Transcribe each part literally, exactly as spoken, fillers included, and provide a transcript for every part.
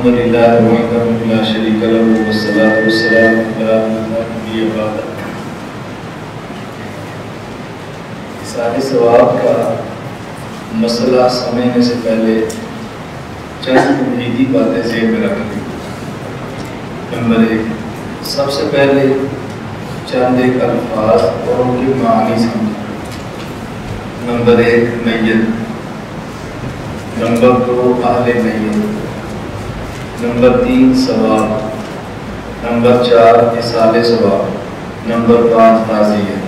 الحمد للہ وحدہ لا شریک لہ والصلاۃ والسلام علی من لا نبی بعدہ۔ سارے ثواب کا مسئلہ سمجھنے سے پہلے چند بنیادی باتیں ذہن میں رکھ لیں۔ نمبر ایک، سب سے پہلے چند ایک الفاظ اور ان کی معنی سمجھیں۔ نمبر ایک، میت۔ نمبر دو، اہل میت۔ نمبر تین، ثواب۔ نمبر چار، اصال ثواب۔ نمبر پانچ، تعزیت۔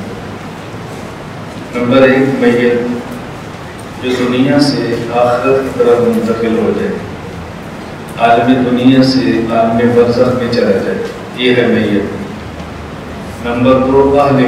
نمبر ایک، میت، جو دنیا سے آخرت کی طرف منتقل ہو جائے، عالم دنیا سے عالم برزخ میں چلا جائے، یہ ہے میت۔ نمبر دو، اہل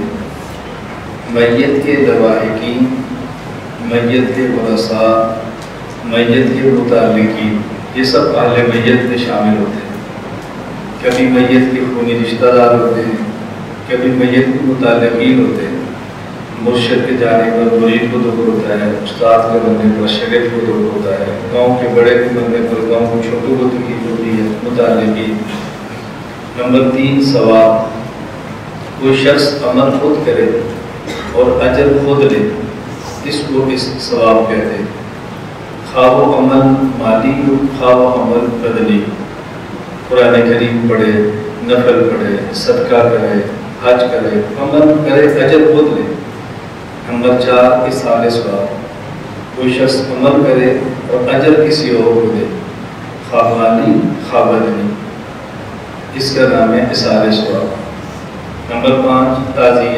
میت، میت کے لواحقین، میت کے ورثاء، میت کے متعلقین، یہ سب اہل میت میں شامل ہوتے ہیں۔ کبھی میت کے خونی رشتہ دار ہوتے ہیں، کبھی میت کے متعلقین ہوتے ہیں۔ مرشد کے جانے پر مرید کو دکھ ہوتا ہے، استاد کے بننے پر شاگرد کو دکھ ہوتا ہے، گاؤں کے بڑے کے بننے پر گاؤں کے چھوٹوں کو تکلیف ہوتی ہے، متعلقین۔ نمبر تین، ثواب، کوئی شخص عمل خود کرے اور اجر خود لے، اس کو اس ثواب کہتے ہیں۔ خواہ و عمل مالی ہو، خواہ و عمل بدنی، قرآن کریم پڑھے، نفل پڑھے، صدقہ کرے، حج کرے، عمل کرے، اجر خود لے۔ نمبر چار، اصال ثواب، کوئی شخص عمل کرے اور اجر کسی اور کو دے، خواہ مالی خواہ بدنی، اس کا نام ہے اصال ثواب۔ نمبر پانچ،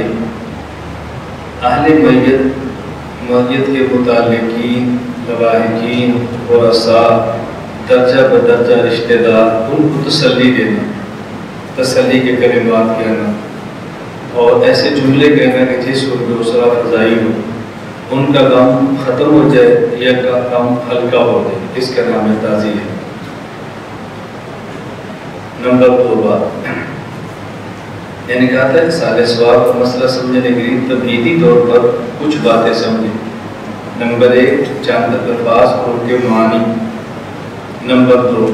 تعزیت، اہل میت، میت کے متعلقین، لواحقین، ورثاء، درجہ بدرجہ رشتہ دار، ان کو تسلی دینا، تسلی کے کلمات کہنا اور ایسے جملے کہنا کہ جس کو دوسرا فضائی ہو، ان کا غم ختم ہو جائے یا کا غم ہلکا ہو جائے، اس کا نام ہے تعزیت۔ نمبر دو بات، یعنی کہا تھا اصال ثواب کا مسئلہ سمجھنے کے لیے تمہیدی طور پر کچھ باتیں سمجھیں۔ نمبر ایک، چند الفاظ اور ان کے معنی۔ نمبر دو،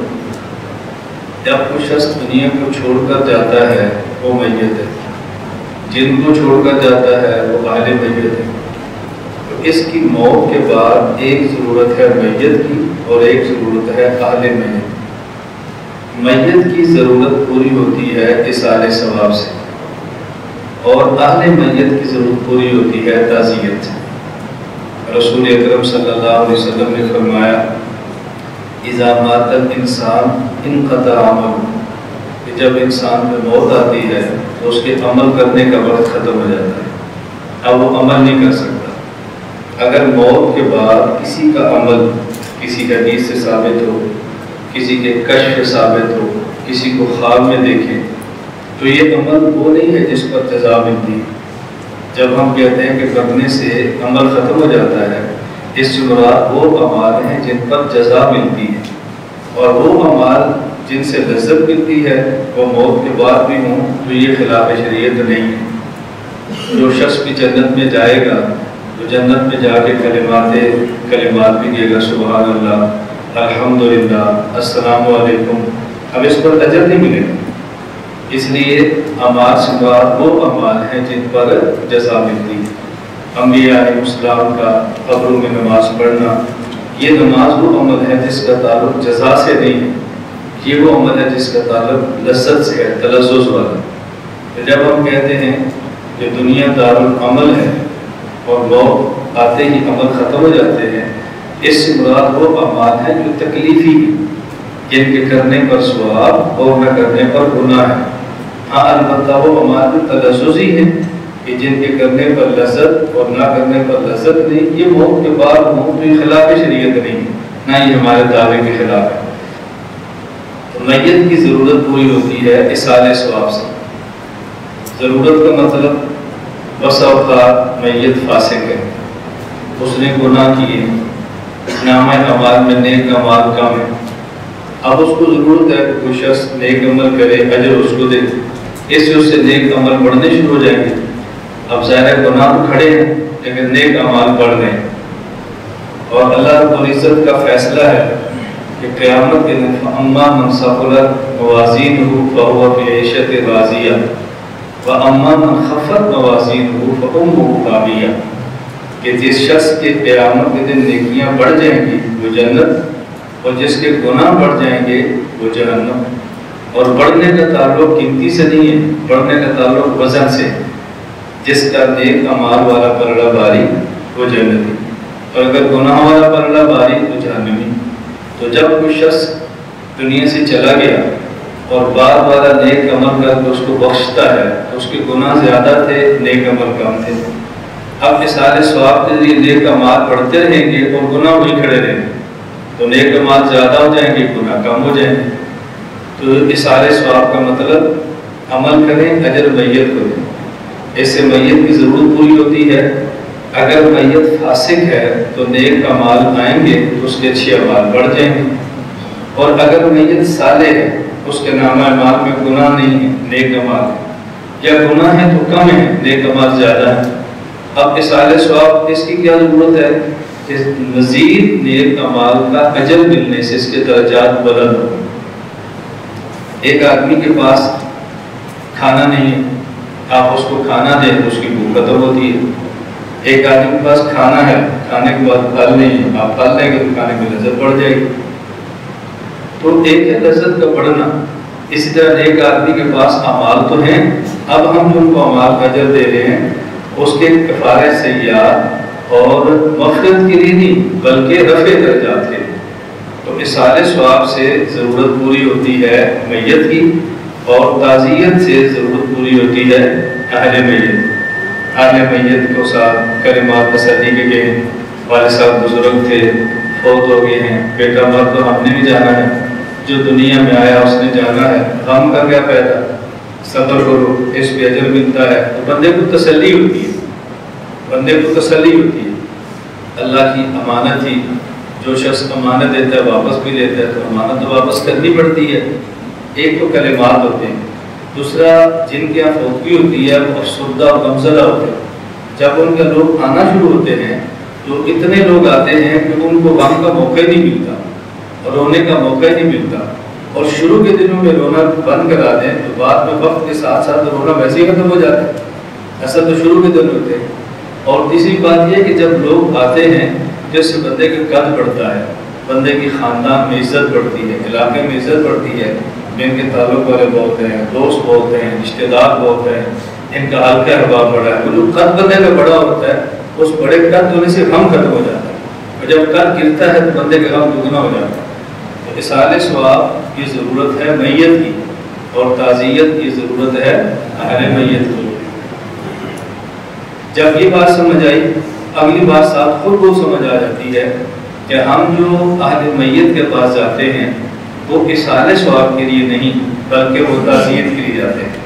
جب کوئی شخص دنیا کو چھوڑ کر جاتا ہے وہ میت ہے، جن کو چھوڑ کر جاتا ہے وہ اہل میت ہے۔ تو اس کی موت کے بعد ایک ضرورت ہے میت کی اور ایک ضرورت ہے اہل میت۔ میت کی ضرورت پوری ہوتی ہے اصال ثواب سے اور اہل میت کی ضرورت پوری ہوتی ہے تعزیت سے۔ رسول اکرم صلی اللہ علیہ وسلم نے فرمایا، اذا مات الانسان انقطع عمله، کہ جب انسان پہ موت آتی ہے تو اس کے عمل کرنے کا وقت ختم ہو جاتا ہے، اب وہ عمل نہیں کر سکتا۔ اگر موت کے بعد کسی کا عمل کسی حدیث سے ثابت ہو، کسی کے کشف سے ثابت ہو، کسی کو خواب میں دیکھیں، تو یہ عمل وہ نہیں ہے جس پر جزا ملتی ہے۔ جب ہم کہتے ہیں کہ کرنے سے عمل ختم ہو جاتا ہے، اس سے مراد وہ اعمال ہیں جن پر جزا ملتی ہے، اور وہ اعمال جن سے لذت ملتی ہے وہ موت کے بعد بھی ہوں تو یہ خلاف شریعت نہیں ہے۔ جو شخص بھی جنت میں جائے گا تو جنت میں جا کے کلمات کلمات بھی دے گا، سبحان اللہ، الحمدللہ، السلام علیکم، اب اس پر اجر نہیں ملے گا۔ اس لیے اعمال سے مراد وہ اعمال ہیں جن پر جزا ملتی ہے۔ انبیاء علیہ السلام کا قبروں میں نماز پڑھنا، یہ نماز وہ عمل ہے جس کا تعلق جزا سے نہیں ہے، یہ وہ عمل ہے جس کا تعلق لذت سے ہے، تلذذ والا۔ جب ہم کہتے ہیں کہ دنیا دار العمل ہے اور موت آتے ہی عمل ختم ہو جاتے ہیں، اس سے مراد وہ اعمال ہیں جو تکلیفی ہیں، جن کے کرنے پر ثواب اور نہ کرنے پر گناہ ہے۔ ہاں البتہ وہ اعمال جو تلذذی ہیں کہ جن کے کرنے پر لذت اور نہ کرنے پر لذت نہیں، یہ موت کے بعد ہوں تو یہ خلاف شریعت نہیں ہے، نہ یہ ہمارے دعوے کے خلاف ہے۔ تو میت کی ضرورت پوری ہوتی ہے اصال ثواب سے۔ ضرورت کا مطلب بسا اوقات میت فاسق ہے، اس نے گناہ کیے، نامہ اعمال میں نیک اعمال کم ہے، اب اس کو ضرورت ہے کہ کوئی شخص نیک عمل کرے، اجر اس کو دے، اس سے اس سے نیک عمل بڑھنے شروع ہو جائیں گے۔ اب ظاہر گناہ تو کھڑے ہیں لیکن نیک اعمال بڑھ رہے ہیں، اور اللہ رب العزت کا فیصلہ ہے کہ قیامت کے دن فَأَمَّا مَنْ ثَقُلَتْ مَوَازِينُهُ فَهُوَ فِي عِيشَةٍ رَاضِيَةٍ وَأَمَّا مَنْ خَفَّتْ مَوَازِينُهُ فَأُمُّهُ هَاوِيَةٌ کہ جس شخص کے قیامت کے دن نیکیاں بڑھ جائیں گی وہ جنت، اور جس کے گناہ بڑھ جائیں گے وہ جہنم۔ اور بڑھنے کا تعلق قیمتی سے نہیں ہے، بڑھنے کا تعلق وزن سے۔ جس کا نیک اعمال والا پلڑا باری وہ جنتی، اور اگر گناہ والا پلڑا باری تو جہنمی۔ تو جب کوئی شخص دنیا سے چلا گیا اور بار بار نیک عمل کر کے اس کو بخشتا ہے تو اس کے گناہ زیادہ تھے، نیک عمل کم تھے۔ اب اِصال ثواب کے لیے نیک اعمال بڑھتے رہیں گے اور گناہ وہی کھڑے رہیں گے، تو نیک اعمال زیادہ ہو جائیں گے، گناہ کم ہو جائیں گے۔ تو اِصال ثواب کا مطلب عمل کریں، اجر میت کو دیں۔ اس سے میت کی ضرورت پوری ہوتی ہے۔ اگر میت فاسق ہے تو نیک اعمال آئیں گے تو اس کے اچھے اعمال بڑھ جائیں گے، اور اگر میت صالح ہے اس کے نامہ اعمال میں گناہ نہیں ہے، نیک اعمال ہے، یا گناہ ہے تو کم ہے، نیک اعمال زیادہ ہے۔ اب اصال ثواب اس کی کیا ضرورت ہے کہ مزید نیک اعمال کا اجر ملنے سے اس کے درجات بلند ہو۔ ایک آدمی کے پاس کھانا نہیں ہے، آپ اس کو کھانا دیں تو اس کی بھوک ختم ہوتی ہے۔ ایک آدمی کے پاس کھانا ہے، کھانے کے بعد پھل نہیں ہے، آپ پھل دیں گے تو کھانے کی لذت بڑھ جائے گی۔ تو ایک ہے لذت کا بڑھنا، اسی طرح ایک آدمی کے پاس اعمال تو ہیں، اب ہم جو ان کو اعمال کا اجر دے رہے ہیں اس کے کفارہ سیئات اور مغفرت کے لیے نہیں بلکہ رفع درجات کے لیے۔ تو اصال ثواب سے ضرورت پوری ہوتی ہے میت کی، اور تعزیت سے ضرورت پوری ہوتی ہے اہل میت۔ اہل میت کو ساتھ کلمات تسلی کے گئے، والد صاحب بزرگ تھے، فوت ہو گئے ہیں، بیٹا مر تو ہم نے بھی جانا ہے، جو دنیا میں آیا اس نے جانا ہے، غم کا کیا فائدہ، صبر کرو، اس پہ اجر ملتا ہے۔ تو بندے کو تسلی ہوتی ہے، بندے کو تسلی ہوتی ہے۔ اللہ کی امانت ہی، جو شخص امانت دیتا ہے واپس بھی لیتا ہے، تو امانت تو واپس کرنی پڑتی ہے۔ ایک تو کلمات ہوتے ہیں، دوسرا جن کے یہاں فوتگی ہوتی ہے وہ افسردہ اور غمزدہ ہوتے ہیں۔ جب ان کے لوگ آنا شروع ہوتے ہیں تو اتنے لوگ آتے ہیں کہ ان کو غم کا موقع ہی نہیں ملتا اور رونے کا موقع ہی نہیں ملتا، اور شروع کے دنوں میں رونا بند کرا دیں تو بعد میں وقت کے ساتھ ساتھ رونا ویسے ہی ختم ہو جاتا ہے۔ اصل تو شروع کے دن ہوتے ہیں۔ اور تیسری بات یہ کہ جب لوگ آتے ہیں جس سے بندے کا قد بڑھتا ہے، بندے کی خاندان میں عزت بڑھتی ہے، علاقے میں عزت بڑھتی ہے، جن کے تعلق والے بہت ہیں، دوست بہت ہیں، رشتہ دار بہت ہیں، ان کا حلقہ احباب بڑا ہے۔ وہ جو قد بندے کا بڑا ہوتا ہے اس بڑے قد ہونے سے غم ختم ہو جاتا ہے، اور جب قد گرتا ہے تو بندے کا غم دگنا ہو جاتا ہے۔ تو اصال ثواب کی ضرورت ہے میت کی، اور تعزیت کی ضرورت ہے اہل میت کی۔ جب یہ بات سمجھ آئی، اگلی بات ساتھ خود کو سمجھ آ جاتی ہے کہ ہم جو اہل میت کے پاس جاتے ہیں وہ اصال ثواب کے لیے نہیں بلکہ وہ تعزیت کے لیے جاتے ہیں۔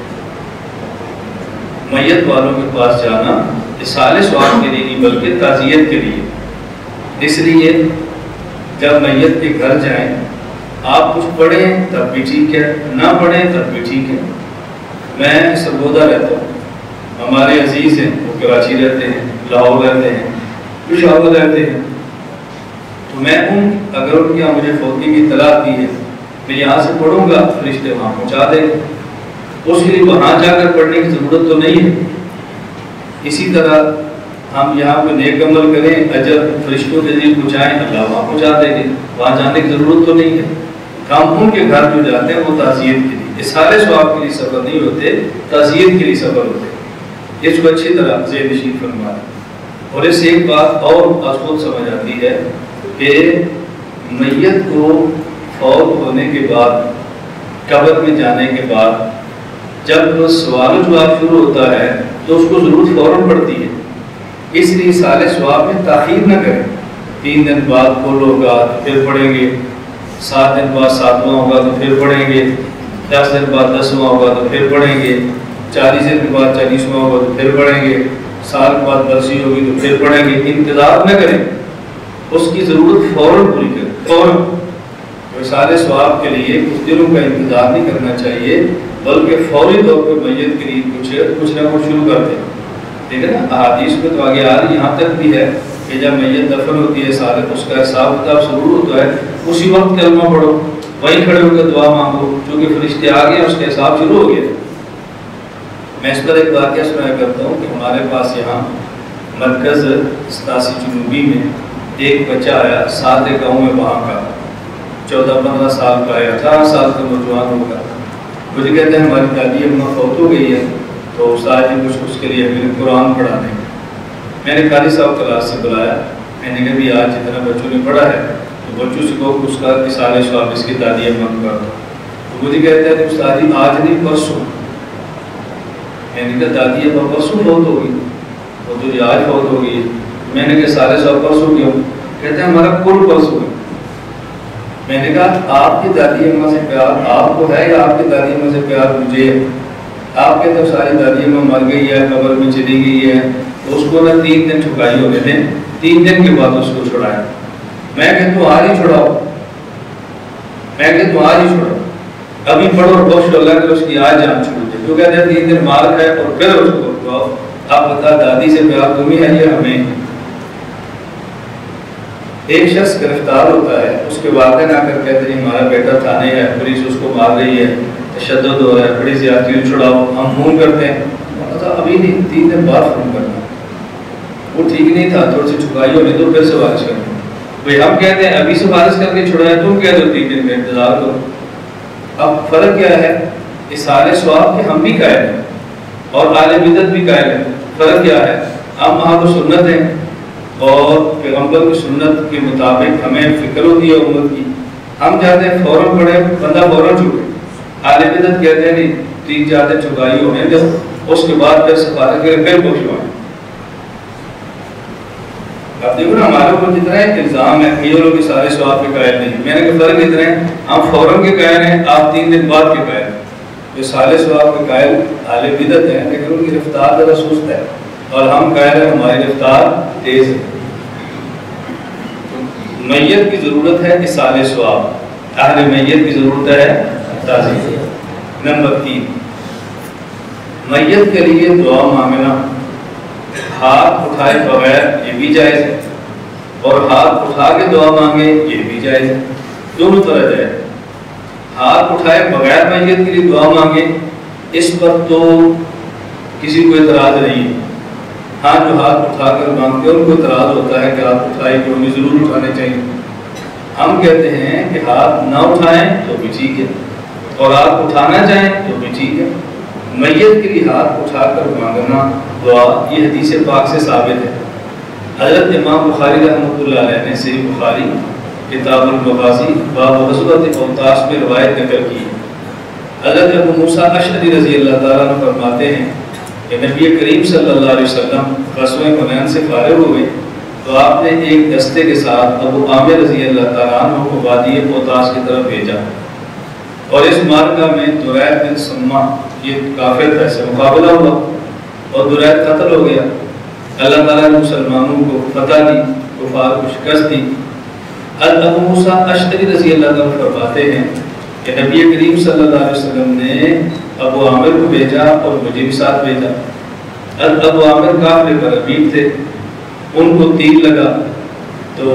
میت والوں کے پاس جانا اصال ثواب کے لیے نہیں بلکہ تعزیت کے لیے۔ اس لیے جب میت کے گھر جائیں آپ کچھ پڑھیں تب بھی ٹھیک ہے، نہ پڑھیں تب بھی ٹھیک ہے۔ میں سرگودا رہتا ہوں، ہمارے عزیز ہیں، وہ کراچی رہتے ہیں، لاہور رہتے ہیں، پشاور رہتے ہیں، تو میں ان اگر ان کے یہاں مجھے فوتگی کی اطلاع دی ہے میں یہاں سے پڑھوں گا، فرشتے وہاں پہنچا دیں گے۔ اس کے لیے وہاں جا کر پڑھنے کی ضرورت تو نہیں ہے۔ اسی طرح ہم یہاں پہ نیک عمل کریں، اجر فرشتوں کے ذریعے پہنچائیں، اللہ وہاں پہنچا دیں گے، وہاں جانے کی ضرورت تو نہیں ہے۔ ہم ان کے گھر جو جاتے ہیں وہ تعزیت کے لیے، اصال ثواب کے لیے سفر نہیں ہوتے، تعزیت کے لیے سفر ہوتے۔ اس کو اچھی طرح ذہن نشین فرمائیں۔ اور اس سے ایک بات اور آج خود سمجھ آتی ہے کہ میت کو فوت ہونے کے بعد، قبر میں جانے کے بعد جب سوال و جواب شروع ہوتا ہے تو اس کو ضرورت فوراً پڑتی ہے۔ اس لیے سال ثواب میں تاخیر نہ کریں۔ تین دن بعد کل ہوگا تو پھر پڑھیں گے، سات دن بعد ساتواں ہوگا تو پھر پڑھیں گے، دس دن بعد دسواں ہوگا تو پھر پڑھیں گے، چالیس دن کے بعد چالیسواں ہوگا تو پھر پڑھیں گے، سال کے بعد برسی ہوگی تو پھر پڑھیں گے۔ انتظار نہ کریں، اس کی ضرورت فوراً پوری کریں، فوراً۔ سال ثواب کے لیے کچھ دنوں کا انتظار نہیں کرنا چاہیے بلکہ فوری طور پہ میت کے لیے کچھ کچھ نہ کچھ شروع کر دیں۔ ٹھیک ہے نا، احادیث میں تو آگے آ رہی، یہاں تک بھی ہے کہ جب میت دفن ہوتی ہے سارے اس کا حساب کتاب ضرور ہوتا ہے، اسی وقت کلمہ پڑھو، وہیں کھڑے ہو کے دعا مانگو، چونکہ فرشتے آ گئے اس کے حساب شروع ہو گیا۔ میں اس پر ایک واقعہ سنایا کرتا ہوں کہ ہمارے پاس یہاں مرکز ستاسی جنوبی میں ایک بچہ آیا، ساتھ گاؤں میں وہاں کا چودہ پندرہ سال کا ہے، اٹھارہ سال کا نوجوان ہوگا۔ مجھے کہتے ہیں ہماری دادی اماں فوت ہو گئی ہے تو استاد جی کچھ اس کے لیے ہمیں قرآن پڑھا دیں۔ میں نے قاری صاحب کلاس سے بلایا، میں نے کہا بھی آج جتنا بچوں نے پڑھا ہے تو بچوں سے کو اس کا کسال شعب اس کی دادی اماں کو کر دو۔ تو مجھے کہتا ہے کہ استاد جی آج نہیں پرسوں۔ میں نے کہا دادی اماں پرسوں فوت ہو گئی، وہ تو جی آج فوت ہو گئی ہے۔ میں نے کہا سارے سو پرسوں کیوں؟ کہتے ہیں ہمارا کل پرسوں ہے۔ میں نے کہا آپ کی دادی اماں سے پیار آپ کو ہے یا آپ کی دادی اماں سے پیار مجھے ہے؟ آپ کے تو ساری دادی اماں مر گئی ہے، قبر میں چلی گئی ہے، تو اس کو نہ تین دن ٹھکائی ہو گئے تھے، تین دن کے بعد اس کو چھڑایا۔ میں کہ تو آج ہی چھڑاؤ، میں کہ تو آج ہی چھڑاؤ، ابھی پڑھو اور بخش اللہ کہ اس کی آج جان چھوڑ دے۔ جو کہتے ہیں تین دن مار ہے اور پھر اس کو چھڑاؤ۔ آپ بتا دادی سے پیار تمہیں ہے یا ہمیں؟ ایک شخص گرفتار ہوتا ہے، اس کے والدین آ کر کہتے ہیں ہمارا بیٹا تھانے ہے، پولیس اس کو مار رہی ہے، تشدد ہو رہا ہے، بڑی زیادتی چھڑاؤ۔ ہم فون کرتے ہیں، ابھی نہیں تین دن بعد فون کرنا، وہ ٹھیک نہیں تھا، تھوڑی سی چھکائی ہونی تو پھر سفارش کرنا۔ بھائی ہم کہتے ہیں ابھی سفارش کر کے چھڑایا، تم کہہ دو تین دن کا انتظار کرو۔ اب فرق کیا ہے؟ اصحار ثواب کے ہم بھی قائل ہیں اور اہل بدعت بھی قائل ہیں۔ فرق کیا ہے؟ ہم وہاں تو سنت ہیں اور پیغمبر کی سنت کے مطابق ہمیں فکر ہوتی ہے امت کی، ہم چاہتے ہیں فوراً پڑھے بندہ فوراً چھوڑے۔ اہل بدعت کہتے ہیں نہیں تین چار دن چھکائی ہونے دو، اس کے بعد پھر سفارش کرے پھر پہنچوائیں۔ اب دیکھو نا ہمارے اوپر جتنا ہے الزام ہے یہ لوگ سارے ثواب کے قائل نہیں، میں نے کہا فرق اتنا ہے ہم فوراً کے قائل ہیں، آپ تین دن بعد کے قائل ہیں۔ جو سارے ثواب کے قائل اہل بدعت ہیں لیکن ان کی رفتار ذرا سست ہے اور ہم قائل ہیں ہماری رفتار تیز ہے۔ میت کی ضرورت ہے اصحار ثواب، اہل میت کی ضرورت ہے تعزیہ۔ نمبر تین، میت کے لیے دعا مانگنا ہاتھ اٹھائے بغیر یہ بھی جائز ہے اور ہاتھ اٹھا کے دعا مانگے یہ بھی جائز ہے، دونوں طرح جائز۔ ہاتھ اٹھائے بغیر میت کے لیے دعا مانگے اس پر تو کسی کو اعتراض نہیں ہے، ہاں جو ہاتھ اٹھا کر مانگتے ہیں ان کو اعتراض ہوتا ہے کہ ہاتھ اٹھائے کہ انہیں ضرور اٹھانے چاہیے۔ ہم کہتے ہیں کہ ہاتھ نہ اٹھائیں تو بھی ٹھیک ہے اور ہاتھ اٹھانا چاہیں تو بھی ٹھیک ہے۔ میت کے لیے ہاتھ اٹھا کر مانگنا دعا یہ حدیث پاک سے ثابت ہے۔ حضرت امام بخاری رحمۃ اللہ علیہ نے صحیح بخاری کتاب المغازی باب غزوۃ اوطاس میں روایت نقل کی ہے۔ حضرت ابو موسیٰ اشعری رضی اللہ تعالیٰ عنہ فرماتے ہیں کہ نبی کریم صلی اللہ علیہ وسلم غزوہ حنین سے فارغ ہوئے تو آپ نے ایک دستے کے ساتھ ابو عامر رضی اللہ تعالیٰ عنہ کو وادی اوطاس کی طرف بھیجا اور اس مارکہ میں درید بن سمہ یہ کافر تھا، سے مقابلہ ہوا اور درید قتل ہو گیا۔ اللہ تعالیٰ نے مسلمانوں کو فتح دی، کفار کو شکست دی۔ ابو موسیٰ اشعری رضی اللہ عنہ فرماتے ہیں کہ نبی کریم صلی اللہ علیہ وسلم نے ابو عامر کو بھیجا اور مجھے بھی ساتھ بھیجا۔ ابو عامر کافر پر ربیب تھے، ان کو تیر لگا تو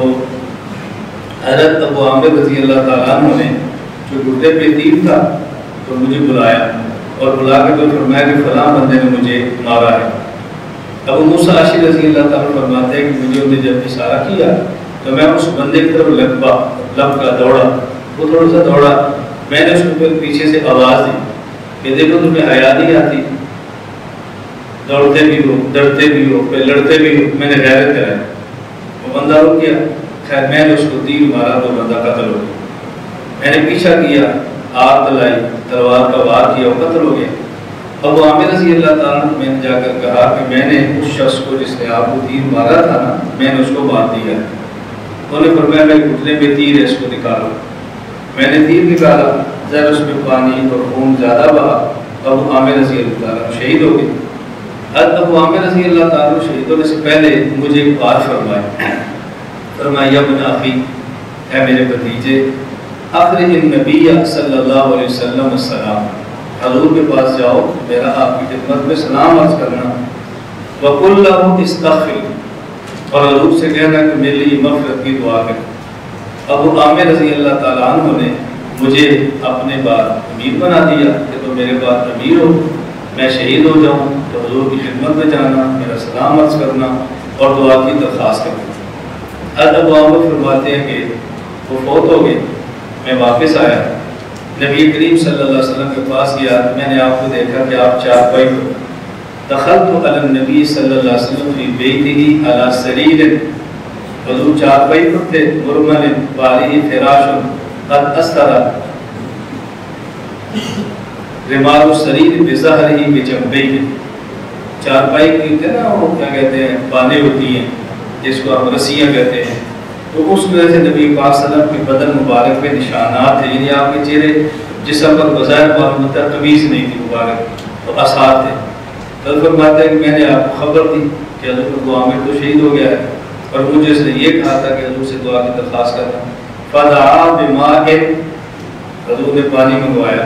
حضرت ابو عامر رضی اللہ تعالیٰ عنہ نے جو گردے پہ تیر تھا تو مجھے بلایا اور بلا کے تو فرمایا کہ فلاں بندے نے مجھے مارا ہے۔ ابو موسیٰ اشعری رضی اللہ تعالیٰ عنہ فرماتے ہیں کہ مجھے انہیں جب اشارہ کیا تو میں اس بندے کی طرف لبا لب کا دوڑا، وہ تھوڑا سا دوڑا، میں نے اس کو پھر پیچھے سے آواز دی کہ دیکھو تمہیں حیا نہیں آتی، دوڑتے بھی ہو، ڈرتے بھی ہو، پھر لڑتے بھی ہو، میں نے غیرت کرائی۔ وہ بندہ رک گیا، خیر میں نے اس کو تیر مارا تو بندہ قتل ہو گیا۔ میں نے پیچھا کیا، آگ دلائی، تلوار کا وار کیا، وہ قتل ہو گیا۔ ابو عامر رضی اللہ تعالیٰ عنہ میں نے جا کر کہا کہ میں نے اس شخص کو جس نے آپ کو تیر مارا تھا نا میں نے اس کو مار دیا۔ انہوں نے فرمایا میرے گھٹنے میں تیر ہے، اس کو نکالو۔ میں نے تیر نکالا، ذرا اس میں پانی اور خون زیادہ بہا، ابو عامر رضی اللہ تعالیٰ عنہ شہید ہو گئے۔ ابو عامر رضی اللہ تعالیٰ عنہ شہید ہونے سے پہلے مجھے ایک بات فرمائی، فرمایا ابن اخی، اے میرے بھتیجے، اخرج النبی صلی اللہ علیہ وسلم السلام، حضور کے پاس جاؤ، میرا آپ کی خدمت میں سلام عرض کرنا، وقل لہ استغفر، اور حضور سے کہنا کہ میرے لیے مغفرت کی دعا کریں۔ ابو عامر رضی اللہ تعالیٰ عنہ نے مجھے اپنے بعد امیر بنا دیا کہ تم میرے بعد امیر ہو، میں شہید ہو جاؤں تو حضور کی خدمت میں جانا، میرا سلام عرض کرنا اور دعا کی درخواست کرنا۔ اب ابو عامر فرماتے ہیں کہ وہ فوت ہو گئے، میں واپس آیا، نبی کریم صلی اللہ علیہ وسلم کے پاس گیا، میں نے آپ کو دیکھا کہ آپ چارپائی پر، دخلت علی النبی صلی اللہ علیہ وسلم فی بیتہ علی سریر، حضور چارپائی پر تھے، مرمل بالی فراش قد استر رمال السریر بظہرہ بجنبیہ، چارپائی کی ہوتے ہیں نا وہ کیا کہتے ہیں باندھے ہوتی ہیں جس کو ہم رسیاں کہتے ہیں، تو اس وجہ سے نبی پاک صلی اللہ علیہ وسلم کے بدن مبارک پہ نشانات تھے، یعنی آپ کے چہرے جسم پر بظاہر معلوم ہوتا ہے قمیض نہیں تھی مبارک، تو آثار تھے۔ تو فرماتا ہے کہ میں نے آپ کو خبر دی کہ حضرت ابو عامر تو شہید ہو گیا ہے، اور مجھے اس نے یہ کہا تھا کہ حضور سے دعا کی درخواست کرنا۔ فدعا بماء، حضور نے پانی منگوایا،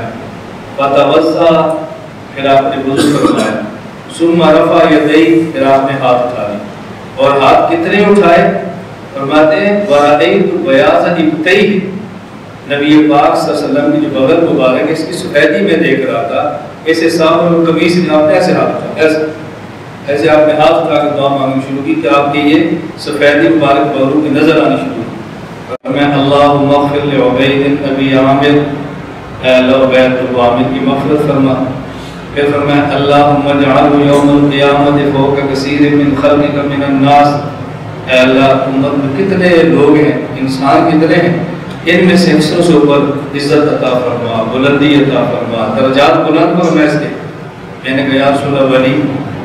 فتوضا، پھر آپ نے وضو فرمایا، ثم رفع یدیہ، پھر آپ نے ہاتھ اٹھا لیے، اور ہاتھ کتنے اٹھائے؟ فرماتے ہیں وَرَأَيْتُ بَيَاضَ إِبْطَيْهِ، نبی پاک صلی اللہ علیہ وسلم کی جو بغل مبارک ہے اس کی سفیدی میں دیکھ رہا تھا، ایسے صاحب میں قمیص نے آپ نے ایسے ہاتھ اٹھا، ایسے ایسے آپ نے ہاتھ اٹھا کے دعا مانگنی شروع کی کہ آپ کے یہ سفیدی مبارک بغلوں کی نظر آنی شروع کی۔ میں اللہم اغفر لعبید ابی عامر، اے اللہ عبید ابو عامر کی مغفرت فرما۔ پھر فرمایا اللہم اجعلہ یوم القیامت فوق کثیر من خلقک من الناس، اے اللہ امت میں کتنے لوگ ہیں، انسان کتنے ہیں، ان میں سے حصوں سے اوپر عزت عطا فرما، بلندی عطا فرما، درجات بلند فرما اس کے۔ میں نے کہا یا رسول اللہ ولی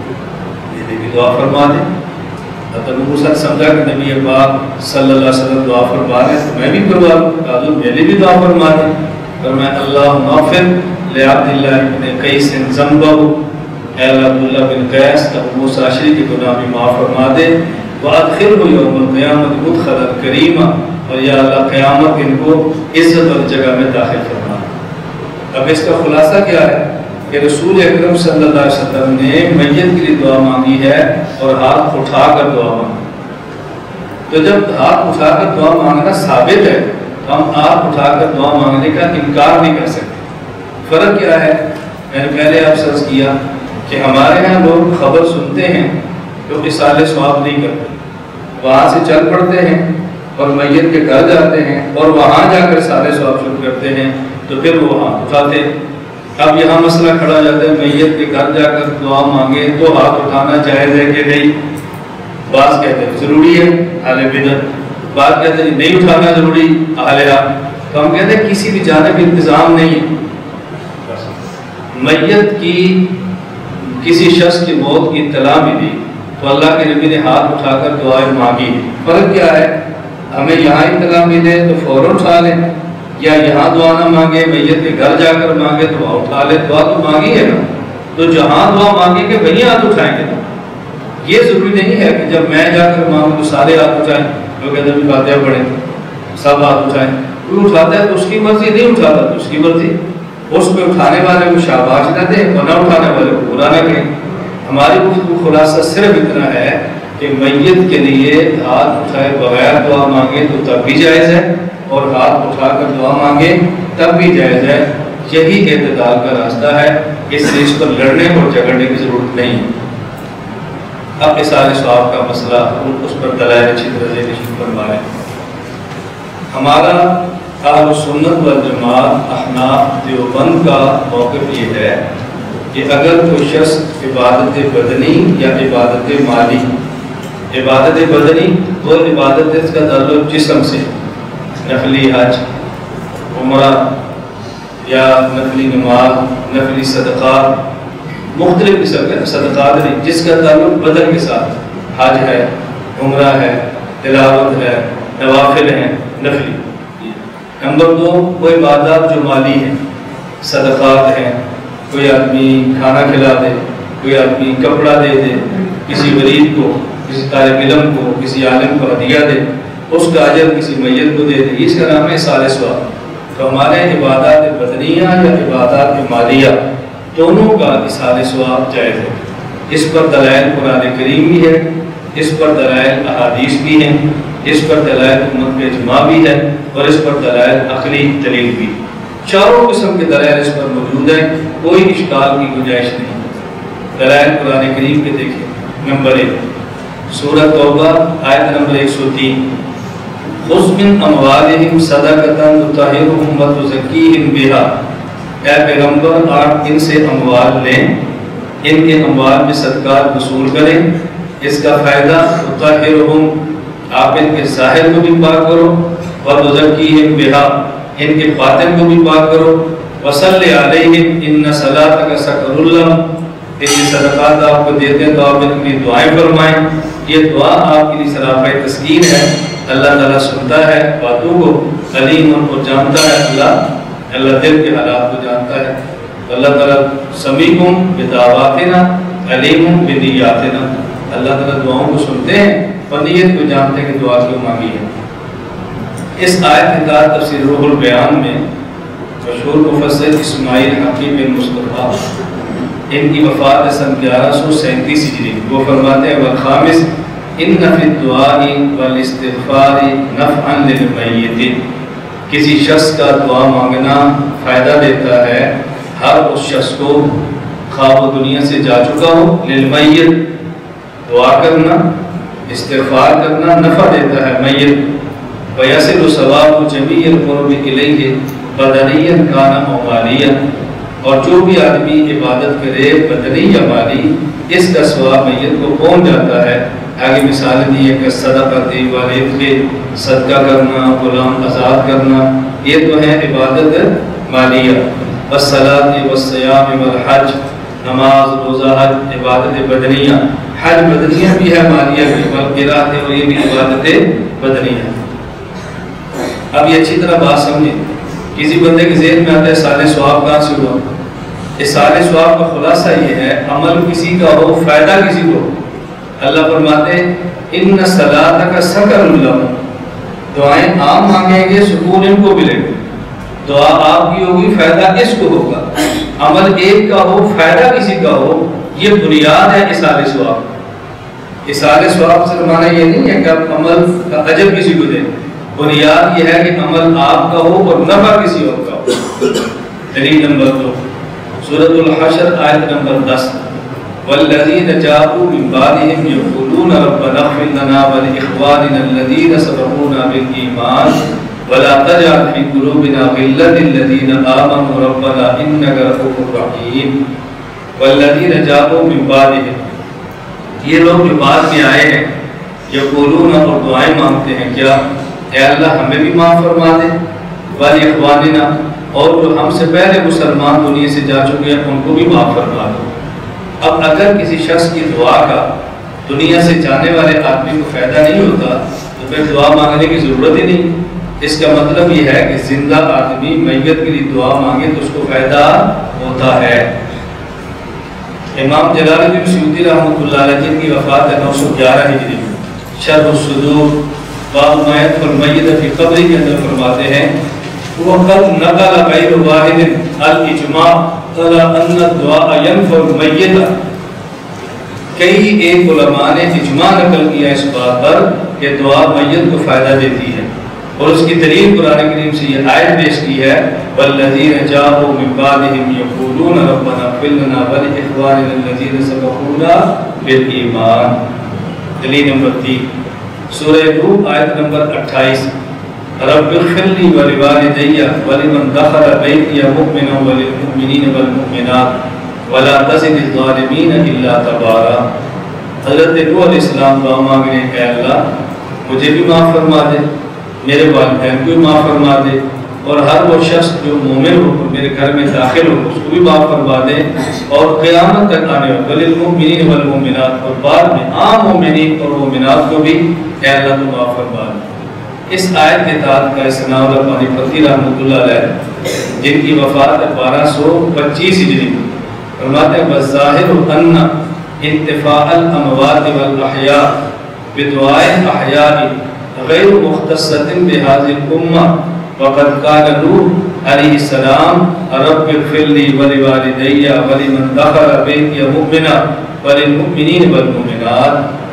یہ بھی دعا فرما دیں۔ حضرت موسیٰ سمجھا کہ نبی پاک صلی اللہ علیہ وسلم دعا فرما رہے ہیں تو میں بھی کروا لوں، حضور میرے بھی دعا فرما دیں۔ فرمایا اللہم اغفر لعبد اللہ بن قیس ذنبہ، اے اللہ عبداللہ بن قیس ابو موسیٰ اشعری کی گناہ بھی معاف فرما دے، وَأَدْخِلْهُ يَوْمَ الْقِيَامَةِ مُدْخَلًا كَرِيمًا، اور یا اللہ قیامت ان کو عزت اور جگہ میں داخل فرما۔ اب اس کا خلاصہ کیا ہے کہ رسول اکرم صلی اللہ علیہ وسلم نے میت کے لیے دعا مانگی ہے اور ہاتھ اٹھا کر دعا مانگی، تو جب ہاتھ اٹھا کر دعا مانگنا ثابت ہے تو ہم ہاتھ اٹھا کر دعا مانگنے کا انکار نہیں کر سکتے۔ فرق کیا ہے؟ میں نے پہلے آپ سے عرض کیا کہ ہمارے ہاں لوگ خبر سنتے ہیں تو اصالہ ثواب نہیں کرتے، وہاں سے چل پڑتے ہیں اور میت کے گھر جاتے ہیں اور وہاں جا کر اصالہ ثواب شروع کرتے ہیں، تو پھر وہ ہاتھ اٹھاتے۔ اب یہاں مسئلہ کھڑا جاتا ہے میت کے گھر جا کر دعا مانگے تو ہاتھ اٹھانا جائز ہے کہ نہیں؟ بعض کہتے ہیں ضروری ہے اہل بدعت، بعض کہتے ہیں نہیں اٹھانا ضروری اہل حق، تو ہم کہتے ہیں کسی بھی جانب انتظام نہیں ہے۔ میت کی کسی شخص کی موت کی اطلاع ملی تو اللہ کے نبی نے ہاتھ اٹھا کر دعائیں مانگی۔ فرق کیا ہے؟ ہمیں یہاں اطلاع ملے تو فوراً اٹھا لیں، یا یہاں دعا نہ مانگے میت کے گھر جا کر مانگے تو وہاں اٹھا لے، دعا تو مانگی ہے نا، تو جہاں دعا مانگیں گے وہیں ہاتھ اٹھائیں گے نا۔ یہ ضروری نہیں ہے کہ جب میں جا کر مانگوں تو سارے ہاتھ اٹھائیں، لوگ کہتے ہیں فاتحہ پڑھیں سب ہاتھ اٹھائیں، کوئی اٹھاتا ہے تو اس کی مرضی، نہیں اٹھاتا تو اس کی مرضی، اس پہ اٹھانے والے کو شاباش نہ دیں اور نہ اٹھانے والے کو برا نہ کہیں۔ ہماری گفتگو خلاصہ صرف اتنا ہے کہ میت کے لیے ہاتھ اٹھائے بغیر دعا مانگے تو تب بھی جائز ہے، اور ہاتھ اٹھا کر دعا مانگے تب بھی جائز ہے۔ یہی اعتدال کا راستہ ہے، اس سے اس پر لڑنے اور جھگڑنے کی ضرورت نہیں۔ اب اصالہ ثواب کا مسئلہ اس پر دلائل اچھی طرح سے نشان فرمائے۔ ہمارا اہل سنت والجماعت احناف دیوبند کا موقف یہ ہے کہ اگر کوئی شخص عبادت بدنی یا عبادت مالی، عبادت بدنی وہ عبادت اس کا تعلق جسم سے، نفلی حج، عمرہ یا نفلی نماز، نفلی صدقات، مختلف قسم کے صدقات نہیں، جس کا تعلق بدن کے ساتھ، حج ہے، عمرہ ہے، تلاوت ہے، نوافل ہیں، نفلی۔ نمبر دو وہ عبادات جو مالی ہیں، صدقات ہیں، کوئی آدمی کھانا کھلا دے، کوئی آدمی کپڑا دے دے، کسی غریب کو، کسی طالب علم کو، کسی عالم کو ہدیہ دے، اس کا اجر کسی میت کو دے دے، اس کا نام ہے اصالہ ثواب۔ تو ہمارے عبادات بدنیہ یا عبادات مالیہ دونوں کا اصالہ ثواب جائز ہے۔ اس پر دلائل قرآن کریم بھی ہے، اس پر دلائل احادیث بھی ہیں، اس پر دلائل امت کا اجماع بھی ہے، اور اس پر دلائل عقلی دلیل بھی۔ چاروں قسم کے دلائل اس پر موجود ہیں، کوئی اشکال کی گنجائش نہیں۔ دلائل قرآن کریم کے دیکھیں۔ نمبر ایک سورہ توبہ آیت نمبر ایک سو تین، خذ من اموالہم صدقۃ تطہرھم وتزکیہم بہا، اے پیغمبر آپ ان سے اموال لیں، ان کے اموال میں صدقات وصول کریں، اس کا فائدہ تطہرھم، آپ ان کے ظاہر کو بھی پاک کرو، وتزکیہم بہا، ان کے باطن کو بھی پاک کرو، وصلی علیہم ان صلاتک سکن لہم، یہ صدقات آپ کو دیتے ہیں تو آپ ان کی دعائیں فرمائیں، یہ دعا آپ کے لیے سراپہ تسکین ہے، اللہ تعالیٰ سنتا ہے باتوں کو، علیم ان کو جانتا ہے، اللہ اللہ دل کے حالات کو جانتا ہے، اللہ تعالیٰ سمیعٌ بدعواتنا علیم بدیاتنا، اللہ تعالیٰ دعاؤں کو سنتے ہیں اور نیت کو جانتے ہیں کہ دعا کیوں مانگی ہے۔ اس آیت کے تحت تفسیر روح البیان میں مشہور مفسر اسماعیل حکیم بن مصطفیٰ، ان کی وفات سن گیارہ سو سینتیس ہجری، وہ فرماتے ہیں والخامس ان فی الدعاء والاستغفار نفعا للمیت، کسی شخص کا دعا مانگنا فائدہ دیتا ہے ہر اس شخص کو خواہ وہ دنیا سے جا چکا ہو، للمیت دعا کرنا استغفار کرنا نفع دیتا ہے میت، ویصل ثواب جمیع القرب الیہ بدنیا کان او مالیا، اور جو بھی آدمی عبادت کرے بدنی یا مالی اس کا ثواب میت کو پہنچ جاتا ہے۔ آگے مثال دی ہے کہ صدقہ دی والد کے صدقہ کرنا، غلام آزاد کرنا، یہ تو ہے عبادت مالیہ۔ والصلاۃ والصیام والحج، نماز روزہ حج عبادت بدنیہ، حج بدنیہ بھی ہے مالیہ بھی، والقراءۃ اور یہ بھی عبادت بدنیہ۔ اب یہ اچھی طرح بات سمجھیں، کسی بندے کے ذہن میں آتا ہے سال ثواب کہاں سے ہوا؟ اس سال ثواب کا خلاصہ یہ ہے عمل کسی کا ہو فائدہ کسی کو، اللہ فرماتے ان صلاتک سکن لہم، دعائیں آپ مانگیں گے سکون ان کو ملے گا، دعا آپ کی ہوگی فائدہ اس کو ہوگا، عمل ایک کا ہو فائدہ کسی کا ہو، یہ بنیاد ہے اصال ثواب۔ اصال ثواب سے معنی یہ نہیں ہے کہ آپ عمل کا اجر کسی کو دیں، بنیاد یہ ہے کہ عمل آپ کا ہو اور نفع کسی اور کا ہو۔ دلیل نمبر دو سورۃ الحشر آیت نمبر دس، والذین جاءوا من بعدهم یقولون ربنا اغفر لنا ولاخواننا الذین سبقونا بالایمان ولا تجعل في قلوبنا غلا للذین آمنوا ربنا انک رؤوف رحیم۔ والذین جاءوا من بعدهم، یہ لوگ جو بعد میں آئے ہیں، یقولون اور دعائیں مانگتے ہیں، کیا اے اللہ ہمیں بھی معاف فرما دے، ولاخواننا اور جو ہم سے پہلے مسلمان دنیا سے جا چکے ہیں ان کو بھی معاف فرما دو۔ اب اگر کسی شخص کی دعا کا دنیا سے جانے والے آدمی کو فائدہ نہیں ہوتا تو پھر دعا مانگنے کی ضرورت ہی نہیں۔ اس کا مطلب یہ ہے کہ زندہ آدمی میت کے لیے دعا مانگے تو اس کو فائدہ ہوتا ہے۔ امام جلال الدین سیوطی رحمۃ اللہ علیہ جن کی وفات ہے نو سو گیارہ ہجری میں، شرح الصدور باب ما يدخل المیت فی قبری کے اندر فرماتے ہیں وَقَدْ نَقَلَ غَيْرُ وَاحِدٍ الْإِجْمَاعَ عَلَىٰ أَنَّ الدُّعَاءَ يَنْفَعُ الْمَيِّتَ، کئی ایک علماء نے اجماع نقل کیا اس بات پر کہ دعا میت کو فائدہ دیتی ہے، اور اس کی دلیل قرآن کریم سے یہ آیت پیش کی ہے وَالَّذِينَ جَاءُوا مِن بَعْدِهِمْ يَقُولُونَ رَبَّنَا اغْفِرْ لَنَا وَلِإِخْوَانِنَا الَّذِينَ سَبَقُونَا بِالْإِيمَانِ۔ دلیل نمبر تین سورہ روم آیت نمبر اٹھائیس، رب اغفر لی ولوالدی ولمن دخل بیتی مؤمنا وللمؤمنین والمؤمنات ولا تزد الظالمین الا تبارا۔ حضرت نوح علیہ السلام دعا مانگنے کہ اللہ مجھے بھی معاف فرما دے، میرے والدین کو بھی معاف فرما دے، اور ہر وہ شخص جو مومن ہو میرے گھر میں داخل ہو اس کو بھی معاف فرما دے، اور قیامت تک آنے والے وللمؤمنین والمؤمنات، اور بعد میں عام مومنین اور مومنات کو بھی اے اللہ تو معاف فرما دے۔ اس آیت کے تحت کا ثناء اللہ پانی پتی رحمۃ اللہ علیہ جن کی وفات بارہ سو پچیس ہجری میں، فرماتے ہیں بظاہر ان انتفاع الاموات والاحیاء بدعاء الاحیاء غیر مختصۃ بهذه الامہ، وقد قال نوح علیہ السلام رب اغفر لی ولوالدی ولمن دخل بیتی مؤمنا وللمؤمنین والمؤمنات۔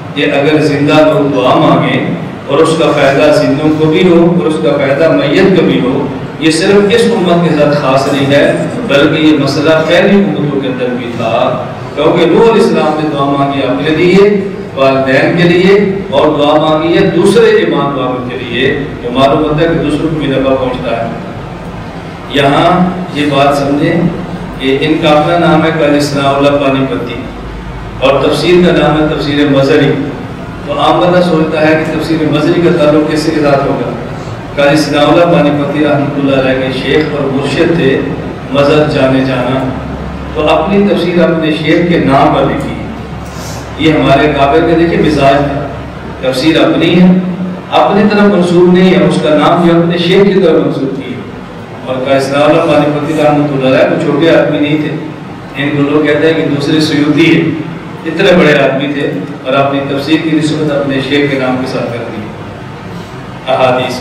کہ اگر زندہ لوگ دعا مانگیں اور اس کا فائدہ زندوں کو بھی ہو اور اس کا فائدہ میت کو بھی ہو، یہ صرف اس امت کے ساتھ خاص نہیں ہے بلکہ یہ مسئلہ پہلی امتوں کے اندر بھی تھا، کیونکہ نوح علیہ السلام نے دعا مانگی اپنے لیے، والدین کے لیے، اور دعا مانگی ہے دوسرے ایمان والوں کے لیے، جو معلوم ہوتا ہے کہ دوسروں کو بھی نفع پہنچتا ہے۔ یہاں یہ بات سمجھیں کہ ان کا اپنا نام ہے قاضی ثناء اللہ پانی پتی، اور تفسیر کا نام ہے تفسیر مظہری۔ تو عام بندہ سوچتا ہے کہ تفسیر مظہری کا تعلق کس کے ساتھ ہوگا؟ قاضی ثناء اللہ پانی پتی رحمۃ اللہ علیہ کے شیخ اور مرشد تھے، مظہر جانے جانا، تو اپنی تفسیر اپنے شیخ کے نام پر لکھی۔ یہ ہمارے کافر کے دیکھیں مزاج تھا، تفسیر اپنی ہے، اپنی طرف منسوب نہیں ہے، اس کا نام جو اپنے شیخ کی طرف منسوب کی ہے۔ اور قاضی ثناء اللہ پانی پتی رحمۃ اللہ علیہ وہ چھوٹے آدمی نہیں تھے، ان کو لوگ کہتے ہیں کہ دوسرے سیوطی ہے، اتنے بڑے آدمی تھے اور اپنی تفسیر کی نسبت اپنے شیخ کے نام کے ساتھ کر دی۔ احادیث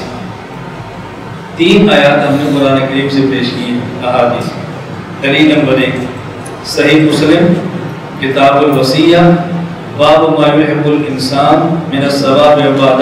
تین آیات ہم نے قرآن کریم سے پیش کی ہیں۔ احادیث دلیل نمبر ایک صحیح مسلم کتاب الوصیہ باب ما یحب الانسان من الثواب بعد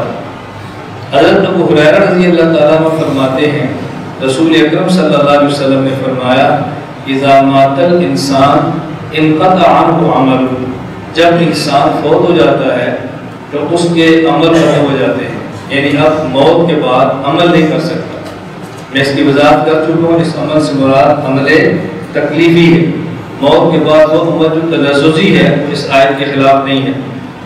وفات۔ حضرت ابو ہریرہ رضی اللہ تعالیٰ عنہ فرماتے ہیں رسول اکرم صلی اللہ علیہ وسلم نے فرمایا اذا مات الانسان انقطع عنہ عمله، جب انسان فوت ہو جاتا ہے تو اس کے عمل ختم ہو جاتے ہیں، یعنی اب موت کے بعد عمل نہیں کر سکتا۔ میں اس کی وضاحت کر چکا ہوں، اس عمل سے مراد عمل تکلیفی ہے، موت کے بعد وہ عمل جو تلذذی ہے وہ اس آیت کے خلاف نہیں ہے۔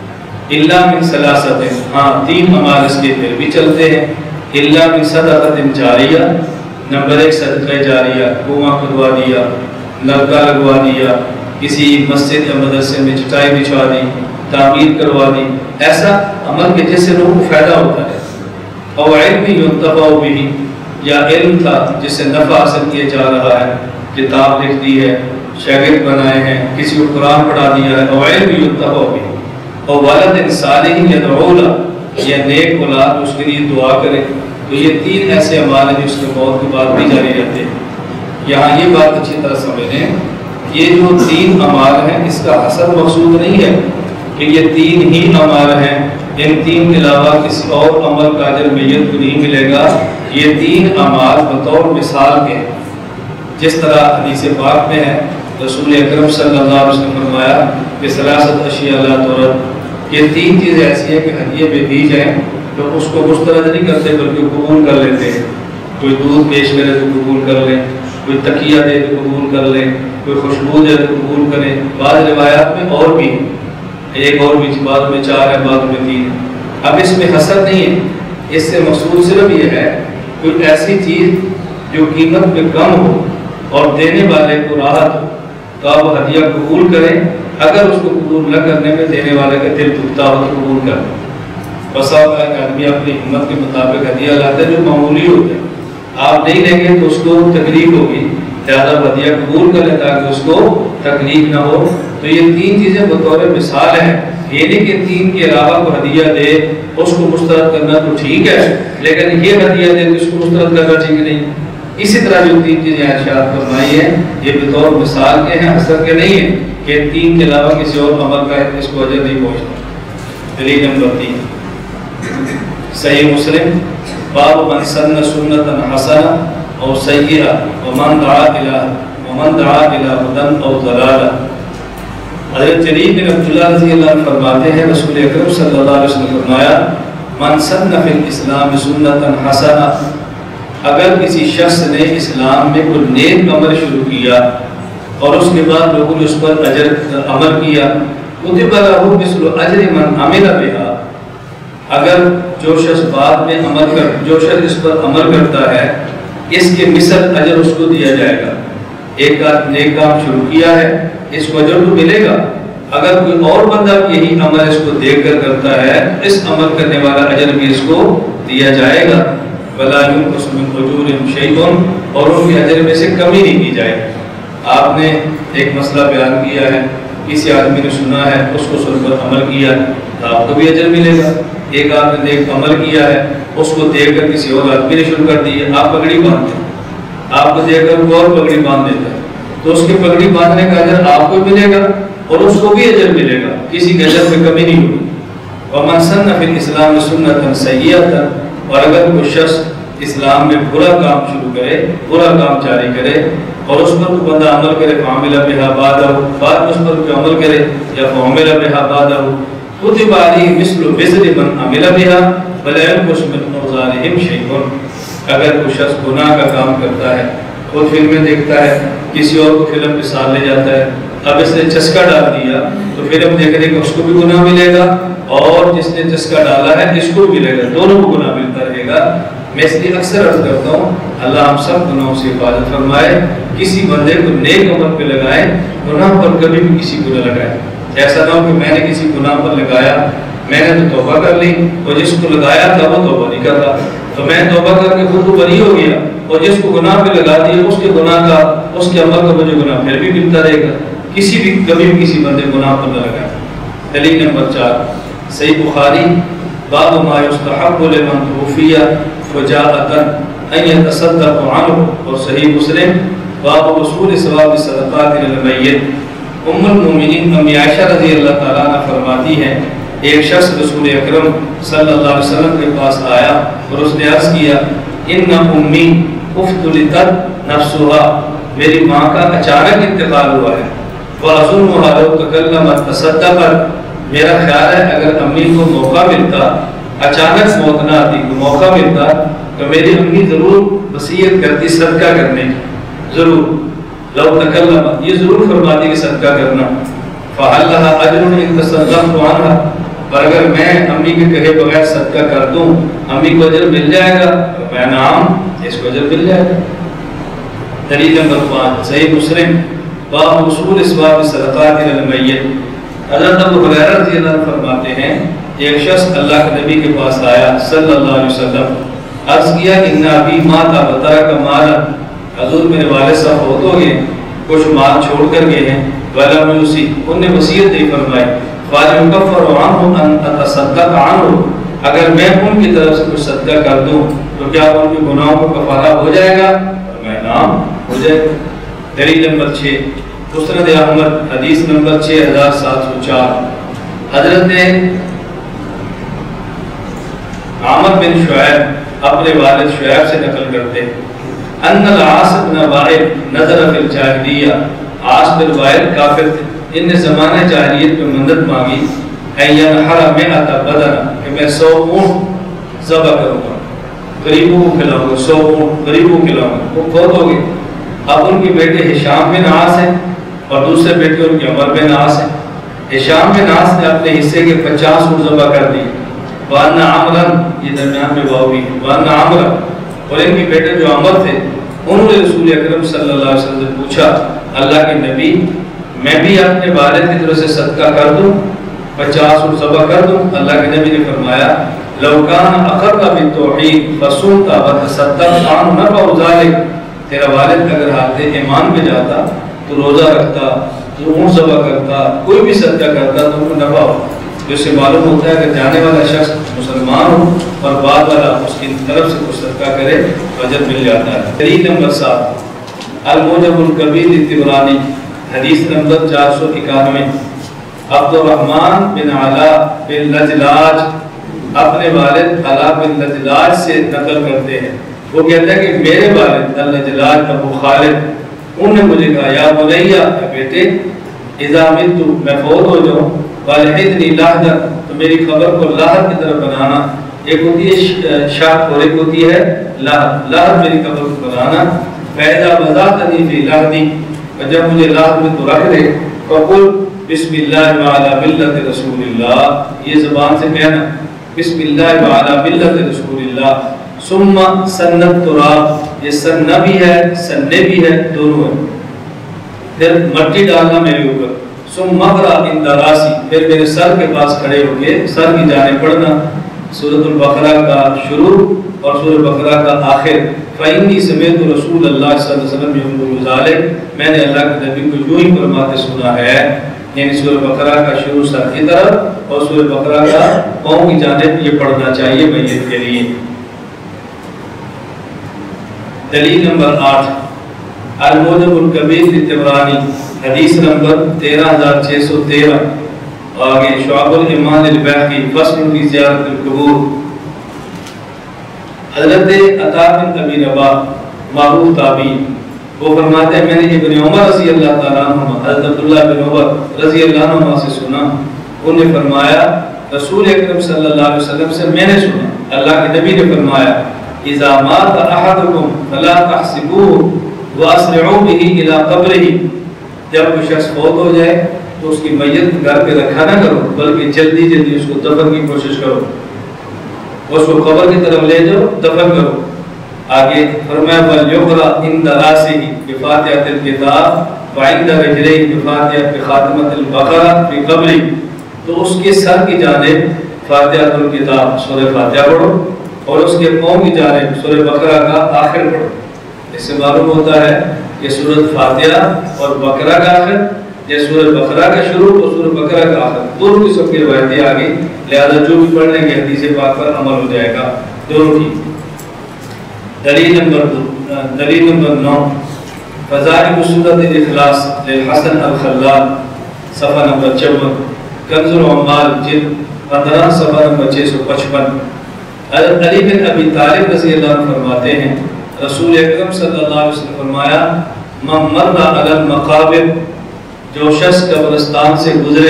الا من ثلاثۃ، ہاں تین اعمال اس کے پھر بھی چلتے ہیں۔ الا من صدقۃ جاریہ، نمبر ایک صدقہ جاریہ، کنواں کھدوا دیا، نلکا لگوا دیا، کسی مسجد یا مدرسے میں چٹائی بچھا دی، تعمیر کروا دی، ایسا عمل کے جس سے لوگوں کو فائدہ ہوتا ہے۔ او علم ينتفع به، یا علم تھا جس سے نفع حاصل کیا جا رہا ہے، کتاب لکھ دی ہے، شاگرد بنائے ہیں، کسی کو قرآن پڑھا دیا ہے، او علم ينتفع به، او ولد صالح يدعو له، یا نیک اولاد اس کے لیے دعا کرے۔ تو یہ تین ایسے اعمال ہیں جو اس کے موت کے بعد بھی جاری رہتے ہیں۔ یہاں یہ بات اچھی طرح سمجھ لیں، یہ جو تین اعمال ہیں اس کا حسب مقصود نہیں ہے کہ یہ تین ہی اعمال ہیں، ان تین کے علاوہ کسی اور عمل کا اجر میت کو نہیں ملے گا۔ یہ تین اعمال بطور مثال کے، جس طرح حدیث پاک میں ہے رسول اکرم صلی اللہ علیہ وسلم نے فرمایا کہ ثلاثت اشیاء لا ترد، یہ تین چیزیں ایسی ہیں کہ ہدیے پہ دی جائیں تو اس کو مسترد نہیں کرتے بلکہ قبول کر لیتے ہیں۔ کوئی دودھ پیش کرے تو قبول کر لیں، کوئی تکیہ دے تو قبول کر لیں، کوئی خوشبو دے تو قبول کریں۔ بعض روایات میں اور بھی ایک اور بھی، بعض میں چار ہے، بعض میں تین ہے۔ اب اس میں حسد نہیں ہے، اس سے مقصود صرف یہ ہے کوئی ایسی چیز جو قیمت میں کم ہو اور دینے والے کو راحت ہو تو آپ ہدیہ قبول کریں۔ اگر اس کو قبول نہ کرنے میں دینے والے کا دل دکھتا ہو تو قبول کریں۔ بسا ہوتا ہے کہ آدمی اپنی ہمت کے مطابق ہدیہ لاتا ہے جو معمولی ہوتا ہے، آپ نہیں لیں گے تو اس کو تکلیف ہوگی، زیادہ ہدیہ قبول کر لیں تاکہ اس کو تکلیف نہ ہو۔ تو یہ تین چیزیں بطور مثال ہیں، یہ نہیں کہ تین کے علاوہ کو ہدیہ دے اس کو مسترد کرنا تو ٹھیک ہے، لیکن یہ ہدیہ دے تو اس کو مسترد کرنا ٹھیک نہیں۔ اسی طرح جو تین چیزیں ارشاد فرمائی ہیں یہ بطور مثال کے ہیں، حسد کے نہیں ہیں کہ تین کے علاوہ کسی اور عمل کا اس کو اجر نہیں پہنچتا۔ دلیل نمبر تین صحیح مسلم باب من سن سنتا حسنہ او سیئہ ومن دعا الہ ومن دعا الہ ہدی او ضلالہ۔ حضرت جریر بن عبداللہ رضی اللہ عنہ فرماتے ہیں رسول اکرم صلی اللہ علیہ وسلم نے فرمایا من سن فی الاسلام سنتا حسنہ، اگر کسی شخص نے اسلام میں کوئی نیک عمل شروع کیا اور اس کے بعد لوگوں نے اس پر اجر عمل کیا، کتب لہ مثل اجر من عمل بہا، اگر جو شخص بعد میں عمل کر جو شخص اس پر عمل کرتا ہے اس کے مثل اجر اس کو دیا جائے گا۔ ایک آدھ نیک کام شروع کیا ہے اس کو اجر تو ملے گا، اگر کوئی اور بندہ یہی عمل اس کو دیکھ کر کرتا ہے اس عمل کرنے والا اجر بھی اس کو دیا جائے گا۔ وَلَا يُنْقَصُ مِنْ أُجُورِهِمْ شَيْءٌ، اور ان کے اجر میں سے کمی نہیں کی جائے گی۔ آپ نے ایک مسئلہ بیان کیا ہے، کسی آدمی نے سنا ہے اس کو سن کر عمل کیا تو آپ کو بھی اجر ملے گا۔ ایک آدمی نے ایک عمل کیا ہے اس کو دیکھ کر کسی اور آدمی نے شروع کر دی ہے، آپ پگڑی باندھتے ہیں، آپ کو دیکھ کر کوئی اور پگڑی باندھ دیتا ہے تو اس کی پگڑی باندھنے کا اجر آپ کو ملے گا اور اس کو بھی اجر ملے گا، کسی کے اجر میں کمی نہیں ہوگی۔ ومن سن فی الاسلام سنتا سیئتا، اور اگر کوئی شخص اسلام میں برا کام شروع کرے، برا کام جاری کرے اور اس پر کوئی بندہ عمل کرے، فعمل بہا بعدہ، بعد میں اس پر کوئی عمل کرے یا فعمل بہا بعدہ، کتب علیہ مثل وزر من عمل بہا ولا ينقص من اوزارہم شیء۔ اگر کوئی شخص گناہ کا کام کرتا ہے، خود فلمیں دیکھتا ہے، کسی اور کو فلم پہ ساتھ لے جاتا ہے، اب اس نے چسکا ڈال دیا تو فلم دیکھنے کا اس کو بھی گناہ ملے گا اور جس نے چسکا ڈالا ہے اس کو بھی ملے گا، دونوں کو گناہ ملتا رہے گا۔ میں اس لیے اکثر عرض کرتا ہوں اللہ ہم سب گناہوں سے حفاظت فرمائے، کسی بندے کو نیک عمل پہ لگائے، گناہ پر کبھی بھی کسی کو نہ لگائے۔ ایسا نہ ہو کہ میں نے کسی گناہ پر لگایا، میں نے تو توبہ کر لی اور جس کو لگایا تھا وہ توبہ نہیں کر رہا، تو میں توبہ کر کے خود کو بری ہو گیا اور جس کو گناہ پہ لگا دیا اس کے گناہ کا، اس کے عمل کا مجھے گناہ پھر بھی ملتا رہے گا۔ کسی بھی کبھی بھی کسی بندے گناہ پر نہ لگائے۔ دلیل نمبر چار، صحیح بخاری باب ما یستحب لمن توفی فجاءۃ ان یتصدق عنہ، اور صحیح مسلم باب وصول ثواب الصدقات للمیت۔ ام المؤمنین امی عائشہ رضی اللہ تعالیٰ عنہ فرماتی ہیں ایک شخص رسول اکرم صلی اللہ علیہ وسلم کے پاس آیا اور اس نے عرض کیا ان امی افتلتت نفسها، میری ماں کا اچانک انتقال ہوا ہے، وَأَظُنُّهَا لَوْ تَكَلَّمَتْ تَصَدَّقَتْ، میرا خیال ہے اگر امی کو موقع ملتا، اچانک موت نہ آتی کو موقع ملتا تو میری امی ضرور وصیت کرتی صدقہ کرنے کی، ضرور لو تکلمت، یہ ضرور فرماتی کہ صدقہ کرنا، فَهَلْ لَهَا أَجْرٌ إِن تَصَدَّقْتُ عَنْهَا، پر اگر میں امی کے کہے بغیر صدقہ کر دوں امی کو اجر مل جائے گا، میں نام اس کو اجر مل جائے گا۔ دلیل نمبر پانچ، صحیح مسلم باب وصول ثواب الصدقات للمیت۔ حضرت ابو ہریرہ رضی اللہ عنہ فرماتے ہیں ایک شخص اللہ کے نبی کے پاس آیا صلی اللہ علیہ وسلم، عرض کیا ان ابی مات وترک مالا، حضور میرے والد صاحب فوت ہو گئے، کچھ مال چھوڑ کر گئے ہیں، ولم یوصی، انہوں نے وصیت نہیں فرمائی، فَلْيُكَفَّرُ عَنْهُ أَنْ أَتَصَدَّقَ عَنْهُ، اگر میں ان کی طرف سے کچھ صدقہ کر دوں تو کیا ان کے گناہوں کو کفارہ ہو جائے گا؟ میں نام ہو جائے گا۔ دلیل نمبر چھ، مسند احمد حدیث نمبر چھ ہزار سات سو چار، حضرت عامر بن شعیب اپنے والد شعیب سے نقل کرتے ہیں ان العاص بن وائل نظر فی الجاہلیہ، عاص بن وائل کافر تھے، ان نے زمانہ جاہلیت میں مدد مانگی این حرم مئۃ بدن، کہ میں سو اونٹ ذبح کروں گا، غریبوں کو کھلاؤں گا، سو اونٹ غریبوں کو کھلاؤں گا، وہ فوت ہو گئے۔ اب ان کے بیٹے ہشام بن عاص ہیں اور دوسرے بیٹے ان کے عمر بن عاص ہیں۔ ہشام بن عاص نے اپنے حصے کے پچاس اونٹ ذبح کر دیے، وَأَنَّ عَمْرًا، یہ درمیان میں واو بھی ہے، وَأَنَّ عَمْرًا، اور ان کے بیٹے جو عمر تھے انہوں نے رسول اکرم صلی اللہ علیہ وسلم سے پوچھا اللہ کے نبی میں بھی اپنے والد کی طرف سے صدقہ کر دوں، پچاس اونٹ ذبح کر دوں؟ اللہ کے نبی نے فرمایا لو کان اقر بالتوحید فصمت وتصدقت عنه نفع ذلك، تیرا والد اگر حالت ایمان پہ جاتا تو روزہ رکھتا، تو اونٹ ذبح کرتا، کوئی بھی صدقہ کرتا تو ان کو نفع ہو۔ جس سے معلوم ہوتا ہے کہ جانے والا شخص مسلمان ہو اور بعد والا اس کی طرف سے کچھ صدقہ کرے تو اجر مل جاتا ہے۔ دلیل نمبر سات، الموجب الکبیر للطبرانی حدیث نمبر چار سو اکانوے، عبد الرحمن بن علاء بن لجلاج اپنے والد علاء بن لجلاج سے نقل کرتے ہیں، وہ کہتے ہیں کہ میرے والد لجلاج ابو خالد انہوں نے مجھے کہا یا بنیا، بیٹے اذا مت، میں فوت ہو جاؤں، والحدنی لحدا، تو میری خبر کو لحد کی طرف بنانا، ایک ہوتی ہے شاخ اور ایک ہوتی ہے لحد، لحد میری خبر کو بنانا، فیضا وضعتنی فی لحدی، اور جب مجھے لحد میں تو رکھ دے فقل بسم اللہ وعلی ملت رسول اللہ، یہ زبان سے کہنا بسم اللہ وعلی ملت رسول اللہ، ثم سنت تراب، یہ سننا بھی ہے سننے بھی ہے، دونوں ہیں، پھر مٹی ڈالنا میرے اوپر، ثم مغرا ان دراسی، پھر میرے سر کے پاس کھڑے ہو کے سر کی جانب پڑھنا، سورۃ البقرہ کا شروع اور سورۃ البقرہ کا آخر، فإنی سمعت رسول اللہ صلی اللہ علیہ وسلم یقول ذلک، میں نے اللہ کے نبی کو یوں ہی فرماتے سنا ہے، یعنی سورۃ البقرہ کا شروع سر کی طرف اور سورۃ البقرہ کا پاؤں کی جانب یہ پڑھنا چاہیے میت کے لیے۔ دلیل نمبر آٹھ، الموجب الکبیر للطبرانی حدیث نمبر تیرہ ہزار چھ سو تیرہ، آگے شعب الایمان البیہقی فصل فی زیارت القبور. حضرت عطا بن ابی رباح معروف تابعی وہ فرماتے ہیں میں نے ابن عمر رضی اللہ تعالیٰ عنہ حضرت عبداللہ بن عمر رضی اللہ عنہ سے سنا. انہوں نے فرمایا رسول اکرم صلی اللہ علیہ وسلم سے میں نے سنا اللہ کے نبی نے فرمایا اذا مات احدکم فلا تحسبوه واسرعوا به الى قبره. جب کوئی شخص فوت ہو جائے تو اس کی میت گھر پہ رکھا نہ کرو بلکہ جلدی جلدی اس کو دفن کی کوشش کرو, اس کو قبر کی طرف لے جاؤ دفن کرو. آگے فرمایا وَلْيُقْرَأْ عِنْدَ رَأْسِهِ بِفَاتِحَةِ الْكِتَابِ وَعِنْدَ رِجْلَيْهِ بِفَاتِحَةِ بِخَاتِمَةِ الْبَقَرَةِ فِي قَبْرِهِ. تو اس کے سر کی جانب فاتحۃ الکتاب سورہ فاتحہ پڑھو اور اس کے پاؤں کی جانب سورہ بقرہ کا آخر پڑھو. اس سے معلوم ہوتا ہے کہ سورہ فاتحہ اور بقرہ کا آخر یا سورہ بقرہ کا شروع اور سورہ بقرہ کا آخر دونوں قسم کی روایتیں آ گئی, لہذا جو بھی پڑھ لیں گے حدیث پاک پر عمل ہو جائے گا دونوں کی. دلیل نمبر دو دلیل نمبر نو فضائل سورۃ الاخلاص للحسن الخلال صفحہ نمبر چون, کنز العمال جلد پندرہ صفحہ نمبر چھ سو پچپن. حضرت علی بن ابی طالب رضی اللہ عنہ فرماتے ہیں رسول اکرم صلی اللہ علیہ وسلم فرمایا من مر علی المقابر جو شخص قبرستان سے گزرے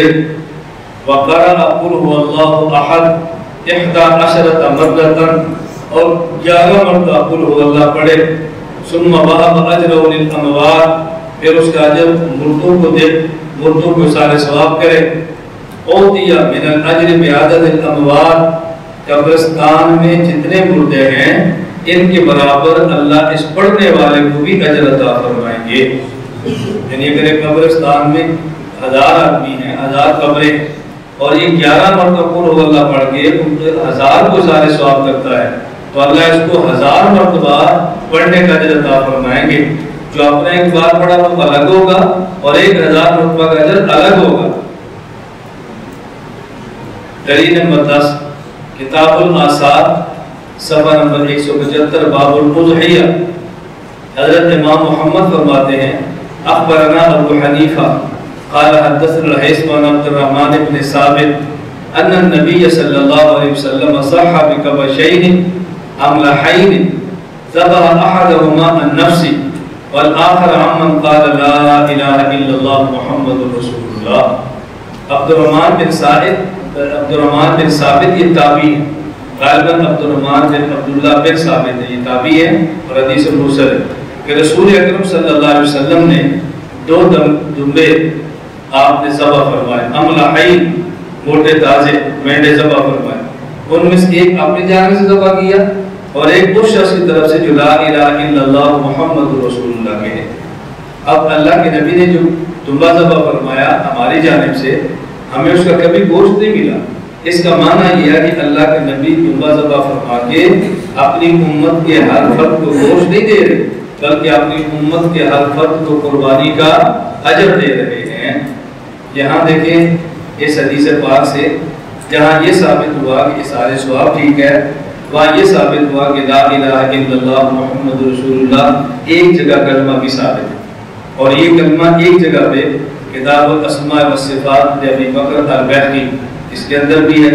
وقرأ قل هو اللہ احد احدى عشرة مرة اور گیارہ مرتبہ قل هو اللہ پڑھے ثم وهب اجره للاموات پھر اس کا اجر مردوں کو دے مردوں کو سارے ثواب کرے. اوتي من الاجر بعدد الاموات قبرستان میں جتنے مردے ہیں ان کے برابر اللہ اس پڑھنے والے کو بھی اجر عطا فرمائیں گے. یعنی اگر ایک قبرستان میں ہزار آدمی ہیں ہزار قبریں اور یہ گیارہ مرتبہ قل هو اللہ پڑھ کے ان ہزار کو سارے ثواب کرتا ہے تو اللہ اس کو ہزار مرتبہ پڑھنے کا اجر عطا فرمائیں گے. جو اپنا ایک بار پڑھا وہ الگ ہوگا اور ایک ہزار مرتبہ کا اجر الگ ہوگا. دلیل نمبر دس کتاب الآثار صفحہ نمبر ایک سو پچہتر باب الاضحیہ. حضرت امام محمد فرماتے ہیں اخبرنا ابو حنیفہ قال حدثنا الحیثم عن عبد الرحمن بن ثابت ان النبی صلی اللہ علیہ وسلم صح بکبشین املحین ذبح احدهما عن نفسه والآخر عمن قال لا الہ الا اللہ محمد رسول اللہ. عبد الرحمن بن ثابت عبد الرحمن بن ثابت یہ تابعی ہے, غالباً عبد الرحمن بن عبداللہ بن ثابت ہے, یہ تابعی ہے اور حدیث مرسل ہے کہ رسول اکرم صلی اللہ علیہ وسلم نے دو دمبے آپ نے ذبح فرمائے, املحین موٹے تازے مینڈے ذبح فرمائے. ان میں سے ایک اپنی جانب سے ذبح کیا اور ایک اس شخص کی طرف سے جو لا الہ الا اللہ محمد رسول اللہ کے ہے. اب اللہ کے نبی نے جو دمبا ذبح فرمایا ہماری جانب سے ہمیں اس کا کبھی گوشت نہیں ملا. اس کا معنی یہ ہے کہ اللہ کے نبی دمبا ذبح فرما کے اپنی امت کے ہر فرد کو گوشت نہیں دے رہے بلکہ اپنی امت کے ہر فرد کو قربانی کا اجر دے رہے ہیں. یہاں دیکھیں اس حدیث پاک سے جہاں یہ ثابت ہوا کہ سارے ثواب ٹھیک ہے, وہاں یہ ثابت ہوا کہ لا الہ الا اللہ محمد رسول اللہ ایک جگہ کلمہ بھی ثابت ہے اور یہ کلمہ ایک جگہ پہ کتاب الاسماء والصفات ابی بکر البیہقی اس کے اندر بھی ہے.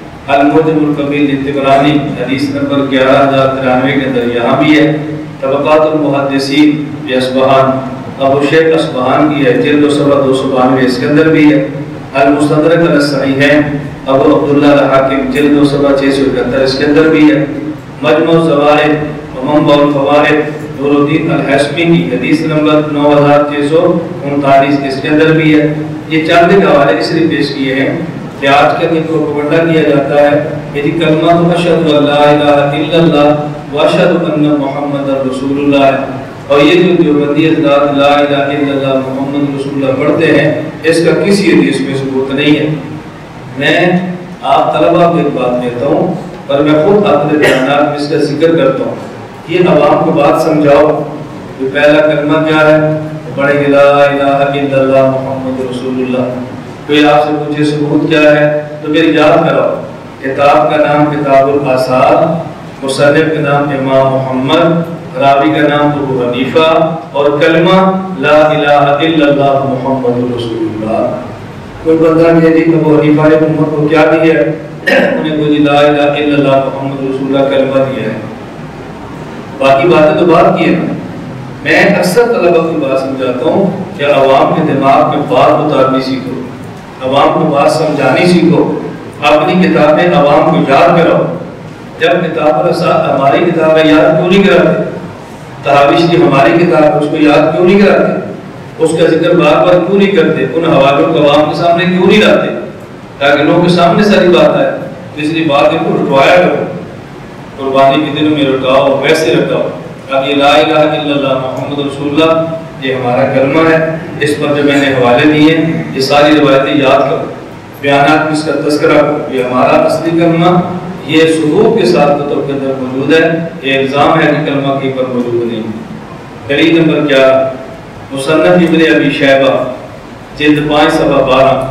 المعجم الکبیر للطبرانی حدیث نمبر گیارہ ہزار ترانوے کے اندر یہاں بھی ہے. طبقات المحدثین اصبہان ابو شیخ اصبہان کی ہے جلد و صفحہ دو سو بانوے اس کے اندر بھی ہے. المستدرک علی الصحیحین ابو عبداللہ الحاکم جلد و صفحہ چھ سو اکہتر اس کے اندر بھی ہے. مجموع الزوائد و منبع الفوائد نور الدین الحیثمی کی حدیث نمبر نو ہزار چھ سو انتالیس اس کے اندر بھی ہے. یہ چند حوالے اس لیے پیش کیے ہیں کہ آج کے دن پروپیگنڈا کیا جاتا ہے کہ جی کلمہ تو اشہد ان لا الہ الا اللہ و اشہد ان محمد رسول اللہ ہے, اور یہ جو دیوبندی حضرات لا الہ الا اللہ محمد رسول اللہ پڑھتے ہیں اس کا کسی حدیث میں ثبوت نہیں ہے. میں آپ طلبہ کو ایک بات کہتا ہوں اور میں خود اپنے بیانات میں اس کا ذکر کرتا ہوں. یہ عوام کو بات سمجھاؤ کہ پہلا کلمہ کیا ہے, پڑھیں گے لا الہ الا اللہ محمد رسول اللہ. کوئی آپ سے پوچھے ثبوت کیا ہے تو پھر یاد کراؤ کتاب کا نام کتاب الآثار, مصنف کا نام امام محمد, راوی کا نام ابو حنیفہ اور کلمہ لا الہ الا اللہ محمد رسول اللہ. کوئی بندہ کہ جی ابو حنیفہ نے امت کو کیا دیا ہے؟ انہیں کوئی لا الہ الا اللہ محمد رسول اللہ کلمہ دیا ہے، باقی باتیں تو بات کی ہے نا۔ میں اکثر طلبہ کی بات سمجھاتا ہوں کہ عوام کے دماغ میں بات اتارنی سیکھو، عوام کو بات سمجھانی سیکھو، اپنی کتابیں عوام کو یاد کراؤ۔ جب کتاب ہماری کتابیں یاد کیوں نہیں کراتے؟ تحاویش کی ہماری کتاب ہے، اس کو یاد کیوں نہیں کراتے؟ اس کا ذکر بار بار کیوں نہیں کرتے؟ ان حوالوں کو عوام کے سامنے کیوں نہیں لاتے تاکہ لوگوں کے سامنے ساری بات آئے؟ اس لیے باتیں کو رٹوایا کرو، قربانی کے دنوں میں رٹاؤ، ویسے رٹاؤ۔ اب یہ لا الہ الا اللہ محمد رسول اللہ یہ ہمارا کلمہ ہے، اس پر جو میں نے حوالے دیے یہ ساری روایتیں یاد کرو، بیانات میں اس کا تذکرہ کرو، یہ ہمارا اصلی کلمہ یہ ثبوت کے ساتھ کتب کے اندر موجود ہے، یہ الزام ہے کہ کلمہ کہیں پر موجود نہیں۔ دلیل نمبر گیارہ مصنف ابن ابی شیبہ جلد پانچ صفحہ بارہ۔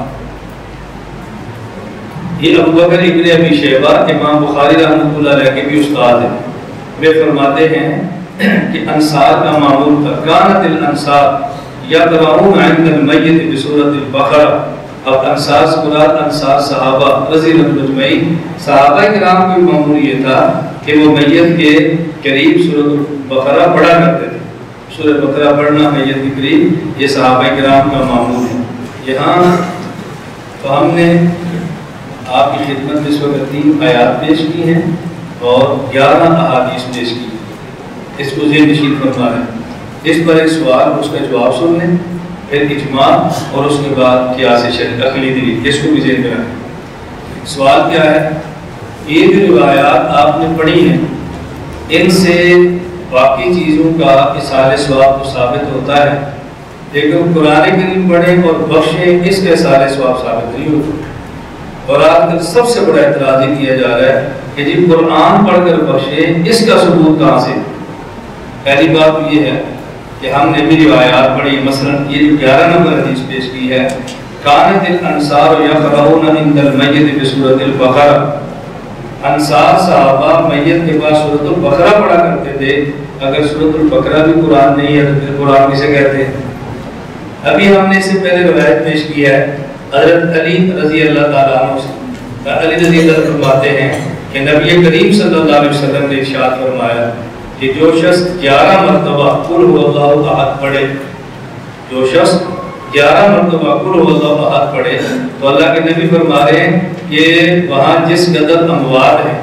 یہ ابو بکر ابن ابی شیبہ امام بخاری رحمۃ اللہ علیہ کے بھی استاد ہیں، وہ فرماتے ہیں کہ انصار کا معمول تھا، کانت الانصار یقرؤون عند المیت بسورۃ البقرہ۔ اب انصار سے مراد انصار صحابہ رضی اللہ اجمعین، صحابہ کرام کا معمول یہ تھا کہ وہ میت کے قریب سورۃ البقرہ پڑھا کرتے تھے۔ سورۃ بقرہ پڑھنا میت کے قریب یہ صحابہ کرام کا معمول ہے۔ یہاں تو ہم نے آپ کی خدمت میں اس وقت تین آیات پیش کی ہیں اور گیارہ احادیث پیش کی ہیں، اس کو ذہن نشین فرما ہے۔ اس پر ایک سوال اس کا جواب سن لیں، پھر اجماع اور اس کے بعد قیاس شرعی عقلی دلیل، اس کو بھی ذہن میں رکھیں۔ سوال کیا ہے؟ یہ جو روایات آپ نے پڑھی ہیں ان سے باقی چیزوں کا اصحال ثواب کو ثابت ہوتا ہے، لیکن قرآن کریم پڑھیں اور بخشیں اس کا اصحال ثواب ثابت نہیں ہوتا۔ اور آج کل سب سے بڑا اعتراض یہ کیا جا رہا ہے کہ جی قرآن پڑھ کر بخشیں، اس کا ثبوت کہاں سے؟ پہلی بات یہ ہے کہ ہم نے بھی روایات پڑھی، مثلا یہ جو گیارہ نمبر حدیث پیش کی ہے، کانت الانصار یقرؤون عند المیت بسورۃ البقرہ، انصار صحابہ میت کے بعد سورۃ البقرہ پڑھا کرتے تھے۔ اگر سورۃ البقرہ بھی قرآن نہیں ہے تو پھر قرآن کسے کہتے ہیں؟ ابھی ہم نے اس سے پہلے روایت پیش کی ہے حضرت علی رضی اللہ تعالیٰ عنہ سے، علی رضی اللہ عنہ فرماتے ہیں کہ نبی کریم صلی اللہ علیہ وسلم نے ارشاد فرمایا کہ جو شخص گیارہ مرتبہ قل هو اللہ احد پڑھے، جو شخص گیارہ مرتبہ قل هو اللہ احد پڑھے تو اللہ کے نبی فرما رہے ہیں کہ وہاں جس قدر اموات ہیں،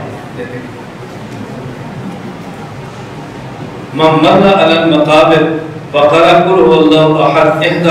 من مر علی المقابر فقرأ قل هو اللہ احد احدى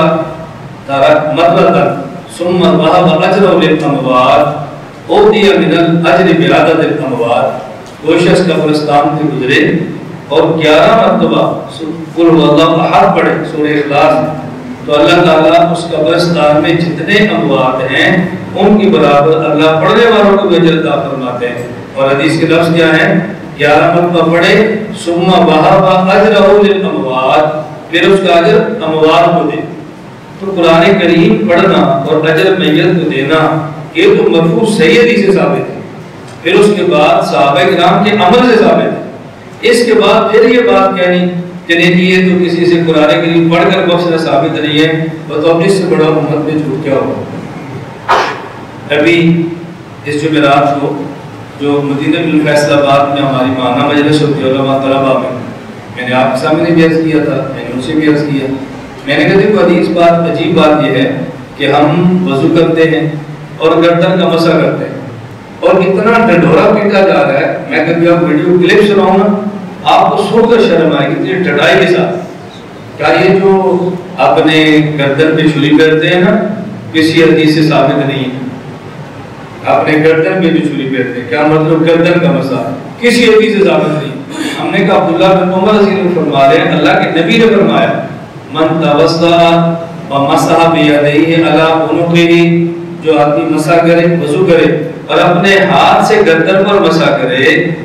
عشر مرة ثم وهب اجرا للاموات اوتي من الاجر بعدد الاموات۔ کوئی شخص قبرستان سے گزرے اور گیارہ مرتبہ قل هو اللہ احد پڑھے سورہ اخلاص، تو اللہ تعالیٰ اس قبرستان میں جتنے اموات ہیں ان کی برابر اللہ پڑھنے والوں کو اجر عطا فرماتے ہیں۔ اور حدیث کے لفظ کیا ہیں؟ گیارہ مرتبہ پڑھے ثم وهب اجرا للاموات، پھر اس کا اجر اموات کو دے۔ تو قرآن کریم پڑھنا اور اجر میت کو دینا یہ تو مرفوع صحیح حدیث سے ثابت ہے، پھر اس کے بعد صحابہ کرام کے عمل سے ثابت ہے۔ اس کے بعد پھر یہ بات کہنی کہ نہیں یہ تو کسی سے قرآن کریم پڑھ کر بخشنا ثابت نہیں ہے، بتاؤ اس سے بڑا امت میں جھوٹ کیا ہوگا؟ ابھی اس جمعرات کو جو مدینہ فیصل آباد میں ہماری ماہانہ مجلس ہوتی ہے علماء طلباء میں، میں نے آپ کے سامنے بھی عرض کیا تھا، میں نے ان سے بھی عرض کیا، میں نے کہا دیکھو حدیث بات عجیب بات یہ ہے کہ ہم وضو کرتے ہیں اور گردن کا مسح کرتے ہیں اور اتنا ڈنڈورا پیٹا جا رہا ہے، میں کبھی آپ ویڈیو کلپ سناؤں نا آپ کو سن کر شرم آئے گی اتنی ڈٹائی کے ساتھ۔ کیا یہ جو اپنے گردن پہ چھری پھیرتے ہیں نا کسی حدیث سے ثابت نہیں ہے؟ اپنے گردن پہ جو چھری پھیرتے ہیں کیا مطلب گردن کا مسح کسی حدیث سے ثابت نہیں۔ ہم نے کہا عبداللہ بن عمر رضی اللہ عنہ فرما رہے ہیں اللہ کے نبی نے فرمایا من توضأ ومسح بیدیہ علی عنقہ، جو آدمی مسح کرے وضو کرے اور اپنے ہاتھ سے گردن پر مسح کرے،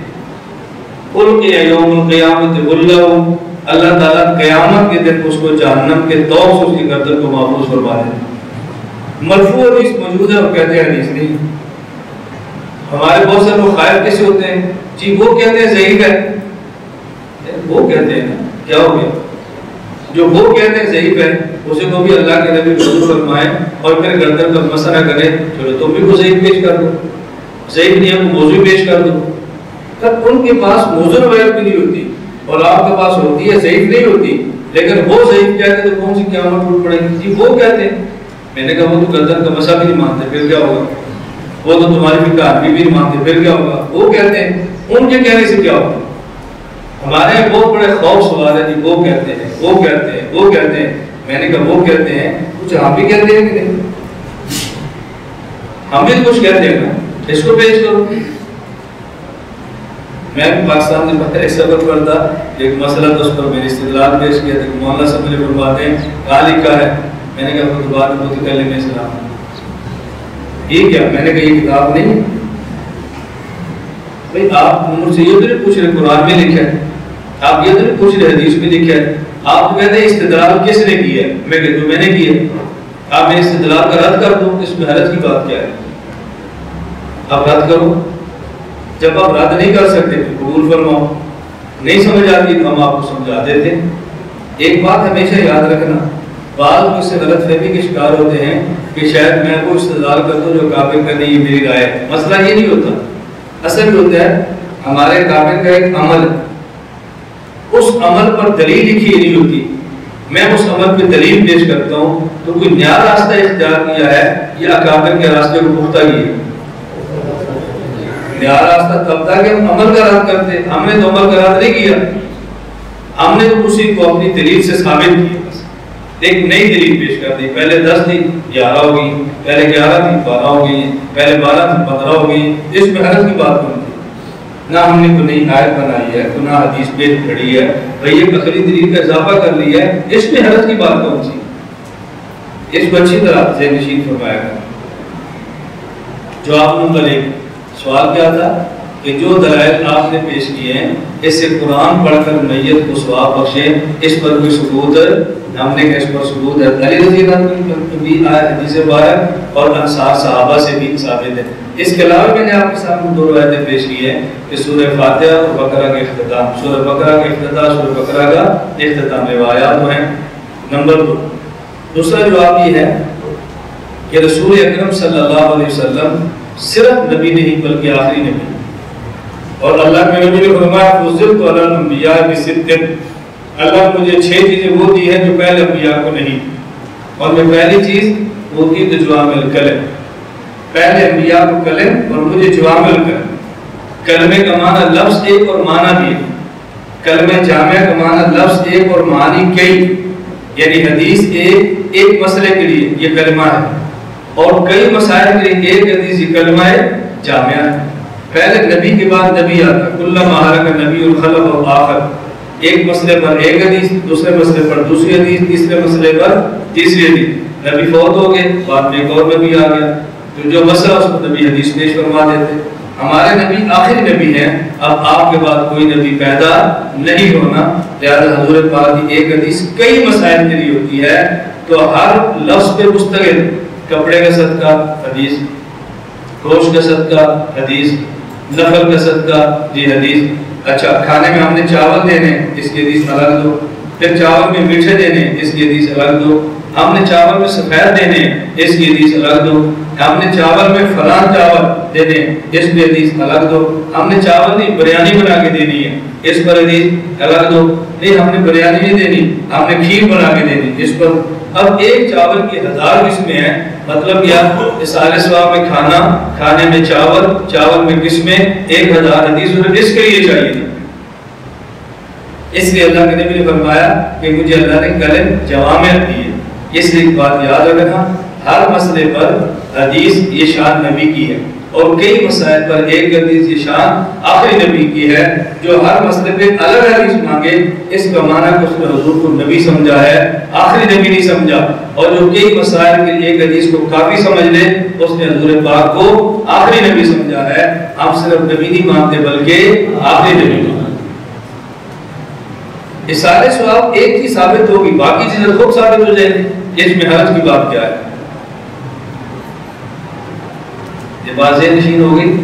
القی یوم القیامت غلہ، اللہ تعالیٰ قیامت کے دن اس کو جہنم کے طوق سے اس کی گردن کو محفوظ فرما دے۔ مرفوع حدیث موجود ہے اور کہتے ہیں حدیث نہیں۔ ہمارے بہت سے لوگ قائل کیسے ہوتے ہیں جی وہ کہتے ہیں ضعیف ہے، وہ کہتے ہیں کیا ہو گیا جو وہ کہتے ہیں ضعیف ہے اسے کو بھی اللہ کے نبی وضو فرمائیں اور پھر گردن پر مسا نہ کریں، چلو تم بھی کو ضعیف پیش کر دو، ضعیف نہیں ہے وہ موضوع پیش کر دو۔ تب ان کے پاس موضوع روایت بھی نہیں ہوتی اور آپ کے پاس ہوتی ہے، ضعیف نہیں ہوتی، لیکن وہ ضعیف کہتے تو کون سی قیامت ٹوٹ پڑے گی؟ جی وہ کہتے ہیں۔ میں نے کہا وہ تو گردن کا مسا بھی نہیں مانتے، پھر کیا ہوگا؟ وہ تو تمہاری بھی کہانی بھی نہیں مانتے، پھر کیا ہوگا؟ وہ کہتے ہیں، ان کے کہنے سے کیا ہوگا؟ ہمارے بہت بڑے خوف سوال ہے جی وہ کہتے ہیں، وہ کہتے ہیں، وہ کہتے ہیں۔ میں نے کہا وہ کہتے ہیں، کچھ ہم بھی کہتے ہیں کہ نہیں؟ ہم بھی کچھ کہتے ہیں نا، اس کو پیش کرو۔ میں پاکستان سے پتہ ایک سبق پڑھتا، ایک مسئلہ تو اس پر میری استدلال پیش کیا تھا کہ مولانا صاحب مجھے فرماتے ہیں کہاں لکھا ہے؟ میں نے کہا خطبات متکلم اسلام۔ یہ کیا؟ میں نے کہا یہ کتاب نہیں۔ بھئی آپ مجھ سے یہ تو نہیں پوچھ رہے قرآن میں لکھا ہے، آپ یہ تو نہیں پوچھ رہے حدیث میں لکھا ہے، آپ تو کہتے ہیں استدلال کس نے کیا ہے؟ میں کہتا ہوں میں نے کیا ہے۔ آپ میں استدلال کا رد کر دو، اس میں حرج کی بات کیا ہے؟ آپ رد کرو، جب آپ رد نہیں کر سکتے تو قبول فرماؤ، نہیں سمجھ آتی تو ہم آپ کو سمجھا دیتے ہیں۔ ایک بات ہمیشہ یاد رکھنا، بعض اس سے غلط فہمی کے شکار ہوتے ہیں کہ شاید میں وہ استدلال کر دوں جو قابل کا نہیں، یہ میری رائے ہے۔ مسئلہ یہ نہیں ہوتا، اصل ہوتا ہے ہمارے قابل کا ایک عمل، اس عمل پر دلیل لکھی نہیں ہوتی، میں اس عمل پہ دلیل پیش کرتا ہوں تو کوئی نیا راستہ اختیار کیا ہے یا اکابر کے راستے کو پختہ کیا ہے؟ نیا راستہ تب تک کہ ہم عمل کا رد کرتے، ہم نے تو عمل کا رد نہیں کیا، ہم نے تو اسی کو اپنی دلیل سے ثابت کیا، ایک نئی دلیل پیش کر دی، پہلے دس تھی گیارہ ہو گئی، پہلے گیارہ تھی بارہ ہو گئی، پہلے بارہ تھی پندرہ ہو گئی، اس میں حرج کی بات بنتی نہ ہم نے کوئی نئی آیت بنائی ہے، کوئی نہ حدیث پیش کھڑی ہے، بھئی ایک اخری دلیل کا اضافہ کر لیا ہے، اس میں حرج کی بات کون سی؟ اس کو اچھی طرح ذہن نشین فرمایا گا۔ جواب نمبر ایک، سوال کیا تھا کہ جو دلائل آپ نے پیش کیے ہیں اس سے قرآن پڑھ کر میت کو ثواب بخشیں، اس پر کوئی ثبوت؟ ہم نے کہا اس پر ثبوت ہے، علی رضی اللہ عنہ بھی آیا حدیث مبارک اور انصار صحابہ سے بھی ثابت ہے۔ اس کے علاوہ میں نے آپ کے سامنے دو روایتیں پیش کی ہیں کہ سورہ فاتحہ اور بقرہ کا اختتام، سورہ بقرہ کا افتتاح، سورہ بقرہ کا اختتام روایات ہیں۔ نمبر دو، دوسرا جواب یہ ہے کہ رسول اکرم صلی اللہ علیہ وسلم صرف نبی نہیں بلکہ آخری نبی، اور اللہ کے نبی نے فرمایا فضلت علی الانبیاء بست، اللہ نے مجھے چھ چیزیں وہ دی ہیں جو پہلے انبیاء کو نہیں، اور میں پہلی چیز وہ کی تو جوامع الکلم، پہلے انبیاء کو کلم اور مجھے جوامع الکلم۔ کلمے کا معنی لفظ ایک اور معنی بھی ہے، کلمہ جامع کا معنی لفظ ایک اور معنی کئی، یعنی حدیث ایک ایک مسئلے کے لیے یہ کلمہ ہے، اور کئی مسائل کے لیے ایک حدیث یہ کلمہ جامع ہے۔ پہلے نبی کے بعد نبی آتا، کلما حرک نبی الخلق و آخر، ایک مسئلے پر ایک حدیث، دوسرے مسئلے پر دوسری حدیث، تیسرے مسئلے پر تیسری حدیث، نبی فوت ہو گئے بعد میں ایک اور نبی آ گیا تو جو مسئلہ اس کو نبی حدیث پیش فرما دیتے۔ ہمارے نبی آخری نبی ہیں، اب آپ کے بعد کوئی نبی پیدا نہیں ہونا، لہذا حضور پاک کی ایک حدیث کئی مسائل کے لیے ہوتی ہے، تو ہر لفظ پہ مستقل، کپڑے کا صدقہ حدیث، گوشت کا صدقہ حدیث، نفل کا صدقہ جی حدیث، اچھا کھانے میں ہم نے چاول دینے اس کی حدیث الگ دو، پھر چاول میں میٹھے دینے اس کی حدیث الگ دو، ہم نے چاول میں سفید دینے اس کی حدیث الگ دو، ہم نے چاول میں فلاں چاول دینے اس کی حدیث الگ دو، ہم نے چاول نہیں بریانی بنا کے دینی ہے اس پر حدیث الگ دو، نہیں ہم نے بریانی نہیں دینی ہم نے کھیر بنا کے دینی اس پر۔ اب ایک چاول کی ہزار قسمیں ہیں، مطلب کیا اصحاح ثواب میں کھانا، کھانے میں چاول، چاول میں قسمیں، ایک ہزار حدیث اس کے لیے چاہیے تھی۔ اس لیے اللہ کے نبی نے فرمایا کہ مجھے اللہ نے کلم جوامع دی ہے، اس لیے بات یاد رکھنا ہر مسئلے پر حدیث یہ شان نبی کی ہے، اور کئی مسائل پر ایک حدیث یہ شان آخری نبی کی ہے۔ جو ہر مسئلے پہ الگ حدیث مانگے اس کا معنی کہ اس نے حضور کو نبی سمجھا ہے، آخری نبی نہیں سمجھا، اور جو کئی مسائل کے ایک حدیث کو کافی سمجھ لے اس نے حضور پاک کو آخری نبی سمجھا ہے۔ ہم صرف نبی نہیں مانتے بلکہ آخری نبی مانتے۔ اصحاح ثواب ایک چیز ثابت ہوگی، باقی چیزیں خود ثابت ہو جائیں گی، اس میں حرج کی بات کیا ہے؟ یہ واضح نشین ہو گئی۔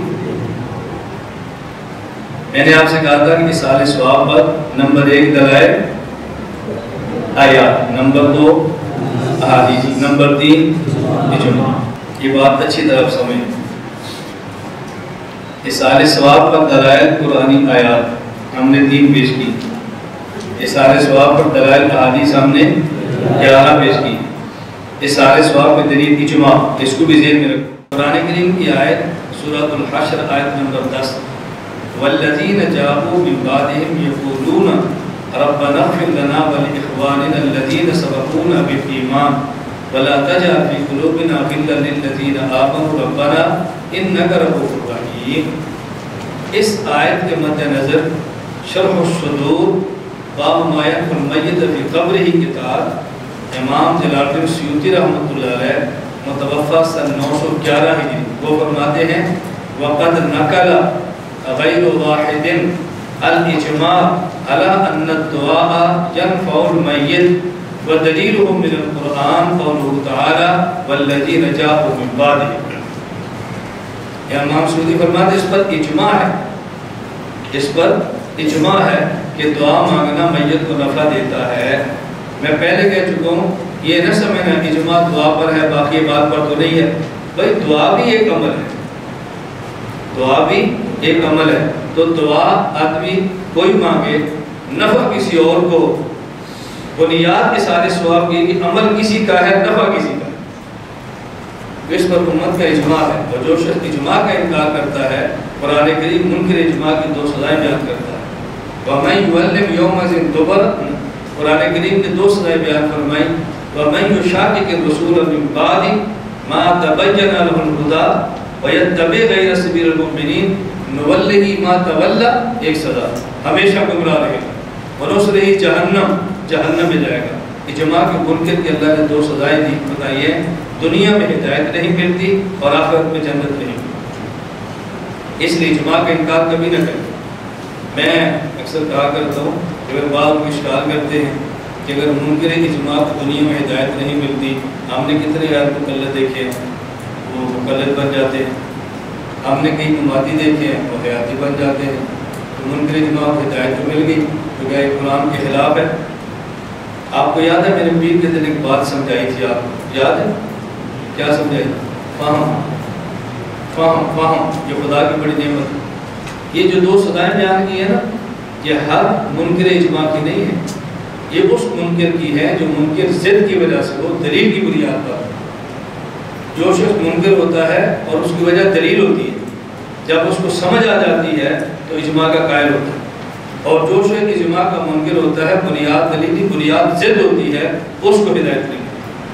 میں نے آپ سے کہا تھا کہ اصحاح ثواب پر نمبر ایک دلائل آیات، نمبر دو احادیث، نمبر تین اجماع۔ یہ بات اچھی طرح سمجھیں، اصحار ثواب پر دلائل قرآنی آیات ہم نے تین پیش کی، اصحار ثواب پر دلائل احادیث ہم نے گیارہ پیش کی، اصحار ثواب پر دلیل اجماع، اس کو بھی ذہن میں رکھو۔ قرآن کریم کی آیت سورۃ الحشر آیت نمبر دس، والذین جاءوا من بعدهم یقولون ربنا اغفر لنا ولإخواننا الذین سبقونا بالایمان ولا تجعل في قلوبنا غلا للذین آمنوا ربنا انک رؤوف رحیم۔ اس آیت کے مد نظر شرح الصدور باب ما ينفع المیت فی قبرہ کتاب امام جلال الدین سیوطی رحمۃ اللہ علیہ متوفہ سن نو سو گیارہ ہجری، وہ فرماتے ہیں وقد نقل غیر واحد الاجماع على ان الدعاء ينفع المیت ودلیلہ من القرآن قوله تعالی والذین جاءوا من بعدهم۔ امام سیوطی فرماتے ہیں اس پر اجماع ہے، اس پر اجماع ہے کہ دعا مانگنا میت کو نفع دیتا ہے۔ میں پہلے کہہ چکا ہوں، یہ نہ سمجھنا اجماع دعا پر ہے باقی بات پر تو نہیں ہے، بھائی دعا بھی ایک عمل ہے، دعا بھی ایک عمل ہے، تو دعا آدمی کوئی مانگے نفع کسی اور کو، بنیاد اصحار ثواب کی کہ عمل کسی کا ہے نفع کسی کا ہے، اس پر امت کا اجماع ہے۔ اور جو شخص اجماع کا انکار کرتا ہے قرآن کریم منکر اجماع کی دو سزائیں بیان کرتا ہے۔ وَمَنْ يُعَلِّمْ يَوْمَئِذٍ دُبُرَ، قرآن کریم نے دو سزائیں بیان فرمائی، وَمَنْ يُشَاقِقِ الرَّسُولَ مِنْ بَعْدِ مَا تَبَيَّنَ لَهُ الْهُدَىٰ وَيَتَّبِعْ غَيْرَ سَبِيلِ الْمُؤْمِنِينَ نُوَلِّهِ مَا تَوَلَّىٰ، ایک سزا ہمیشہ گمراہ رہے گا، وَنُصْلِهِ جہنم، جہنم میں جائے گا۔ اجماع کے منکر کی اللہ نے دو سزائیں دی، بتائیے دنیا میں ہدایت نہیں ملتی اور آخرت میں جنت نہیں ملتی، اس لیے اجماع کا انکار کبھی نہ کریں۔ میں اکثر کہا کرتا ہوں کہ اگر بعض کو اشکال کرتے ہیں کہ اگر منکر اجماع کو دنیا میں ہدایت نہیں ملتی، ہم نے کتنے یار مقلد دیکھے ہیں وہ مقلد بن جاتے ہیں، ہم نے کئی اماتی دیکھے ہیں وہ حیاتی بن جاتے ہیں، تو منکر اجماع کو ہدایت تو مل گئی تو کیا یہ قرآن کے خلاف ہے؟ آپ کو یاد ہے میں نے پیر کے دن ایک بات سمجھائی تھی، آپ کو یاد ہے کیا سمجھائی؟ فہم فہم فہم یہ خدا کی بڑی نعمت ہے۔ یہ جو دو سزائیں بیان کی ہیں نا، یہ ہر منکر اجماع کی نہیں ہے، یہ اس منکر کی ہے جو منکر ضد کی وجہ سے وہ دلیل کی بنیاد پر، جو شخص منکر ہوتا ہے اور اس کی وجہ دلیل ہوتی ہے، جب اس کو سمجھ آ جاتی ہے تو اجماع کا قائل ہوتا ہے، اور جو شخص اجماع کا منکر ہوتا ہے بنیاد دلیل کی بنیاد ضد ہوتی ہے، اس کو ہدایت نہیں۔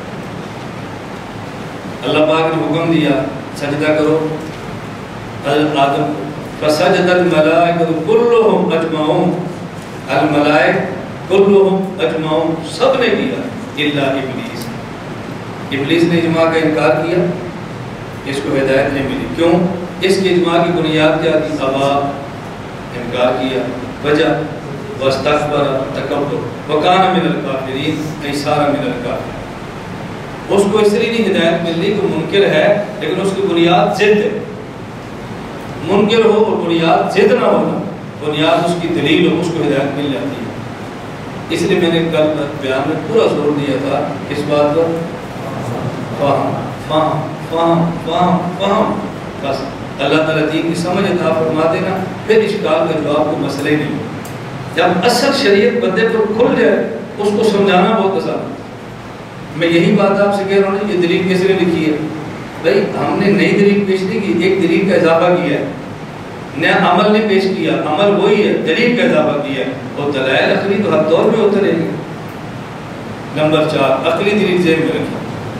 اللہ پاک نے حکم دیا سجدہ کرو حضرت آدم کو، فسجد الملائکۃ کلھم اجمعون، الملائکۃ کلھم اجمعون، سب نے کیا الا ابلیس، ابلیس نے اجماع کا انکار کیا، اس کو ہدایت نہیں ملی۔ کیوں؟ اس کی اجماع کی بنیاد کیا تھی؟ ابا، انکار کیا، وجہ واستکبر تکبر وکان من الکافرین، ایسارا من الکافرین۔ اس کو اس لیے نہیں ہدایت مل رہی کہ منکر ہے لیکن اس کی بنیاد ضد ہے، منکر ہو اور بنیاد ضد نہ ہونا، بنیاد اس کی دلیل ہو، اس کو ہدایت مل جاتی ہے۔ اس لیے میں نے کل بیان میں پورا زور دیا تھا اس بات پر، فہم فہم فہم فہم فہم، بس اللہ تعالیٰ دین کی سمجھ عطا فرما دینا، پھر اشکال کا جواب کو مسئلہ ہی نہیں۔ جب اصل شریعت بندے پر کھل جائے اس کو سمجھانا بہت آسان ہے۔ میں یہی بات آپ سے کہہ رہا ہوں، یہ دلیل کس نے لکھی ہے؟ بھائی ہم نے نئی دلیل پیش نہیں کی، ایک دلیل کا اضافہ کیا ہے، نیا عمل نے پیش کیا، عمل وہی ہے، دلیل کا اضافہ کیا ہے، اور دلائل عقلی تو ہر دور میں ہوتے رہیں گے۔ نمبر چار، عقلی دلیل ذہن میں رکھیں،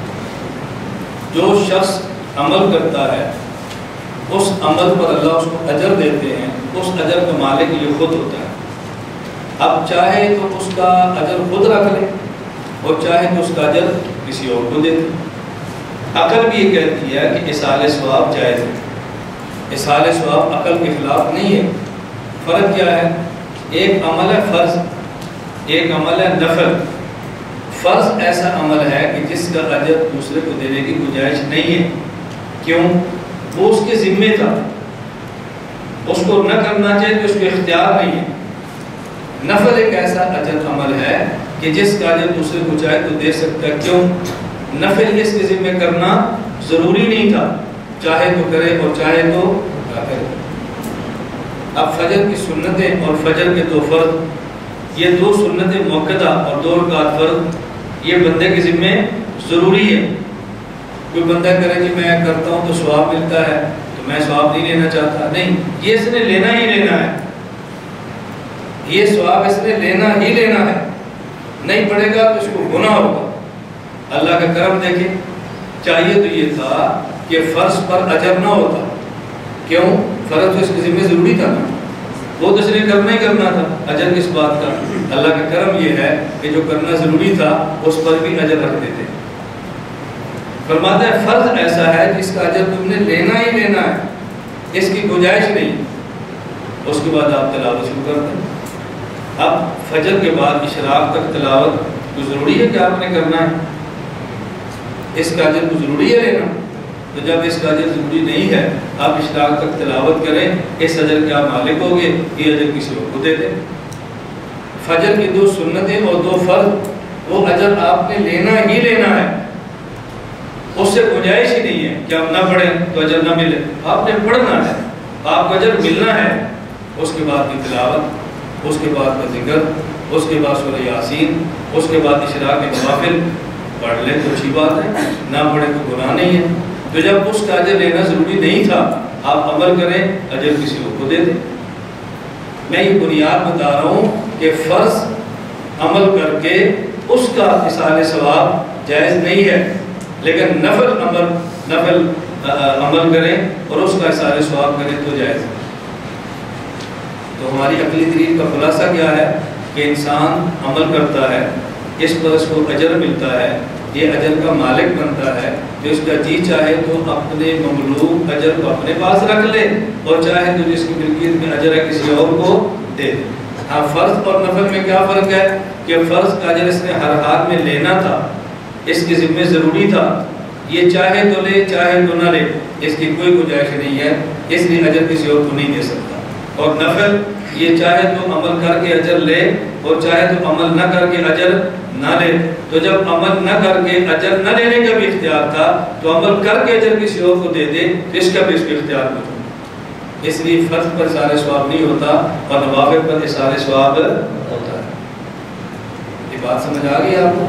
جو شخص عمل کرتا ہے اس عمل پر اللہ اس کو اجر دیتے ہیں، اس اجر کا مالک یہ خود ہوتا ہے۔ اب چاہے تو اس کا اجر خود رکھ لے اور چاہے تو اس کا اجر کسی اور کو دے دے۔ عقل بھی یہ کہتی ہے کہ اصحال ثواب جائز ہے، اصحال ثواب عقل کے خلاف نہیں ہے۔ فرق کیا ہے؟ ایک عمل ہے فرض، ایک عمل ہے نفل۔ فرض ایسا عمل ہے کہ جس کا اجر دوسرے کو دینے کی گنجائش نہیں ہے، کیوں؟ وہ اس کے ذمے تھا، اس کو نہ کرنا چاہیے کہ اس کو اختیار نہیں ہے۔ نفل ایک ایسا اجر عمل ہے کہ جس کا اجر دوسرے کو چاہے تو دے سکتا ہے. کیوں؟ نفل اس کے ذمہ کرنا ضروری نہیں تھا، چاہے تو کرے اور چاہے تو نہ کرے. اب فجر کی سنتیں اور فجر کے دو فرض، یہ دو سنتیں موقدہ اور دو رکعت فرض، یہ بندے کے ذمہ ضروری ہے. کوئی بندہ کرے کہ میں کرتا ہوں تو ثواب ملتا ہے تو میں ثواب نہیں لینا چاہتا، نہیں، یہ اس نے لینا ہی لینا ہے، یہ ثواب اس نے لینا ہی لینا ہے. نہیں پڑھے گا تو اس کو گناہ ہوگا. اللہ کا کرم دیکھیں، چاہیے تو یہ تھا کہ فرض پر اجر نہ ہوتا. کیوں؟ فرض تو اس کے ذمہ ضروری تھا نا، وہ تو اس نے کرنا ہی کرنا تھا. اجر کس بات کا؟ اللہ کا کرم یہ ہے کہ جو کرنا ضروری تھا اس پر بھی اجر رکھ دیتے. فرماتا ہے فرض ایسا ہے جس کا اجر تم نے لینا ہی لینا ہے، اس کی گنجائش نہیں. اس کے بعد آپ تلاوت شروع کرتے ہیں. اب فجر کے بعد اشراق تک تلاوت تو ضروری ہے کہ آپ نے کرنا ہے، اس کا اجر تو ضروری ہے لینا. تو جب اس کا اجر ضروری نہیں ہے، آپ اشراق تک تلاوت کریں، اس اجر کے آپ مالک ہوگے، یہ اجر کسی اور کو دے دیں. فجر کی دو سنتیں اور دو فرض، وہ اجر آپ نے لینا ہی لینا ہے، اس سے گنجائش ہی نہیں ہے کہ آپ نہ پڑھیں تو اجر نہ ملے. آپ نے پڑھنا ہے، آپ کو اجر ملنا ہے. اس کے بعد کی تلاوت، اس کے بعد کا ذکر، اس کے بعد سورہ یاسین، اس کے بعد اشراق کے نوافل پڑھ لیں تو اچھی بات ہے، نہ پڑھیں تو گناہ نہیں ہے. تو جب اس کا اجر لینا ضروری نہیں تھا، آپ عمل کریں، اجر کسی اور کو دے دیں. میں یہ بنیاد بتا رہا ہوں کہ فرض عمل کر کے اس کا اصال ثواب جائز نہیں ہے، لیکن نفل عمل نفل عمل کریں اور اس کا اصال ثواب کریں تو جائز ہے. تو ہماری عقلی دلیل کا خلاصہ کیا ہے کہ انسان عمل کرتا ہے، اس پر اس کو اجر ملتا ہے، یہ اجر کا مالک بنتا ہے. تو اس کا جی چاہے تو اپنے مملوک اجر کو اپنے پاس رکھ لے، اور چاہے تو جس کی ملکیت میں اجر ہے کسی اور کو دے دے. ہاں، فرض اور نفل میں کیا فرق ہے کہ فرض کا اجر اس نے ہر حال میں لینا تھا، اس کے ذمہ ضروری تھا. یہ چاہے تو لے چاہے تو نہ لے، اس کی کوئی گنجائش نہیں ہے، اس لیے اجر کسی اور کو نہیں دے سکتا. اور نفل یہ چاہے تو عمل کر کے اجر لے اور چاہے تو عمل نہ کر کے اجر نہ لے. تو جب عمل نہ کر کے اجر نہ لینے کا بھی اختیار تھا تو عمل کر کے اجر کسی اور کو دے دے تو اس کا بھی اس کے اختیار میں. اس لیے فرض پر اصال ثواب نہیں ہوتا اور نوافل پر اصال ثواب ہوتا ہے. یہ بات سمجھ آ گئی آپ کو؟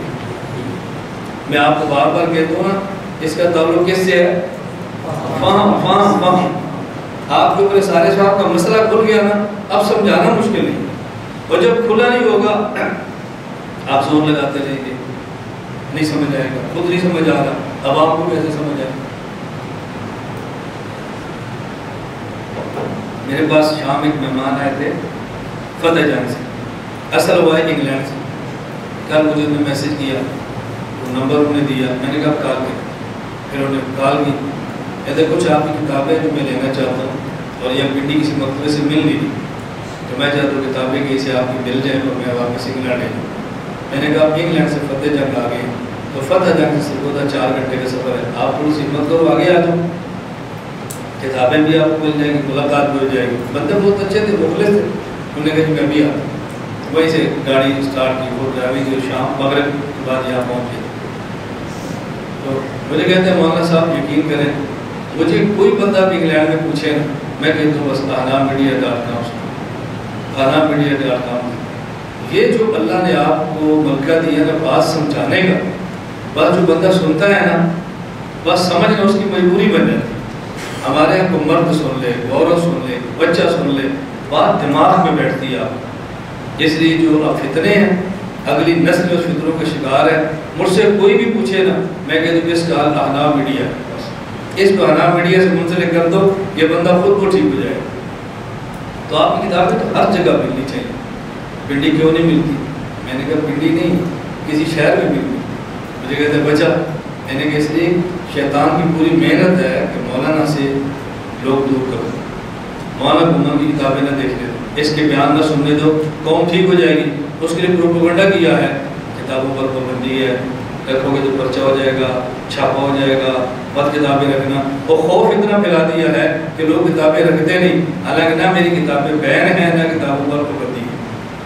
میں آپ کو بار بار کہتا ہوں نا، اس کا تعلق کس سے ہے؟ فہم فہم فہم. آپ کے اوپر سارے ثواب کا مسئلہ کھل گیا نا، اب سمجھانا مشکل نہیں. اور جب کھلا نہیں ہوگا آپ زور لگاتے رہیں گے، نہیں سمجھ آئے گا، خود نہیں سمجھ آ رہا، اب آپ کو کیسے سمجھ آئے گا؟ میرے پاس شام ایک مہمان آئے تھے فتح جان سے، اصل ہوا ہے انگلینڈ سے. کل مجھے انہوں نے میسج کیا، وہ نمبر انہوں نے دیا، میں نے کہا کال کریں. پھر انہوں نے کال کی، کہتے کچھ آپ کی کتابیں جو میں لینا چاہتا ہوں اور یہ پنڈی کسی مکتبے سے مل نہیں رہی، تو میں چاہتا ہوں کتابیں کہ اسے آپ کی مل جائیں اور میں واپس انگلینڈ لے جاؤں. میں نے کہا آپ انگلینڈ سے فتح جنگ آ گئے، تو فتح جنگ سے ہوتا چار گھنٹے کا سفر ہے، آپ تھوڑی سی ہمت کرو آگے آ جاؤ، کتابیں بھی آپ کو مل جائیں گی، ملاقات بھی ہو جائے گی. بندے بہت اچھے تھے، مخلص تھے. انہوں نے کہا میں بھی آتا ہوں. وہیں سے گاڑی اسٹارٹ کی، وہ ڈرائیونگ کی، شام مغرب کے بعد یہاں پہنچ گئے. تو مجھے کہتے ہیں مولانا صاحب یقین کریں، مجھے کوئی بندہ بھی انگلینڈ میں پوچھے نا، میں کہتا ہوں بس اہنام میڈیا ڈاٹ کام اہنام میڈیا ڈاٹ کام. یہ جو اللہ نے آپ کو ملکہ دیا نا بات سمجھانے کا، بس جو بندہ سنتا ہے نا بس سمجھنا اس کی مجبوری بن جاتی. ہمارے یہاں کو مرد سن لے، عورت سن لے، بچہ سن لے، بات دماغ میں بیٹھتی ہے آپ. اس لیے جو اب فتنے ہیں، اگلی نسل اس فطروں کا شکار ہے. مجھ سے کوئی بھی پوچھے نا، میں کہتا ہوں اس کا اہنام میڈیا ہے، اس کو اہنام میڈیا سے منسلک کر دو، یہ بندہ خود کو ٹھیک ہو جائے. تو آپ کی کتابیں تو ہر جگہ ملنی چاہیے. پنڈی کیوں نہیں ملتی؟ میں نے کہا پنڈی نہیں، کسی شہر میں ملتی. مجھے کہتے ہیں بچہ، میں نے کہا اس لیے شیطان کی پوری محنت ہے کہ مولانا سے لوگ دور کرو، مولانا گمان کی کتابیں نہ دیکھنے دو، اس کے بیان نہ سننے دو، قوم ٹھیک ہو جائے گی. اس کے لیے پروپیگنڈا کیا ہے، کتابوں پر پابندی ہے، رکھو گے تو پرچہ ہو جائے گا، چھاپا ہو جائے گا، مت کتابیں رکھنا. اور خوف اتنا پھیلا دیا ہے کہ لوگ کتابیں رکھتے نہیں، حالانکہ نہ میری کتابیں بین ہیں نہ کتابوں پر پابندی ہے.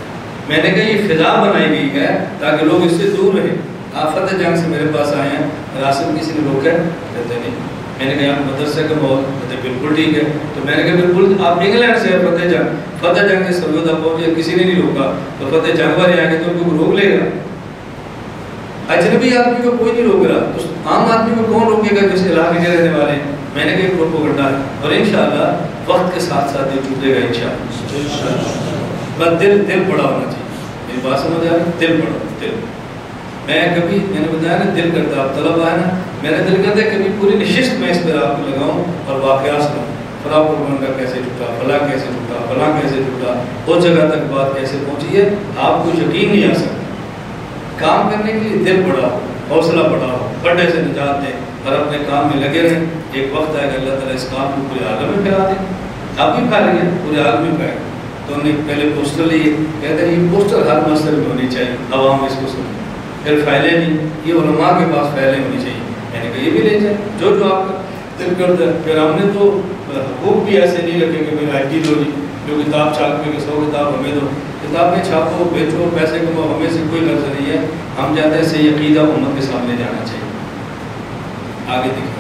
میں نے کہا یہ فضا بنائی گئی ہے تاکہ لوگ اس سے دور رہیں. آپ فتح جنگ سے میرے پاس آئے ہیں, راستے کسی نے روکا ہے؟ کہتے نہیں. میں نے کہا آپ مدرسے کا ماحول, کہتے بالکل ٹھیک ہے. تو میں نے کہا بالکل آپ انگلینڈ سے فتح جنگ فتح جنگ سے سرگودا پہنچے, کسی نے نہیں روکا, تو فتح جنگ والے آئیں گے تو ان کو روک لے گا؟ اجنبی آدمی کو کوئی نہیں روک رہا, تو عام آدمی کو کون روکے گا جو اس علاقے کے رہنے والے ہیں؟ میں نے کہا پروپیگنڈا ہے, اور انشاءاللہ وقت کے ساتھ ساتھ یہ ٹوٹے گا انشاءاللہ. بس دل دل بڑا ہونا چاہیے. میری بات سمجھ آ رہی ہے؟ دل بڑا, دل. میں کبھی میں نے بتایا نا دل کرتا, آپ طلب آئے نا, میرا دل کرتا ہے کبھی پوری نشست میں اس پر آپ کو لگاؤں اور واقعات سناؤں, فلاں پروپیگنڈا کیسے ٹوٹا, فلاں کیسے ٹوٹا, فلاں کیسے ٹوٹا, اس جگہ تک بات کیسے پہنچی ہے, آپ کو یقین نہیں آ سکتا. کام کرنے کے لیے دل بڑا ہو, حوصلہ بڑا ہو, بڑے سے نجات دیں اور اپنے کام میں لگے رہیں. ایک وقت آئے گا اللہ تعالیٰ اس کام کو پورے عالم میں پھیلا دیں. آپ بھی پھیل گئے, پورے عالم میں پھیل. تو انہیں پہلے پوسٹر لیے, کہتے ہیں یہ پوسٹر ہر مسئلے میں ہونی چاہیے, عوام اس کو سنیں. پھر پھیلے نہیں, یہ علماء کے پاس پھیلے ہونی چاہیے. میں نے کہا یہ بھی لے جائیں جو جو آپ کا دل کرتا ہے. پھر ہم نے تو حقوق بھی ایسے نہیں رکھے کہ میرا آئی ٹی دو جی, جو کتاب چھاپ کے سو کتاب ہمیں دو, کتابیں چھاپو, بیچو, پیسے کماؤ, ہمیں سے کوئی غرض نہیں ہے. ہم چاہتے ہیں صحیح عقیدہ امت کے سامنے جانا چاہیے. آگے دیکھیں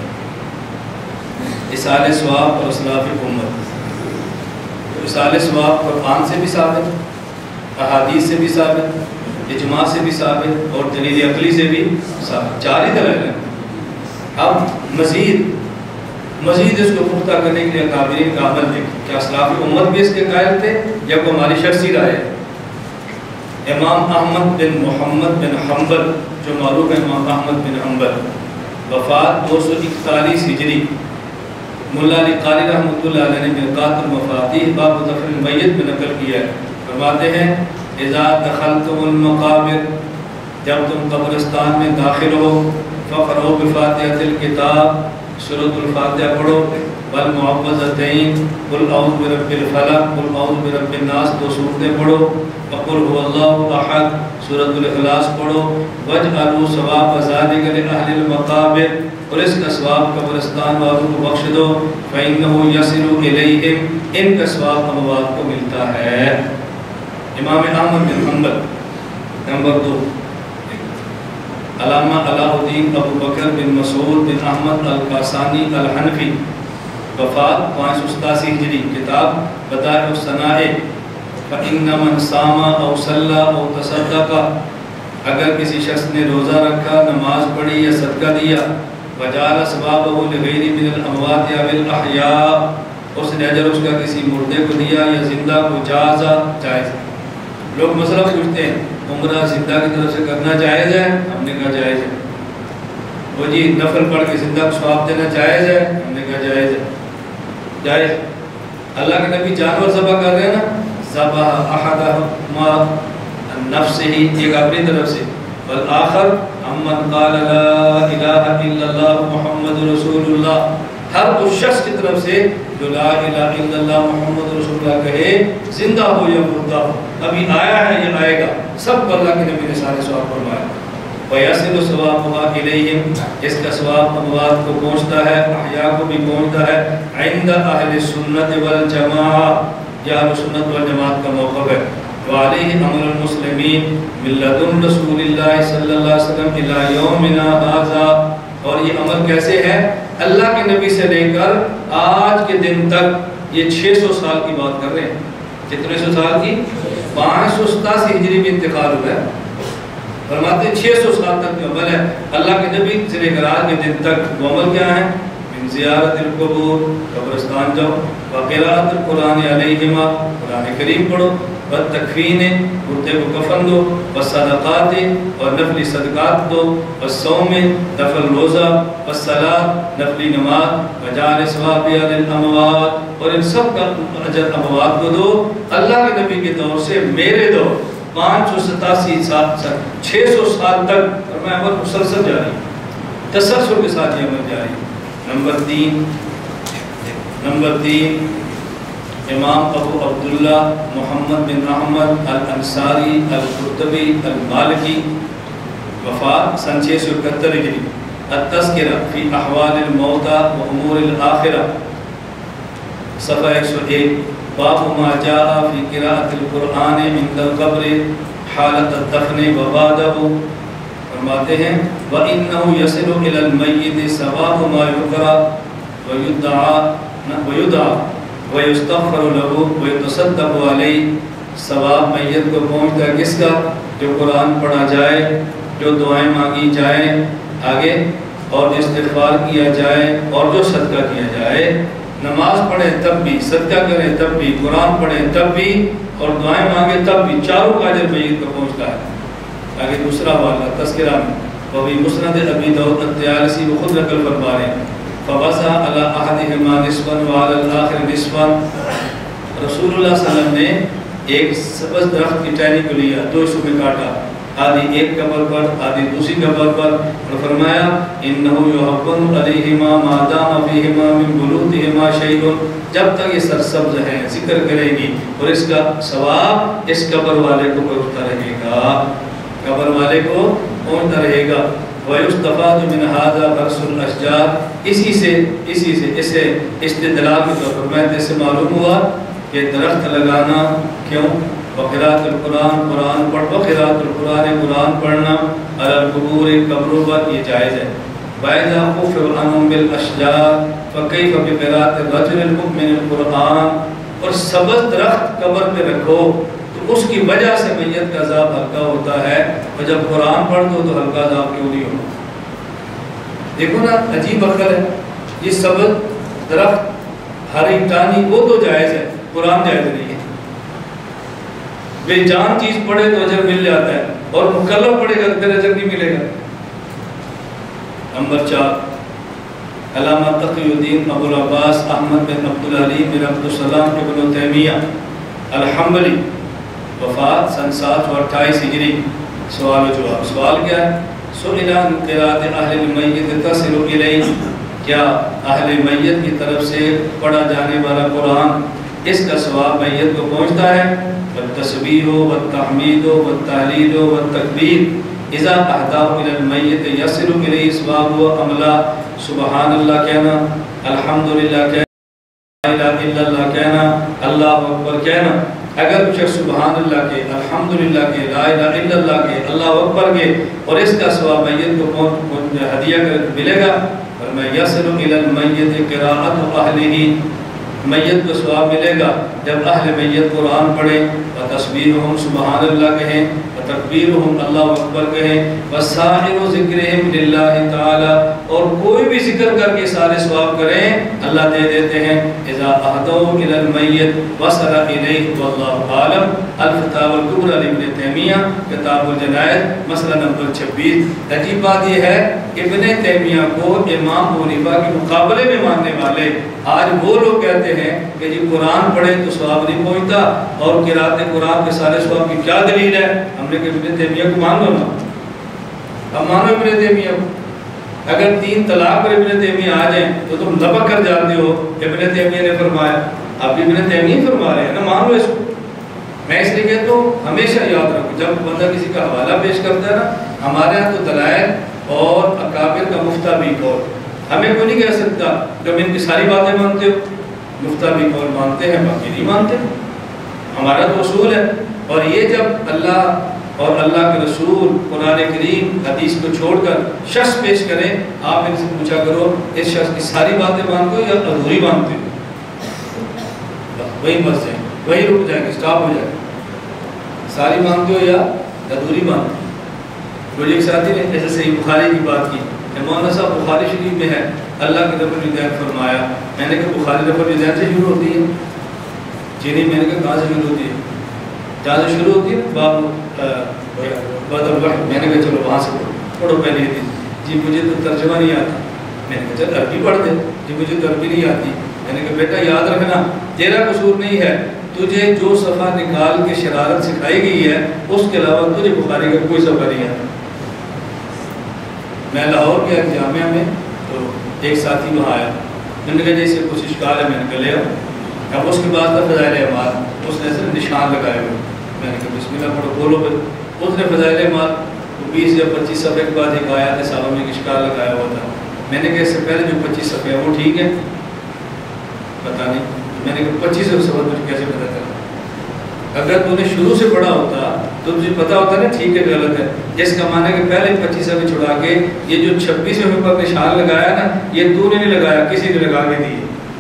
اصال ثواب اور اسلاف امت. اصال ثواب قرآن سے بھی ثابت, احادیث سے بھی ثابت, اجماع سے بھی ثابت, اور دلیل عقلی سے بھی ثابت. چار ہی دلائل ہیں. اب مزید مزید اس کو پختہ کرنے کے لیے اکابرین کا عمل دیکھیں. کیا اسلاف امت بھی اس کے قائل تھے یا کوئی ہماری شخصی رائے ہے؟ امام احمد بن محمد بن حنبل, جو معروف ہے امام احمد بن حنبل, وفات دو سو اکتالیس ہجری. ملا علی قاری رحمۃ اللہ علیہ نے مرقات المفاتیح باب دفن المیت میں نقل کیا ہے. فرماتے ہیں اذا دخلتم المقابر, جب تم قبرستان میں داخل ہو, فقرؤ بفاتحۃ الکتاب, سورۃ الفاتحہ پڑھو, والمعوذتین, قل اعوذ برب الفلق, قل اعوذ برب الناس, دو سورتیں پڑھو, وقل هو اللہ احد, سورۃ الاخلاص پڑھو, واجعلوا ثواب ذلک لأہل المقابر, اور اس کا ثواب قبرستان والوں کو بخش دو, فإنہ یصل الیہم, ان کا ثواب اموات کو ملتا ہے. امام احمد بن حنبل. نمبر دو, علامہ علاء الدین ابو بکر بن مسعود بن احمد القاسانی الحنفی, وفات پانچ سو ستاسی ہجری. کتاب بدائع الصنائع. فإن من صام او صلى او تصدق, اگر کسی شخص نے روزہ رکھا, نماز پڑھی یا صدقہ دیا, وجعل ثوابه لغیر من الاموات یا بالاحیاء, اس نے اجر اس کا کسی مردے کو دیا یا زندہ کو, جازا, جائز. لوگ مسئلہ پوچھتے ہیں عمرہ زندہ کی طرف سے کرنا جائز ہے؟ ہم نے کہا جائز ہے. وہ جی نفل پڑھ کے زندہ کو ثواب دینا جائز ہے؟ ہم نے کہا جائز ہے. جائز. اللہ کے نبی جانور ذبح کر رہے ہیں نا, ذبح احدہما نفسہ ہی, ایک اپنی طرف سے, والآخر امن قال لا الہ الا اللہ محمد رسول اللہ, ہر اس شخص کی طرف سے جو لا الہ الا اللہ محمد رسول اللہ کہے, زندہ ہو یا مردہ ہو. ابھی آیا ہے یا آئے گا, سب کو اللہ کے نبی نے سارے ثواب فرمایا. وَيَصِلُ ثَوَابُهَا إِلَيْهِمْ, اس کا ثواب اموات کو پہنچتا ہے, احیاء کو بھی پہنچتا ہے. عند اہل السنت والجماعہ, یہ اہل سنت والجماعت کا موقف ہے. وعلیہ امر المسلمین من لدن رسول اللہ صلی اللہ علیہ وسلم الی یومنا ھذا, اور یہ عمل کیسے ہے؟ اللہ کے نبی سے لے کر آج کے دن تک, یہ چھ سو سال کی بات کر رہے ہیں. کتنے سو سال کی؟ پانچ سو ستاسی ہجری میں انتقال ہوا ہے. فرماتے ہیں چھ سو سال تک جو عمل ہے اللہ کے نبی سے لے کر آج کے دن تک, وہ عمل کیا ہے؟ من زیارت القبور, قبرستان جاؤ, وقراءۃ القرآن علیہما, قرآن کریم پڑھو, والتکفین, مردے کو کفن دو, والصدقات, اور نفلی صدقات دو, والصوم, نفل روزہ, والصلاۃ, نفلی نماز, وجعل ثواب علی الاموات, اور ان سب کا اجر اموات کو دو. اللہ کے نبی کے دور سے میرے دور پانچ سو ستاسی سال چھ سو سال تک, اور میں عمل مسلسل جاری, تسلسل کے ساتھ یہ عمل جاری. نمبر تین نمبر تین امام ابو عبداللہ محمد بن احمد الانصاری القرطبی المالکی, وفات سن چھ سو اکہتر ہجری. التذکرہ فی احوال الموتى و امور الآخرہ, صفحہ ایک سو ایک. باب ما جاء فی قراءۃ القرآن عند القبر حالت الدفن و بعدہ، فرماتے ہیں وَإِنَّهُ يَصِلُ إِلَى الْمَيِّتِ ثَوَابُ مَا يُقْرَأُ وَيُدْعَى وَيُدْعَى وَيُسْتَغْفَرُ لَهُ وَيُتَصَدَّقُ عَلَيْهِ، ثواب میت کو پہنچتا ہے کس کا؟ جو قرآن پڑھا جائے، جو دعائیں مانگی جائیں آگے، اور استغفار کیا جائے، اور جو صدقہ کیا جائے۔ نماز پڑھیں تب بھی، صدقہ کریں تب بھی، قرآن پڑھیں تب بھی، اور دعائیں مانگے تب بھی، چاروں کا اجر میت کو پہنچتا ہے۔ آگے دوسرا والا تذکرہ میں وہی مسند ابی داؤد الطیالسی وہ خود نقل فرما رہے ہیں فَوَسَعَ عَلَىٰ أَحَدِهِمَا نِصْفًا وَعَلَى الْآخِرِ نِصْفًا، رسول اللہ صلی اللہ علیہ وسلم نے ایک سبز درخت کی ٹہنی کو لیا، دو حصوں میں کاٹا، آدھی ایک قبر پر آدھی دوسری قبر پر، اور فرمایا إِنَّهُ يُحَوَّنُ عَلَيْهِمَا مَا دَامَ فِيهِمَا مِن بُلُوغِهِمَا شَيْءٌ، جب تک یہ سرسبز ہیں ذکر کرے گی، اور اس کا ثواب اس قبر والے کو پہنچتا رہے گا، قبر والے کو پہنچتا رہے گا۔ وَيُسْتَفَادُ مِنْ هَذَا بَرْسُ الْأَشْجَارِ، اسی سے اسی سے اسے استدلال کے طور پر میں سے معلوم ہوا کہ درخت لگانا کیوں؟ وقراءۃ القرآن، قرآن پڑھ وقراءۃ القرآن، قرآن پڑھنا علی القبور، قبروں پر یہ جائز ہے۔ وَإِذَا خُفِّضَ عَنْهُم بِالْأَشْجَارِ فَكَيْفَ بِقِرَاءَةِ الرَّجُلِ الْمُؤْمِنِ الْقُرْآنَ، اور سبز درخت قبر پہ رکھو تو اس کی وجہ سے میت کا عذاب ہلکا ہوتا ہے، اور جب قرآن پڑھ دو تو ہلکا عذاب کیوں نہیں ہوتا؟ دیکھو نا عجیب عقل ہے، یہ سبز درخت ہری ٹانی وہ تو جائز ہے، قرآن جائز نہیں ہے۔ بے جان چیز پڑھے تو اجر مل جاتا ہے، اور مکلف پڑھے گا تو پھر اجر نہیں ملے گا۔ نمبر چار، علامہ تقی الدین ابو العباس احمد بن عبدالعلیم بن عبدالسلام ابن تیمیہ الحنبلی، وفات سن سات سو اٹھائیس ہجری۔ سوال و جواب، سوال کیا ہے؟ سئل عن قراءۃ اہل المیت تصل الیہ، کیا اہل میت کی طرف سے پڑھا جانے والا قرآن اس کا ثواب میت کو پہنچتا ہے؟ والتسبیح والتحمید والتہلیل والتکبیر اذا اہداہ الی المیت یصل الیہ ثوابہ ام لا، سبحان اللہ کہنا، الحمدللہ کہنا، لا الہ الا اللہ کہنا، اللہ اکبر کہنا، اگر کچھ سبحان اللہ کے، الحمدللہ کے، لا الہ الا اللہ کے، اللہ اکبر کے، اور اس کا ثواب میت کو ہدیہ کر ملے گا، فرمایا یصل الی المیت قراءۃ اہلہ، میت کو ثواب ملے گا جب اہل میت قرآن پڑھیں، وتسبیحہم سبحان اللہ کہیں، وتکبیرہم اللہ اکبر کہیں، وسائر ذکرہم للہ تعالی، اور کوئی بھی ذکر کر کے سارے ثواب کریں اللہ دے دیتے ہیں۔ اذا اہدوا الی المیت وصل الیہ واللہ عالم، الفتاوی الکبریٰ لابن تیمیہ کتاب الجنائز مسئلہ نمبر چھبیس۔ عجیب بات یہ ہے ابن تیمیہ کو امام ابو حنیفہ کے مقابلے میں ماننے والے آج وہ لوگ کہتے ہیں کہ جی قرآن پڑھے تو ثواب نہیں پہنچتا، اور قرأت قرآن کے سارے ثواب کی کیا دلیل ہے؟ ہم نے کہ ابن تیمیہ کو مان لو نا، اب مانو ابن تیمیہ کو۔ اگر تین طلاق پر ابن تیمیہ آ جائیں تو تم لبک کر جاتے ہو ابن تیمیہ نے فرمایا، اب ابن تیمیہ فرما رہے ہیں نا، مان لو اس کو۔ میں اس لیے کہتا ہوں ہمیشہ یاد رکھو جب بندہ کسی کا حوالہ پیش کرتا ہے نا، ہمارے ہاں تو دلائل اور اکابر کا مفتہ بھی قول، ہمیں کوئی نہیں کہہ سکتا کہ ہم ان کی ساری باتیں مانتے ہو، مفتہ بھی قول مانتے ہیں باقی نہیں مانتے، ہمارا تو اصول ہے۔ اور یہ جب اللہ اور اللہ کے رسول قرآن کریم حدیث کو چھوڑ کر شخص پیش کریں، آپ ان سے پوچھا کرو اس شخص کی ساری باتیں مانتے ہو یا ادھوری مانتے ہو؟ وہی بس جائیں، وہی رک جائیں گے، سٹاپ ہو جائے گا، ساری مانتے ہو یا ادھوری مانتے ہو۔ مجھے ایک ساتھی نے ایسے صحیح بخاری کی بات کی کہ مولانا صاحب بخاری شریف میں ہے اللہ کے رب العزت فرمایا، میں نے کہا بخاری رب العزت سے شروع ہوتی ہے؟ جی نہیں، میں نے کہا کہاں سے شروع ہوتی ہے؟ جہاں سے شروع ہوتی ہے باب بعد الوحی، میں نے کہا چلو وہاں سے پڑھو پڑھو پہلے یہ دن، جی مجھے تو ترجمہ نہیں آتا، میں نے کہا چل عربی پڑھ دے، جی مجھے تو عربی نہیں آتی، میں نے کہا بیٹا یاد رکھنا تیرا قصور نہیں ہے، تجھے جو صفحہ نکال کے شرارت سکھائی گئی ہے اس کے علاوہ تجھے بخاری کا کوئی صفحہ نہیں آتا۔ میں لاہور گیا جامعہ میں تو ایک ساتھی وہاں آیا، میں نے کہا جیسے کچھ اشکال ہے، میں نے کہا لے آؤ، اب اس کے بعد تھا فضائل اعمال، اس نے صرف نشان لگائے ہوئے، میں نے کہا بسم اللہ پڑھو بولو پھر، اس نے فضائل اعمال بیس یا پچیس صفحے کے بعد ایک آیا تھا صاحب میں ایک اشکال لگایا ہوا تھا، میں نے کہا اس سے پہلے جو پچیس صفحے ہیں وہ ٹھیک ہے؟ پتہ نہیں، میں نے کہا پچیس سو سبق تجھے کیسے پتا چلا؟ اگر تو نے شروع سے پڑھا ہوتا تو تجھے پتا ہوتا نا ٹھیک ہے غلط ہے. جس کا معنی ہے کہ پہلے پچیس سو چھڑا کے یہ جو چھبیس سو پر نشان لگایا نا یہ تو نے نہیں لگایا, کسی نے لگا کے دی.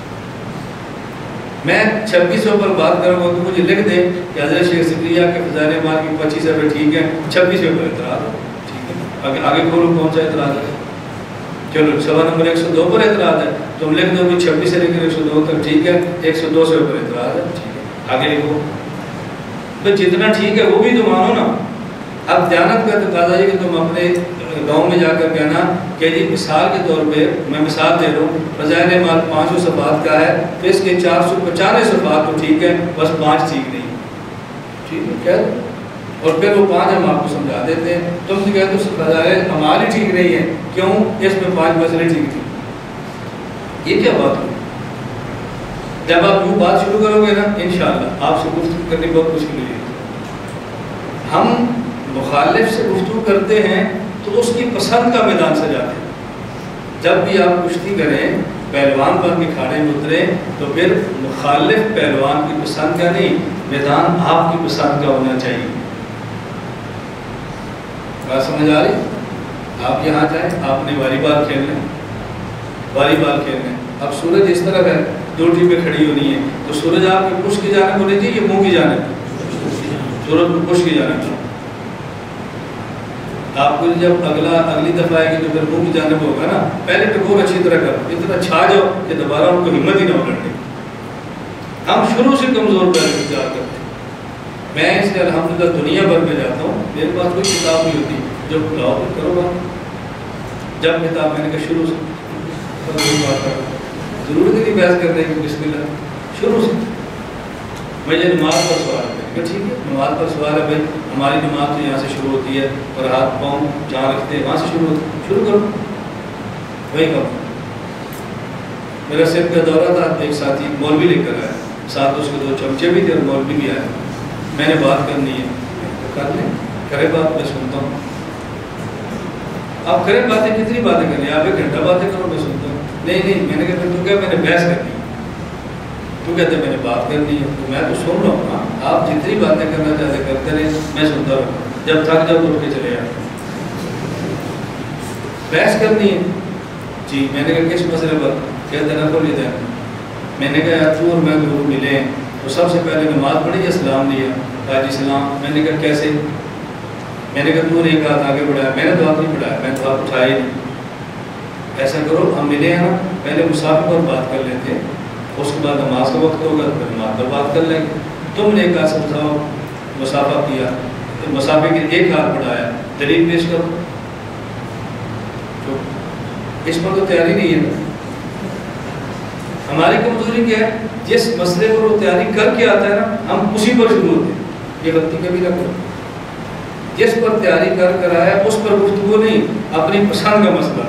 میں چھبیس سو پر بات کروں گا تو مجھے لکھ دے کہ حضرت شیخ سکریہ کے فضائل اعمال کی پچیس سو ٹھیک ہے, چھبیس سو پر اعتراض ہے. ٹھیک ہے, آگے آگے کھولو کون سا اعتراض ہے. چلو سوال نمبر ایک سو دو پر اعتراض ہے, تم لکھ دو کہ چھبیس سے لے کر ایک سو دو تک ٹھیک ہے, ایک سو دو سو پر اعتراض ہے. ٹھیک ہے, آگے لکھو بھائی جتنا ٹھیک ہے وہ بھی تو مانو نا. اب دیانت کا تقاضا ہے کہ تم اپنے گاؤں میں جا کر کہنا کہ جی مثال کے طور پہ میں مثال دے رہا ہوں, فضائل اعمال پانچ سو صفحات کا ہے تو اس کے چار سو پچانوے صفحات تو ٹھیک ہے, بس پانچ ٹھیک نہیں. ٹھیک ہے کیا, اور پھر وہ پانچ ہم آپ کو سمجھا دیتے ہیں. تم سے کہتے ہو فضائل اعمال ہی ٹھیک نہیں ہے, کیوں؟ اس میں پانچ مسئلے ٹھیک تھی. یہ کیا بات ہوئی؟ جب آپ یوں بات شروع کرو گے نا انشاءاللہ آپ سے گفتگو کرنی بہت مشکل ہے. ہم مخالف سے گفتگو کرتے ہیں تو اس کی پسند کا میدان سجاتے ہیں. جب بھی آپ کشتی کریں پہلوان بن کے کھاڑے میں اتریں تو پھر مخالف پہلوان کی پسند کا نہیں, میدان آپ کی پسند کا ہونا چاہیے. بات سمجھ آ رہی؟ آپ یہاں جائیں, آپ نے والی بال کھیل لیں, والی بال کھیل لیں. اب سورج اس طرح ہے, دو ٹیمیں کھڑی ہونی ہے تو سورج آپ کی پشت کی جانب ہونے چاہیے یا منہ کی جانب؟ سورج کو پشت کی جانب. آپ کو جب اگلا اگلی دفعہ آئے گی تو پھر منہ کی جانب ہوگا نا. پہلے ٹکور اچھی طرح کرو, اتنا چھا جاؤ کہ دوبارہ ان کو ہمت ہی نہ لڑنے. ہم شروع سے کمزور پہلے انتظار کرتے ہیں. میں اس لیے الحمدللہ دنیا بھر میں جاتا ہوں, میرے پاس کوئی کتاب نہیں ہوتی جو لاؤ پھر کرو گا. جب کتاب میں نے کہا شروع سے ضرورت نہیں بحث کرنے کی, بسم اللہ شروع سے. مجھے نماز پر سوال ہے, کہ ٹھیک ہے نماز پر سوال ہے بھائی, ہماری نماز تو یہاں سے شروع ہوتی ہے اور ہاتھ پاؤں جہاں رکھتے ہیں وہاں سے شروع ہوتی ہے, شروع کرو وہی کرو. میرا صرف کا دورہ تھا, ایک ساتھی مولوی لے کر آیا, ساتھ اس کے دو چمچے بھی تھے اور مولوی بھی آیا. میں نے بات کرنی ہے, کر لیں کرے بات, میں سنتا ہوں. آپ کریں باتیں, کتنی باتیں کرنی ہیں, آپ ایک گھنٹہ باتیں کرو میں سنتا ہوں. نہیں نہیں, میں نے کہا تو کیا میں نے بحث کرنی ہے, تو کہتے میں نے بات کرنی ہے, تو میں تو سن رہا ہوں نا, آپ جتنی باتیں کرنا چاہتے کرتے رہے, میں سنتا رہوں. جب تھک جب اٹھ کے چلے آئے. بحث کرنی ہے جی. میں نے کہا کس مسئلے پر؟ کہتے نا کھول لیتے ہیں. میں نے کہا یار تو اور میں گرو ملے ہیں تو سب سے پہلے نماز پڑھی یا سلام لیا؟ کہا جی سلام. میں نے کہا کیسے؟ میں نے کہا تو نے ایک ہاتھ آگے بڑھایا. میں نے تو ہاتھ نہیں بڑھایا, میں تو ہاتھ اٹھایا ہی نہیں. ایسا کرو ہم ملے ہیں نا, پہلے مسافر پر بات کر لیتے ہیں, اس کے بعد نماز کا وقت ہوگا تو پھر نماز پر بات کر لیں گے. تم نے ایک ہاتھ سمجھاؤ مسافہ کیا, تو مسافے کے ایک ہاتھ بڑھایا, دلیل پیش کرو. اس پر تو تیاری نہیں ہے نا. ہماری کمزوری کیا ہے, جس مسئلے پر وہ تیاری کر کے آتا ہے نا ہم اسی پر شروع ہوتے ہیں. یہ غلطی کبھی نہ کرو. جس پر تیاری کر کر آیا اس پر گفتگو نہیں, اپنی پسند کا مسئلہ.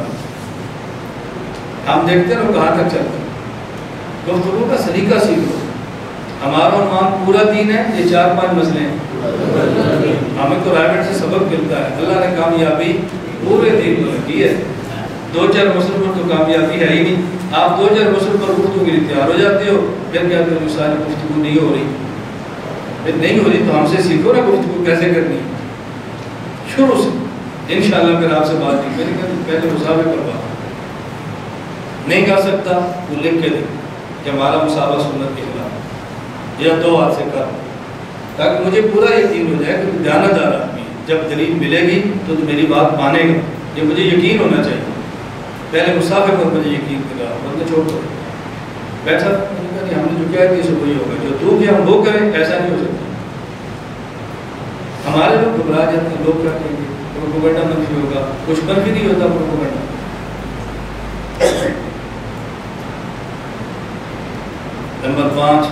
ہم دیکھتے ہیں کہاں تک چلتے ہیں. گفتگو کا سلیقہ سیکھو. ہمارا عنوان پورا دین ہے, یہ چار پانچ مسئلے ہیں. ہمیں تو رائبٹ سے سبق ملتا ہے. اللہ نے کامیابی پورے دین کو رکھی ہے. دو چار مسئلوں پر تو کامیابی ہے ہی نہیں. آپ دو چار مسئلوں پر گفتگو کے لیے تیار ہو جاتے ہو, پھر کیا کہ ساری گفتگو نہیں ہو رہی. پھر نہیں ہو رہی تو ہم سے سیکھو نا گفتگو کیسے کرنی ہے شروع سے. انشاءاللہ پھر آپ سے بات نہیں کریں گے, پہلے مسابقے پر بات. نہیں کر سکتا وہ لکھ کے دے کہ ہمارا مسابقہ سنت کے خلاف, یا دو ہاتھ سے کر, تاکہ مجھے پورا یقین ہو جائے کہ دیانت دار آدمی ہے. جب دلیل ملے گی تو تو میری بات مانے گا, یہ مجھے یقین ہونا چاہیے. پہلے مسافر پر مجھے یقین کرا, بندہ چھوڑ دو. بیٹھا ہم نے جو کیا کہ اسے وہی ہوگا, جو تو کیا ہم وہ کریں, ایسا نہیں ہو سکتا. ہمارے لوگ گھبرا جاتے ہیں, لوگ کیا کہیں گے, پروپیگنڈا منفی ہوگا. کچھ منفی نہیں ہوتا پروپیگنڈا. نمبر پانچ,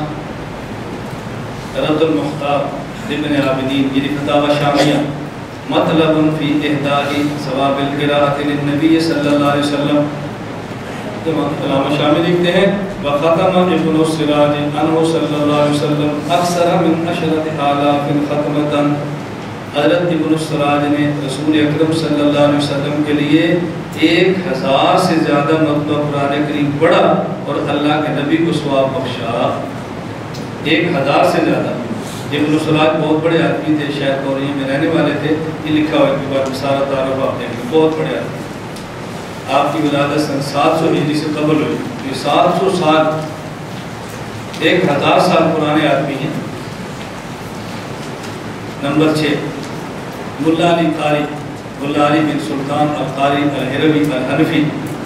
رد المختار ابن عابدین, یہ فتاوی شامیہ, مطلب فی اہداء ثواب القراءۃ للنبی صلی اللہ علیہ وسلم. تو علامہ شامی لکھتے ہیں وختم ابن السراج عنہ صلی اللہ علیہ وسلم اکثر من عشرۃ آلاف ختمۃ. حضرت ابن السراج نے رسول اکرم صلی اللہ علیہ وسلم کے لیے ایک ہزار سے زیادہ مرتبہ قرآن کریم پڑھا اور اللہ کے نبی کو ثواب بخشا، ایک ہزار سے زیادہ۔ ابن السراج بہت بڑے آدمی تھے، شہر کوریہ میں رہنے والے تھے، یہ لکھا ہوا ہے کہ بعد سارا تعارف آپ دیکھیں، بہت بڑے آدمی۔ آپ کی ولادت سن سات سو ہجری سے قبل ہوئی، یہ سات سو سال، ایک ہزار سال پرانے آدمی ہیں۔ نمبر چھ، ملا علی قاری، ملا علی بن سلطان القاری الہروی الحنفی،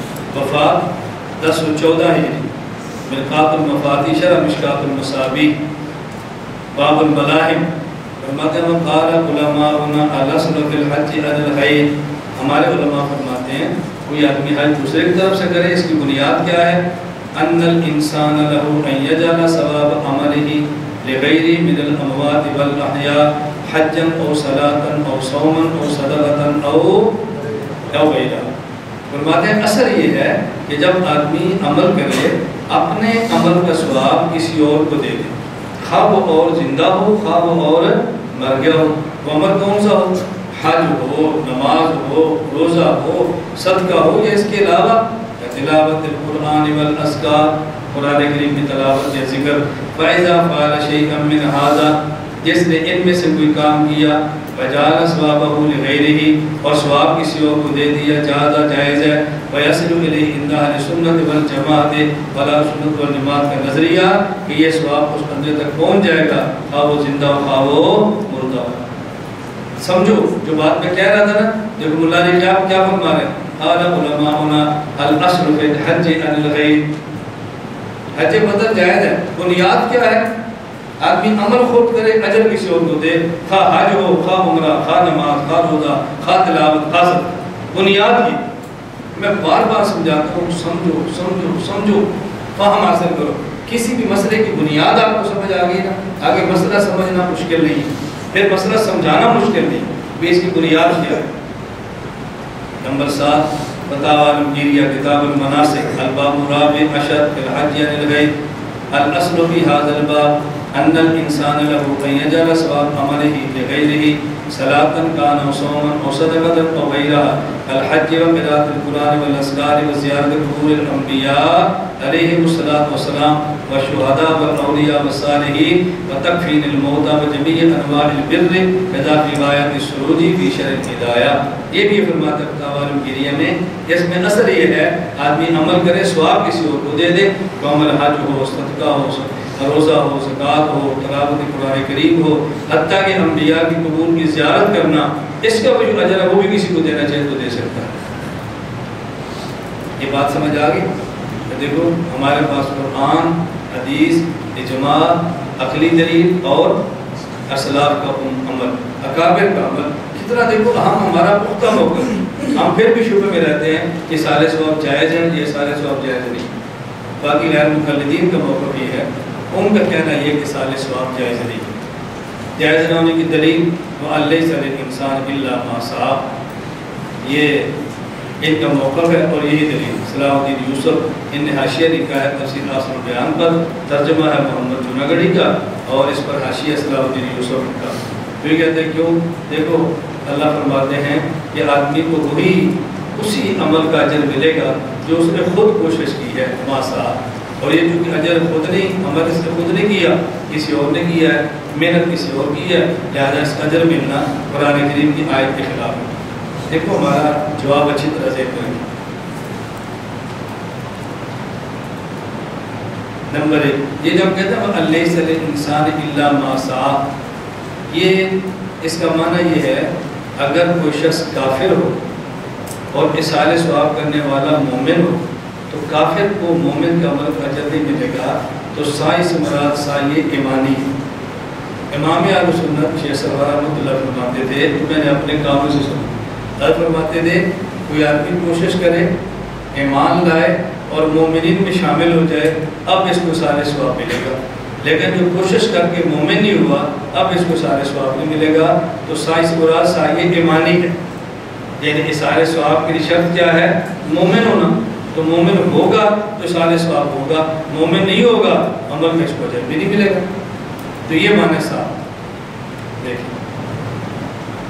وفات دس سو چودہ ہجری، مرقات المفاتیح شرح مشکات المصابیح، باب الملاحم، فرماتے ہیں وقال علماؤنا الاصل فی الحج علی الغیر، ہمارے علماء فرماتے ہیں کوئی آدمی حج دوسرے کی طرف سے کرے، اس کی بنیاد کیا ہے؟ ان الانسان له ان يجعل ثواب عمله لغیره من الاموات والاحیاء حجا او صلاة او صوما او صدقة او او غیرہ۔ فرماتے ہیں اثر یہ ہے کہ جب آدمی عمل کرے اپنے عمل کا ثواب کسی اور کو دے دے، خواہ وہ اور زندہ ہو خواہ وہ اور مر گیا ہو، وہ عمل کون سا ہو؟ حج ہو، نماز ہو، روزہ ہو، صدقہ ہو، یا اس کے علاوہ تلاوت القرآن والاذکار، قرآن کریم کی تلاوت یا ذکر۔ فَإِذَا فَعَلَ شَيْئًا مِّنْ هَذَا، جس نے ان میں سے کوئی کام کیا، وَجَعَلَ ثَوَابَهُ لِغَيْرِهِ، اور ثواب کسی اور کو دے دیا، جائز جائز ہے۔ وَيَصِلُ إِلَيْهِ عِنْدَ أَهْلِ السُّنَّةِ وَالْجَمَاعَةِ، وَلَا سُنَّۃ وَالْجَمَاعَۃ کا نظریہ کہ یہ ثواب اس بندے تک پہنچ جائے گا، خواہ وہ زندہ ہو خواہ وہ مردہ ہو۔ سمجھو جو بات میں کہہ رہا تھا نا، دیکھو ملا علی کیا کیا فرما رہے ہیں؟ قال علماؤنا الاصل فی الحج عن الغیر، حج بدل جائز ہے، بنیاد کیا ہے؟ آدمی عمل خود کرے، اجر کسی اور کو دے، خواہ حج ہو خواہ عمرہ خواہ نماز خواہ روزہ خواہ تلاوت خواہ صدقہ، بنیاد کی میں بار بار سمجھاتا ہوں، سمجھو سمجھو سمجھو، فہم حاصل کرو۔ کسی بھی مسئلے کی بنیاد آپ کو سمجھ آ گئی نا، آگے مسئلہ سمجھنا مشکل نہیں ہے، پھر مسئلہ سمجھانا مشکل نہیں، بھی اس کی بنیاد کیا ہے۔ نمبر سات، فتاوی عالمگیریہ کتاب المناسک، الباب الرابع عشر فی الحج عن الغیر، الاصل فی هذا الباب ان الانسان له ان يجعل ثواب عمله لغيره صلاة كان او صوما او صدقة او غيرها الحج وقراءة القرآن والاذکار وزیارة قبور الانبیاء علیہم الصلاة والسلام والشہداء والاولیاء والصالحین وتکفین الموتى وجمیع انواع البر كذا في روایت السروجی فی شرح الہدایہ۔ یہ بھی فرماتے ہیں فتاوی عالمگیریہ میں، اس میں اثر یہ ہے آدمی عمل کرے ثواب کسی اور کو دے دے، تو عمل حج ہو، صدقہ ہو، روزہ ہو، زکوٰۃ ہو، تلاوت قرآن کریم ہو، حتیٰ کہ انبیاء کی قبور کی زیارت کرنا، اس کا جو اجر ہے وہ بھی کسی کو دینا چاہے تو دے سکتا ہے۔ یہ بات سمجھ آ گئی؟ دیکھو ہمارے پاس قرآن، حدیث، اجماع، عقلی دلیل اور اسلاف کا عمل، اکابر کا عمل، کتنا دیکھو ہم ہمارا پختہ موقف، ہم پھر بھی شبہ میں رہتے ہیں کہ سارے ثواب جائز ہیں، یہ سارے ثواب جائز نہیں۔ باقی غیر مقلدین کا موقف یہ ہے، ان کا کہنا یہ کہ سارے ثواب جائز نہیں، جائز نہ ہونے کی دلیل وَأَلَّيْسَ لِلْإِنسَانِ إِلَّا مَا سَعَىٰ، یہ ان کا موقف ہے اور یہی دلیل۔ صلاح الدین یوسف ان نے حاشیہ لکھا ہے تفسیر آثار بیان پر، ترجمہ ہے محمد جوناگڑھی کا، اور اس پر حاشیہ صلاح الدین یوسف کا۔ پھر کہتے ہیں کیوں؟ دیکھو اللہ فرماتے ہیں کہ آدمی کو وہی اسی عمل کا اجر ملے گا جو اس نے خود کوشش کی ہے، ما سعیٰ، اور یہ چونکہ اجر خود نہیں، عمل اس نے خود نہیں کیا، کسی اور نے کیا ہے، محنت کسی اور کی ہے، لہذا اس کا اجر ملنا قرآن کریم کی آیت کے خلاف ہے۔ دیکھو ہمارا جواب اچھی طرح سے کریں۔ نمبر ایک، یہ جب کہتے ہیں الیس للانسان الا ما سعیٰ، یہ اس کا معنی یہ ہے اگر کوئی شخص کافر ہو اور اصال ثواب کرنے والا مومن ہو تو کافر کو مومن کا عمل کا اجر نہیں ملے گا، تو سائی سے مراد سائی ایمانی ہے۔ امام اہل سنت شیخ سرور رحمۃ اللہ فرماتے تھے، تو میں نے اپنے کاموں سے سنا، حضرت فرماتے تھے کوئی آدمی کوشش کرے، ایمان لائے اور مومنین میں شامل ہو جائے، اب اس کو سارے ثواب ملے گا، لیکن جو کوشش کر کے مومن نہیں ہوا اب اس کو سارے ثواب نہیں ملے گا، تو سائی سے مراد سائی ایمانی ہے، یعنی سارے ثواب کی شرط کیا ہے؟ مومن ہونا، تو مومن ہوگا تو سارے ثواب ہوگا، مومن نہیں ہوگا عمل میں اس کو اجر بھی نہیں ملے گا، تو یہ معنی صاحب دیکھیں۔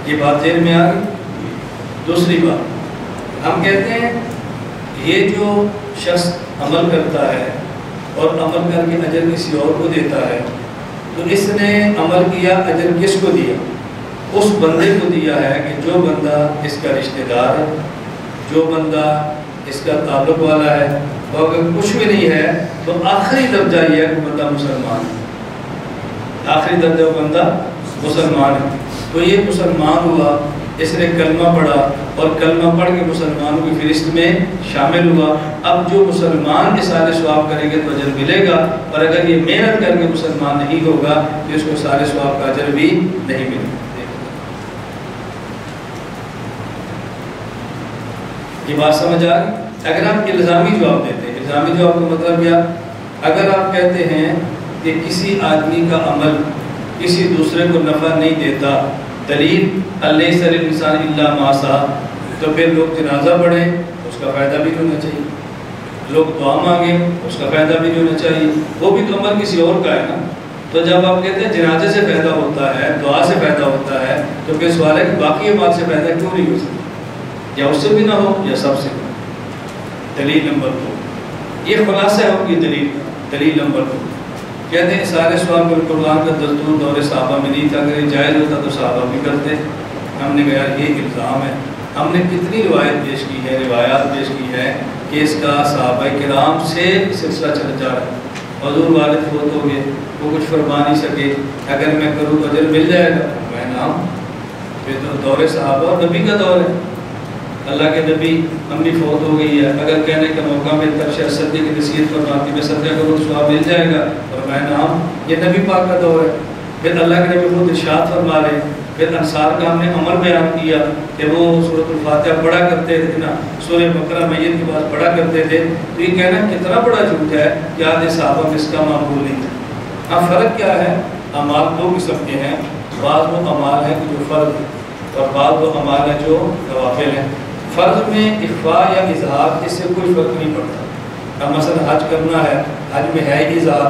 یہ بات ذہن میں آ گئی؟ دوسری بات، ہم کہتے ہیں یہ جو شخص عمل کرتا ہے اور عمل کر کے اجر کسی اور کو دیتا ہے، تو اس نے عمل کیا، اجر کس کو دیا؟ اس بندے کو دیا ہے کہ جو بندہ اس کا رشتہ دار ہے، جو بندہ اس کا تعلق والا ہے، اور اگر کچھ بھی نہیں ہے تو آخری درجہ یہ ہے کہ بندہ مسلمان ہے، آخری درجہ وہ بندہ مسلمان ہے۔ تو یہ مسلمان ہوا، اس نے کلمہ پڑھا اور کلمہ پڑھ کے مسلمانوں کی فہرست میں شامل ہوا۔ اب جو مسلمان اصالہ ثواب کریں گے تو اجر ملے گا، اور اگر یہ محنت کر کے مسلمان نہیں ہوگا تو اس کو اصالہ ثواب کا اجر بھی نہیں ملے گا۔ یہ بات سمجھ آ گئی؟ اگر آپ الزامی جواب دیتے ہیں، الزامی جواب کا مطلب کیا؟ اگر آپ کہتے ہیں کہ کسی آدمی کا عمل کسی دوسرے کو نفع نہیں دیتا، دلیل الیس للانسان الا ما سعی، تو پھر لوگ جنازہ پڑھیں اس کا فائدہ بھی ہونا چاہیے، لوگ دعا مانگیں اس کا فائدہ بھی ہونا چاہیے، وہ بھی تو عمل کسی اور کا ہے نا۔ تو جب آپ کہتے ہیں جنازے سے فائدہ ہوتا ہے، دعا سے فائدہ ہوتا ہے، تو پھر سوال ہے کہ باقی اعمال سے فائدہ کیوں نہیں ہو سکتا؟ یا اس سے بھی نہ ہو یا سب سے ہو۔ دلیل نمبر دو، یہ خلاصہ ہے ان کی دلیل۔ دلیل نمبر دو کہتے ہیں سارے ثواب بالقرآن کا دستور دور صحابہ میں نہیں تھا، اگر یہ جائز ہوتا تو صحابہ بھی کرتے۔ ہم نے کہا یہ الزام ہے۔ ہم نے کتنی روایت پیش کی ہے، روایات پیش کی ہے کہ اس کا صحابہ کرام سے سلسلہ چل جا رہا ہے۔ حضور والد فوت ہو گئے، وہ کچھ فرما نہیں سکے، اگر میں کروں تو اجر مل جائے گا، میں نام پھر تو دور صحابہ اور نبی کا دور ہے۔ اللہ کے نبی امی فوت ہو گئی ہے، اگر کہنے کا موقع ملتا ہے صدقے کی نصیحت فرماتی میں صدقہ کروں تو ثواب مل جائے گا، اور میں نام یہ نبی پاک کا دور ہے۔ پھر اللہ کے نبی خود ارشاد فرما رہے، پھر انصار کا ہم نے عمل بیان کیا کہ وہ سورۃ الفاتحہ پڑھا کرتے تھے نا، سورہ بقرہ میت کے بعد پڑھا کرتے تھے۔ تو یہ کہنا کتنا بڑا جھوٹ ہے کہ آدھے صحابہ میں اس کا معمول نہیں تھا۔ ہاں فرق کیا ہے؟ اعمال دو قسم کے ہیں، بعض وہ اعمال ہیں جو فرض ہیں اور بعض وہ اعمال ہیں جو نوافل ہیں۔ فرض میں اخفاء یا اظہار اس سے کوئی فرق نہیں پڑتا۔ اب مثلا حج کرنا ہے، حج میں ہے اظہار،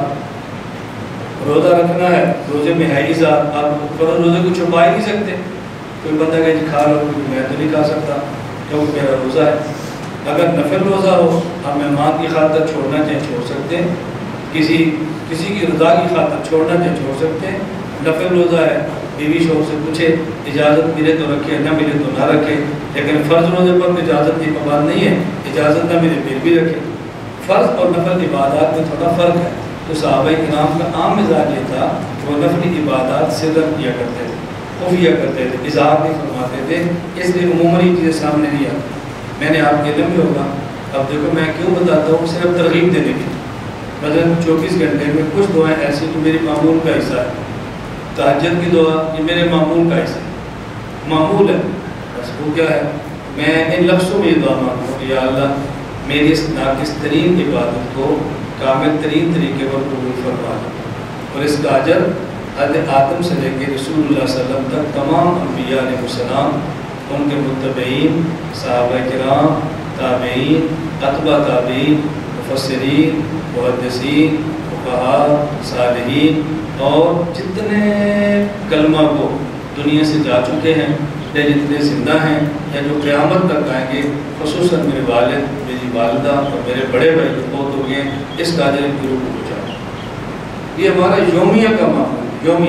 روزہ رکھنا ہے، روزے میں ہے اظہار، آپ فرض روزے کو چھپا ہی نہیں سکتے۔ کوئی بندہ کہ جی کھا لو، میں تو نہیں کھا سکتا کیونکہ میرا روزہ ہے۔ اگر نفل روزہ ہو، ہم مہمان کی خاطر چھوڑنا چاہیں چھوڑ سکتے ہیں، کسی کسی کی رضا کی خاطر چھوڑنا چاہیں چھوڑ سکتے ہیں۔ نفل روزہ ہے، بیوی شوہر سے پوچھے اجازت ملے تو رکھے، نہ ملے تو نہ رکھے، لیکن فرض روزے پر اجازت کی پابند نہیں ہے، اجازت نہ ملے پھر بھی رکھے۔ فرض اور نفل عبادات میں تھوڑا فرق ہے۔ تو صحابہ کرام کا عام مزاج یہ تھا کہ وہ نفل عبادات سرًا کیا کرتے تھے، خفیہ کرتے تھے، اظہار نہیں فرماتے تھے، اس لیے عموماً چیزیں سامنے نہیں آتی۔ میں نے آپ کے علم میں ہوگا، اب دیکھو میں کیوں بتاتا ہوں، صرف ترغیب دینے کی۔ مثلاً چوبیس گھنٹے میں کچھ دعائیں ایسی جو میری معمول کا حصہ ہے، تہجد کی دعا یہ میرے معمول کا حصہ ہے، معمول ہے، بس وہ کیا ہے، میں ان لفظوں میں یہ دعا مانگتا ہوں، یا اللہ میری اس ناقص ترین عبادت کو کامل ترین طریقے پر قبول فرما دو، اور اس کا اجر حضرت آدم سے لے کے رسول اللہ صلی اللہ علیہ وسلم تک تمام انبیاء علیہ السلام، ان کے متبعین، صحابہ کرام، تابعین، اتباع تابعین، مفسرین، محدثین، فقہاء، صالحین اور جتنے کلمہ کو دنیا سے جا چکے ہیں یا جتنے زندہ ہیں یا جو قیامت تک آئیں گے، خصوصاً میرے والد، میری والدہ اور میرے بڑے بھائی جو بہت ہو گئے ہیں، اس کا اجر ان کی روح کو پہنچاؤ۔ یہ ہمارا یومیہ کا معمول ہے، یومی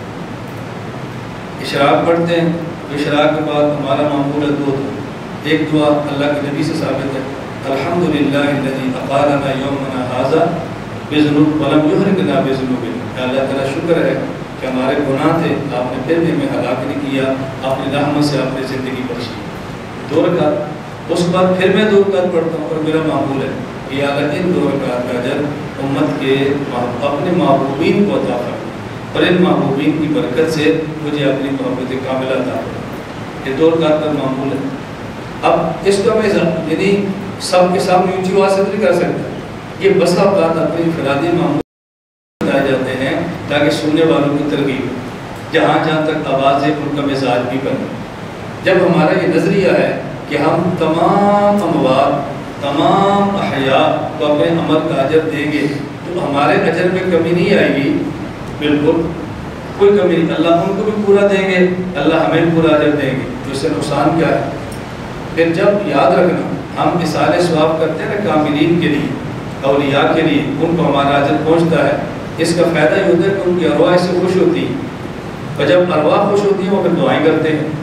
اشراق پڑھتے ہیں، اشراق کے بعد ہمارا معمول ہے دو دعا۔ ایک دعا اللہ کے نبی سے ثابت ہے، الحمدللہ الذی اقالنا یومنا ھذا بذنوب ولم یہلکنا بذنوبنا۔ اللہ تعالیٰ شکر ہے کہ ہمارے گناہ تھے، آپ نے پھر بھی ہمیں ہلاک نہیں کیا، اپنی رحمت سے آپ نے زندگی بخشی۔ دو رکعت، اس کے بعد پھر میں دو رکعت پڑھتا ہوں اور میرا معمول ہے کہ اللہ ان دو رکعت کا اجر امت کے اپنے محبوبین کو عطا فرما، اور ان محبوبین کی برکت سے مجھے اپنی محبت کاملہ عطا فرما۔ یہ دو رکعت کا معمول ہے۔ اب اس کا میں یعنی سب کے سامنے اونچی آواز سے نہیں کر سکتا، یہ بس اوقات اپنی انفرادی معمول بتائے جاتے ہیں تاکہ سننے والوں کی ترغیب، جہاں جہاں تک آواز ہے ان کا مزاج بھی بنے۔ جب ہمارا یہ نظریہ ہے کہ ہم تمام اموات، تمام احیاء کو اپنے عمل کا اجر دیں گے تو ہمارے اجر میں کمی نہیں آئے گی، بالکل کوئی کمی نہیں. اللہ ان کو بھی پورا دیں گے, اللہ ہمیں بھی پورا اجر دیں گے. تو اس سے نقصان کیا ہے؟ پھر جب یاد رکھنا ہم اصال ثواب کرتے ہیں نا کاملین کے لیے, اولیاء کے لیے, ان کو ہمارا اجر پہنچتا ہے. اس کا فائدہ یہ ہوتا ہے کہ ان کی ارواح اس سے خوش ہوتی ہیں, اور جب ارواح خوش ہوتی ہیں وہ پھر دعائیں کرتے ہیں.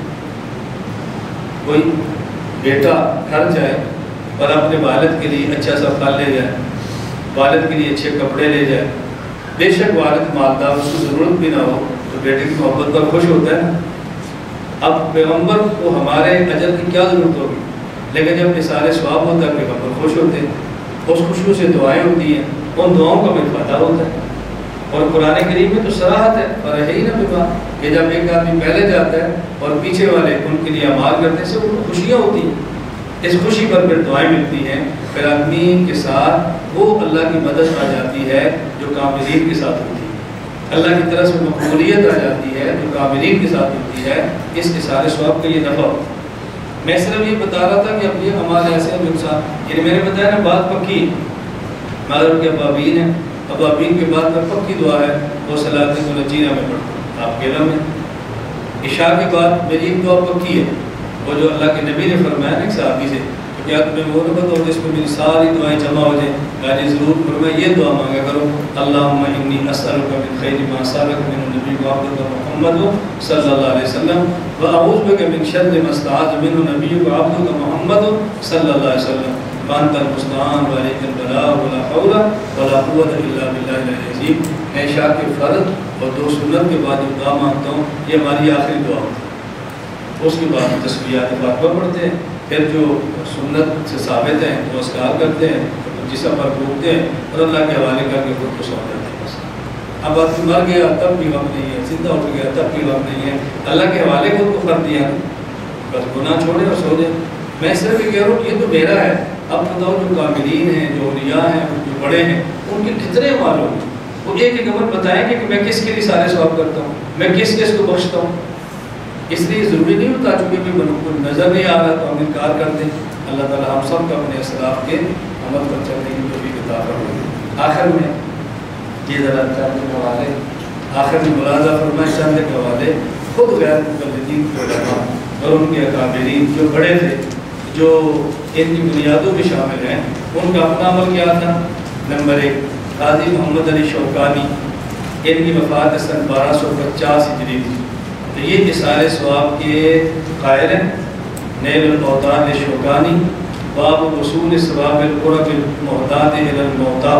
کوئی بیٹا گھر جائے اور اپنے والد کے لیے اچھا سا پھل لے جائے, والد کے لیے اچھے کپڑے لے جائے, بے شک والد مالدار, اس کو ضرورت بھی نہ ہو, تو بیٹے کی محبت پر خوش ہوتا ہے. اب پیغمبر کو ہمارے اجر کی کیا ضرورت ہوگی, لیکن جب اصال ثواب ہوتا ہے پیغمبر خوش ہوتے ہیں, اس خوشیوں سے دعائیں ہوتی ہیں, ان دعاؤں کا بھی فائدہ ہوتا ہے. اور قرآن کریم میں تو صراحت ہے اور ہے ہی نہ بما کہ جب ایک آدمی پہلے جاتا ہے اور پیچھے والے ان کے لیے اعمال کرنے سے ان کو خوشیاں ہوتی ہیں. اس خوشی پر پھر دعائیں ملتی ہیں, پھر آدمی کے ساتھ وہ اللہ کی مدد آ جاتی ہے جو کاملین کے ساتھ ہوتی ہے, اللہ کی طرف سے مقبولیت آ جاتی ہے جو کاملین کے ساتھ ہوتی ہے. اس اصال ثواب کا یہ نفع. میں صرف یہ بتا رہا تھا کہ اب یہ ہمارے ایسے ہیں جو انسان, یعنی میں نے بتایا نا بات پکی, مغرب کے ابابین ہیں, ابابین کے بعد میں پکی دعا ہے وہ صلاۃ الجینہ میں پڑھتا ہوں آپ کے علم میں. عشاء کے بعد میری ایک دعا پکی ہے, وہ جو اللہ کے نبی نے فرمایا نا ایک صحابی سے, کیا تمہیں وہ نہ پتہ ہو جس میں میری ساری دعائیں جمع ہو جائیں, یعنی ضرور فرمایا یہ دعا مانگا کرو, اللہم انی اسألک من خیر ما سألک من نبیک وعبدک محمد صلی اللہ علیہ وسلم واعوذ بک من شر ما استعاذ منہ نبیک وعبدک محمد صلی اللہ علیہ وسلم وانت المستعان وعلیک البلاغ ولا حول ولا قوة الا باللہ العلی العظیم. میں عشاء کے فرض اور دو سنت کے بعد جو دعا مانگتا ہوں یہ ہماری آخری دعا ہوتی ہے. اس کے بعد تسبیحات فاطمہ پڑھتے ہیں, پھر جو سنت سے ثابت ہیں وہ اذکار کرتے ہیں, جسم پر پھونکتے ہیں اور اللہ کے حوالے کر کے خود کو سو جاتے ہیں. بس اب آدمی مر گیا تب بھی غم نہیں ہے, زندہ اٹھ گیا تب بھی غم نہیں ہے, اللہ کے حوالے خود کو کر دیا, بس گناہ چھوڑے اور سو جائے. میں صرف یہ کہہ رہا ہوں یہ تو میرا ہے. اب بتاؤ جو کاملین ہیں, جو اولیاء ہیں, جو بڑے ہیں, ان کے کتنے معلوم ہیں, وہ ایک ایک عمل بتائیں گے کہ میں کس کے لیے سارے ثواب کرتا ہوں, میں کس کس کو بخشتا ہوں. اس لیے ضروری نہیں ہوتا چونکہ بھی کو نظر نہیں آ رہا تو ہم انکار کر دیں. اللہ تعالیٰ ہم سب کو اپنے اسلاف کے عمل پر چلنے کی توفیق عطا فرمائے. آخر میں یہ ذرا چند حوالے, آخر میں ملاحظہ فرمائے چند حوالے خود غیر مقلدین کے علماء اور ان کے اکابرین جو بڑے تھے, جو ان کی بنیادوں میں شامل ہیں, ان کا اپنا عمل کیا تھا. نمبر ایک, قاضی محمد علی شوکانی, ان کی وفات سن بارہ سو پچاس ہجری تھی. تو یہ اصال ثواب کے قائل ہیں. نیل الاوطان شوکانی, باب وصول ثواب القرب المحدات الی الموتى.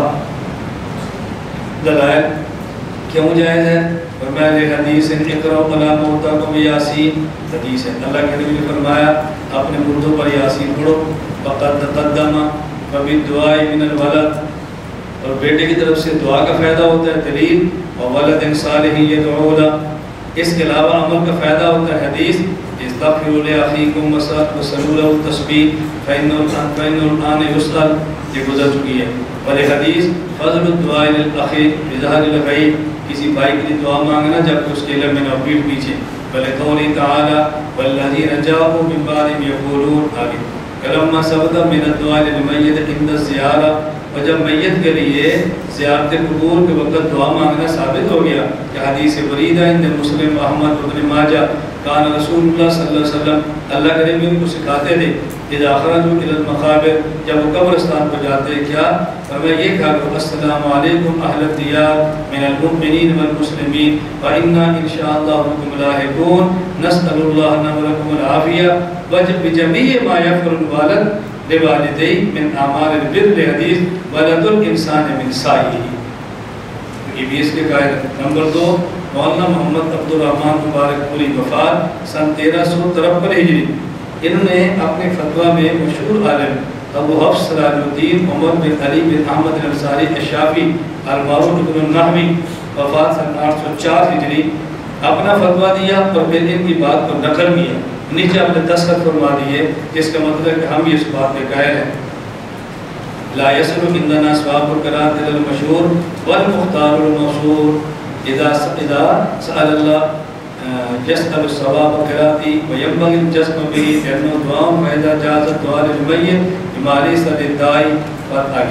دلائل کیوں جائز ہے؟ فرمایا حدیث اقرأ علی موتاکم یاسین, حدیث ہے اللہ کے نبی نے فرمایا اپنے مردوں پر یاسین پڑھو. فقد تقدم وبالدعاء من الولد, اور بیٹے کی طرف سے دعا کا فائدہ ہوتا ہے دلیل, اور ولد صالح یدعو له. اس کے علاوہ عمل کا فائدہ ہوتا ہے حدیث استغفروا لاخیکم وصلوا له التسبیح فإنه الآن یسأل, یہ گزر چکی ہے. اور حدیث فضل الدعاء للأخ بظہر الغیب, کسی بھائی کے لیے دعا مانگنا جب اس کے علم میں نہ پیٹ پیچھے. ولقوله تعالی والذین جاءوا من بعدهم یقولون, آگے فلما ثبت من الدعاء للمیت عند الزیارہ, اور جب میت کے لیے زیارت قبور کے وقت دعا مانگنا ثابت ہو گیا کہ حدیث بریدہ عند مسلم احمد ابن ماجہ کان رسول اللہ صلی اللہ علیہ وسلم, اللہ کے نبی ان کو سکھاتے تھے اذا خرجوا الى المقابر, جب وہ قبرستان پر جاتے ہیں کیا فرمایا یہ کہا کہ السلام علیکم اہل الدیار من المؤمنین والمسلمین فإنا ان شاء اللہ بكم لاحقون نسأل اللہ لنا ولکم العافیہ بجمیع ما یفعل الوالد لوالدی من اعمال البر, حدیث ولد الانسان من سائیہ. یہ بھی اس کے قائل. نمبر دو, مولانا محمد عبد الرحمن مبارک پوری وفات سن تیرہ سو ترپن ہجری. انہوں نے اپنے فتویٰ میں مشہور عالم ابو حفص سراج الدین عمر بن علی بن احمد الانصاری الشافعی المعروف بن النحوی, وفات سن آٹھ سو چار ہجری, اپنا فتویٰ دیا اور پھر ان کی بات کو نقل کیا. نیچے اپنے دستخط فرما دیے, جس کا مطلب ہے کہ ہم اس بات پہ قائل ہیں. لا يصل عندنا ثواب القراءة الى المشهور والمختار المشهور اذا اذا سأل الله يسأل الثواب القراءة وينبغي الجزم به لأنه دعاء فإذا جاز الدعاء للميت بما ليس للداعي. اور آگے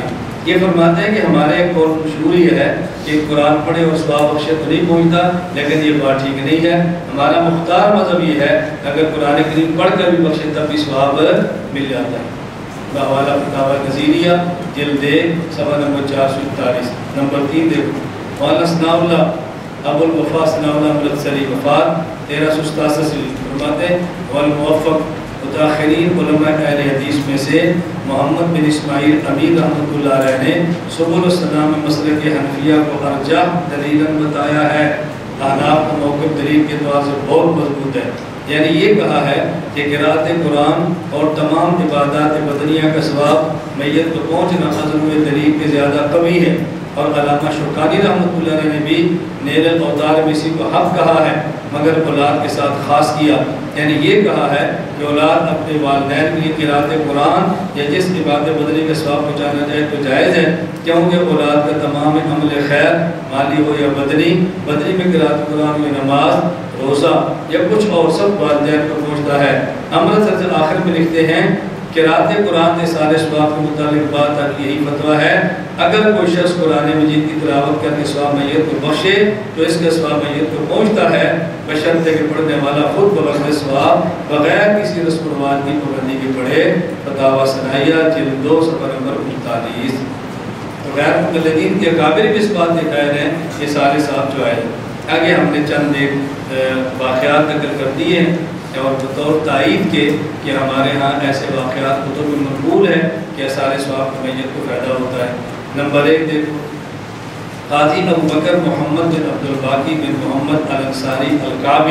یہ فرماتے ہیں کہ ہمارے ایک قول مشہور یہ ہے کہ قرآن پڑھے اور ثواب بخشے تو نہیں پہنچتا، لیکن یہ بات ٹھیک نہیں ہے۔ ہمارا مختار مذہب یہ ہے اگر قرآن کریم پڑھ کر بھی بخشے تب بھی ثواب مل جاتا ہے۔ بحوالہ فتاوی نظیریہ جلد صفحہ نمبر چار سو اکتالیس۔ نمبر تین دیکھو، مولانا ثناء اللہ ابو الوفا ثناء اللہ مرتضی وفات تیرہ سو ستاسٹھ سے فرماتے ہیں، والموفق متاخرین علماء اہل حدیث میں سے محمد بن اسماعیل امین رحمۃ اللہ علیہ نے سبل السلام میں مسلک حنفیہ کو ارجح دلیلاً بتایا ہے۔ احناف کا موقف دلیل کے اعتبار سے بہت مضبوط ہے، یعنی یہ کہا ہے کہ قرأت قرآن اور تمام عبادات بدنیہ کا ثواب میت کو پہنچنا عزم دلیل کے زیادہ قوی ہے۔ اور علامہ شوکانی رحمۃ اللہ علیہ نے بھی نیل الاوطار میں اسی کو حق کہا ہے، مگر اولاد کے ساتھ خاص کیا، یعنی یہ کہا ہے کہ اولاد اپنے والدین کے لیے قرأت قرآن یا جس عبادت بدنی کا ثواب پہنچانا جائے تو جائز ہے، کیونکہ اولاد کا تمام عمل خیر مالی ہو یا بدنی، بدنی میں قرأت قرآن میں نماز روزہ یا کچھ اور سب والدین کو پہنچتا ہے۔ امرتسر سے آخر میں لکھتے ہیں قرأت قرآن کے سارے ثواب کے متعلق بات تک یہی فتویٰ ہے، اگر کوئی شخص قرآن مجید کی تلاوت کر کے ثواب میت کو بخشے تو اس کا ثواب میت کو پہنچتا ہے، بشرطے کہ پڑھنے والا خود بغرض ثواب بغیر کسی رسم و رواج کی پابندی کے پڑھے۔ فتاویٰ ثنائیہ جلد دو صفحہ نمبر انتالیس۔ تو غیر مقلدین کے اکابر بھی اس بات کے قائل ہیں، یہ سارے صاحب جو آئے آگے ہم نے چند ایک واقعات نقل کر دیے ہیں اور بطور تائید کے کہ ہمارے ہاں ایسے واقعات کتب میں مقبول ہے کہ سارے ثواب کو میت کو فائدہ ہوتا ہے۔ نمبر ایک دیکھو، قاضی ابو بکر محمد بن عبد الباقی بن محمد الانصاری الکعبی،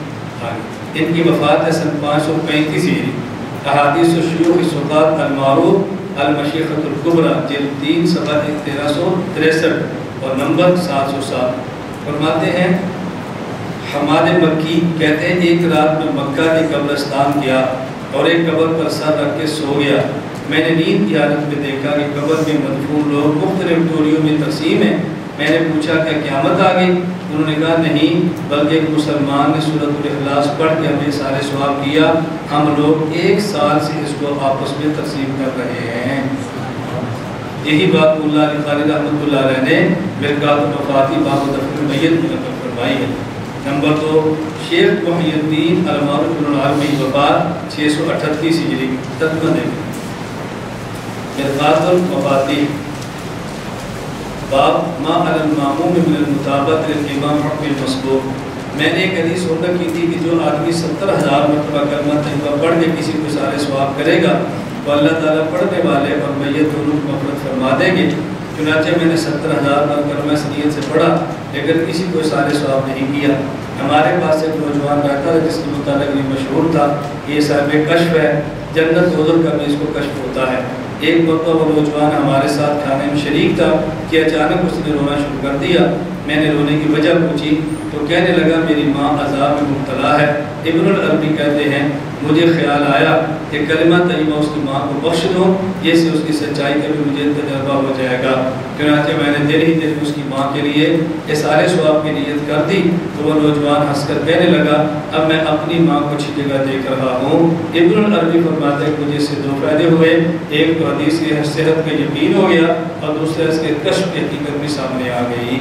ان کی وفات ہے سن پانچ سو پینتیس ہجری۔ احادیث الشیوخ السلطات المعروف المشیخۃ الکبریٰ جلد تین صفحہ تیرہ سو تریسٹھ اور نمبر سات سو سات۔ فرماتے ہیں حماد مکی کہتے ہیں ایک رات میں مکہ کے قبرستان گیا اور ایک قبر پر سر رکھ کے سو گیا۔ میں نے نیند کی حالت میں دیکھا کہ قبر میں مدفون لوگ مختلف ٹولیوں میں تقسیم ہیں۔ میں نے پوچھا کہ قیامت آ گئی؟ انہوں نے کہا نہیں، بلکہ ایک مسلمان نے سورۃ الاخلاص پڑھ کے ہمیں سارے ثواب کیا، ہم لوگ ایک سال سے اس کو آپس میں تقسیم کر رہے ہیں۔ یہی بات مولا علی قاری رحمۃ اللہ علیہ نے مرقات الوفاتی باب دفن المیت میں نقل فرمائی ہے۔ نمبر دو، شیخ محی الدین المعروف بن العربی وفات چھ سو اٹھتیس ہجری۔ ترجمہ دیکھیں، مرقات الوفاتی باب ما علی الماموم من المطابقۃ للامام حکم المسبوق۔ میں نے ایک حدیث عمدہ کی تھی کہ جو آدمی ستر ہزار مرتبہ کلمہ طیبہ پڑھ کے کسی کو سارے ثواب کرے گا تو اللہ تعالیٰ پڑھنے والے اور میت دونوں کو مغفرت فرما دیں گے۔ چنانچہ میں نے ستر ہزار بار کلمہ سنیت سے پڑھا لیکن کسی کو سارے ثواب نہیں کیا۔ ہمارے پاس ایک نوجوان رہتا ہے جس کے متعلق یہ مشہور تھا، یہ صاحب کشف ہے، جنت حضور کا بھی اس کو کشف ہوتا ہے۔ ایک مرتبہ وہ نوجوان ہمارے ساتھ کھانے میں شریک تھا کہ اچانک اس نے رونا شروع کر دیا۔ میں نے رونے کی وجہ پوچھی تو کہنے لگا میری ماں عذاب میں مبتلا ہے۔ ابن العربی کہتے ہیں مجھے خیال آیا کہ کلمہ طیبہ اس کی ماں کو بخش دوں، یہ سے اس کی سچائی کا بھی مجھے تجربہ ہو جائے گا۔ چنانچہ میں نے دل ہی دل میں اس کی ماں کے لیے یہ سارے ثواب کی نیت کر دی تو وہ نوجوان ہنس کر کہنے لگا اب میں اپنی ماں کو اچھی جگہ دیکھ رہا ہوں۔ ابن العربی فرماتے ہیں مجھے اس سے دو فائدے ہوئے، ایک تو حدیث کی صحت کا یقین ہو گیا اور دوسرا اس کے کشف کی حقیقت بھی سامنے آ گئی۔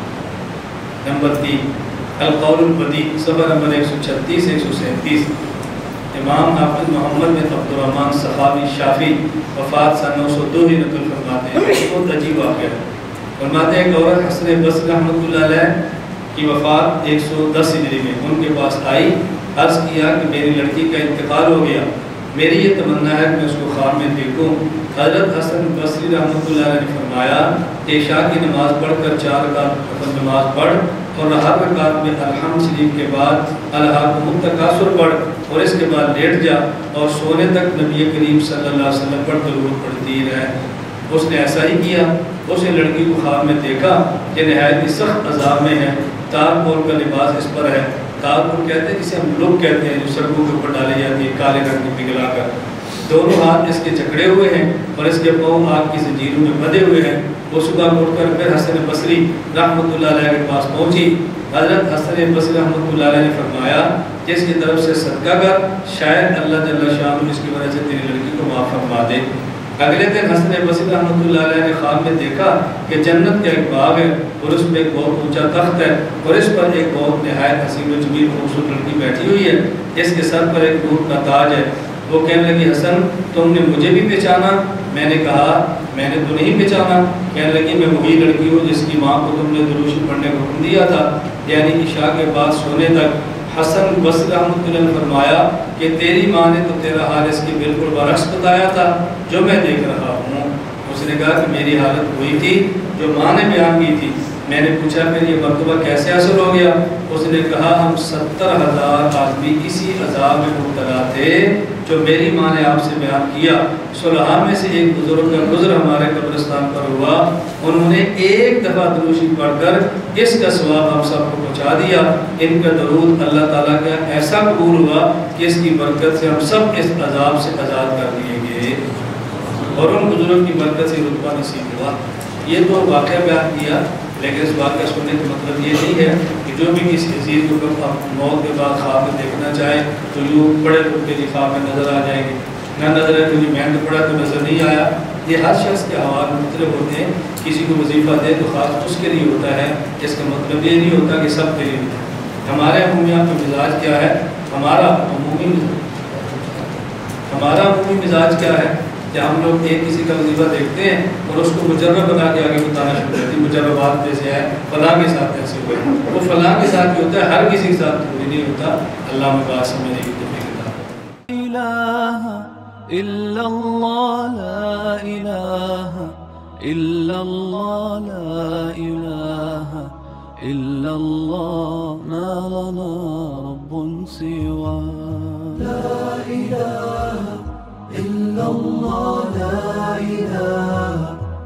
نمبر تین، القول البدیع صفحہ نمبر ایک سو چھتیس ایک سو سینتیس۔ امام حافظ محمد بن عبد الرحمن سخاوی شافعی وفات سن نو سو دو ہی نقل فرماتے ہیں، بہت عجیب واقعہ ہے۔ فرماتے ہیں ایک عورت حسن بصری رحمۃ اللہ علیہ کی وفات ایک سو دس ہجری میں ان کے پاس آئی، عرض کیا کہ میری لڑکی کا انتقال ہو گیا، میری یہ تمنا ہے کہ میں اس کو خواب میں دیکھوں۔ حضرت حسن بصری رحمۃ اللہ علیہ نے فرمایا کہ عشاء کی نماز پڑھ کر چار رکعت نماز پڑھ اور ہر رکعت میں الحمد شریف کے بعد الحاکم التکاثر پڑھ اور اس کے بعد لیٹ جا اور سونے تک نبی کریم صلی اللہ علیہ وسلم پر درود پڑھتی رہ۔ اس نے ایسا ہی کیا۔ اس نے لڑکی کو خواب میں دیکھا کہ نہایت ہی سخت عذاب میں ہے، تار پور کا لباس اس پر ہے، تار پور کہتے ہیں جسے ہم لوگ کہتے ہیں جو سڑکوں کے اوپر ڈالی جاتی ہے کالے رنگ کی پگھلا کر، دونوں ہاتھ اس کے جکڑے ہوئے ہیں اور اس کے پاؤں آگ کی زنجیروں میں بندھے ہوئے ہیں۔ وہ صبح اٹھ کر پھر حسن بصری رحمۃ اللہ علیہ کے پاس پہنچی۔ حضرت حسن بصری رحمۃ اللہ علیہ نے فرمایا کہ اس کی طرف سے صدقہ کر، شاید اللہ جل شانہ اس کی وجہ سے تیری لڑکی کو معاف فرما دے۔ اگلے دن حسن بصری رحمۃ اللہ علیہ نے خواب میں دیکھا کہ جنت کا ایک باغ ہے اور اس میں ایک بہت اونچا تخت ہے اور اس پر ایک بہت نہایت حسین و جمیل خوبصورت لڑکی بیٹھی ہوئی ہے، اس کے سر پر ایک نور کا تاج ہے۔ وہ کہنے لگی حسن تم نے مجھے بھی پہچانا؟ میں نے کہا میں نے تو نہیں پہچانا۔ کہنے لگی میں وہی لڑکی ہوں جس کی ماں کو تم نے درود شریف پڑھنے کا حکم دیا تھا۔ یعنی عشاء کے بعد سونے تک حسن بصری رحمۃ اللہ نے فرمایا کہ تیری ماں نے تو تیرا حال اس کے بالکل برعکس بتایا تھا جو میں دیکھ رہا ہوں۔ اس نے کہا کہ میری حالت وہی تھی جو ماں نے بیان کی تھی۔ میں نے پوچھا پھر یہ مرتبہ کیسے حاصل ہو گیا؟ اس نے کہا ہم ستر ہزار آدمی اسی عذاب میں مبتلا تھے جو میری ماں نے آپ سے بیان کیا۔ صلحاء میں سے ایک بزرگ کا گزر ہمارے قبرستان پر ہوا، انہوں نے ایک دفعہ درود شریف پڑھ کر اس کا ثواب ہم سب کو پہنچا دیا۔ ان کا درود اللہ تعالیٰ کا ایسا قبول ہوا کہ اس کی برکت سے ہم سب اس عذاب سے آزاد کر دیے گئے اور ان بزرگ کی برکت سے رتبہ نصیب ہوا۔ یہ تو واقعہ بیان کیا، لیکن اس بات کا سننے کا مطلب یہ نہیں ہے کہ جو بھی کسی عزیز کو موت کے بعد خواب میں دیکھنا چاہے تو یوں بڑے لوگ کے لیے خواب میں نظر آ جائیں گے، نہ نظر ہے تو محنت پڑا تو نظر نہیں آیا۔ یہ ہر شخص کے حوال مختلف ہوتے ہیں، کسی کو وظیفہ دے تو خاص اس کے لیے ہوتا ہے، اس کا مطلب یہ نہیں ہوتا کہ سب کے لیے ہوتا ہے۔ ہمارے عمومیات کا مزاج کیا ہے؟ ہمارا عمومی ہمارا عمومی مزاج کیا ہے کہ ہم لوگ ایک کسی کا وظیفہ دیکھتے ہیں اور اس کو مجرب بنا کے آگے بتانا شروع کرتے ہیں، مجربات جیسے ہے فلاں کے ساتھ ایسے ہوئے، وہ فلاں کے ساتھ بھی ہوتا ہے، ہر کسی کے ساتھ کوئی نہیں ہوتا۔ اللہ میں بات سمجھنے کی توفیق عطا فرمائے۔ الہ الا اللہ لا الہ الا اللہ لا الہ الا اللہ ما لنا رب سواه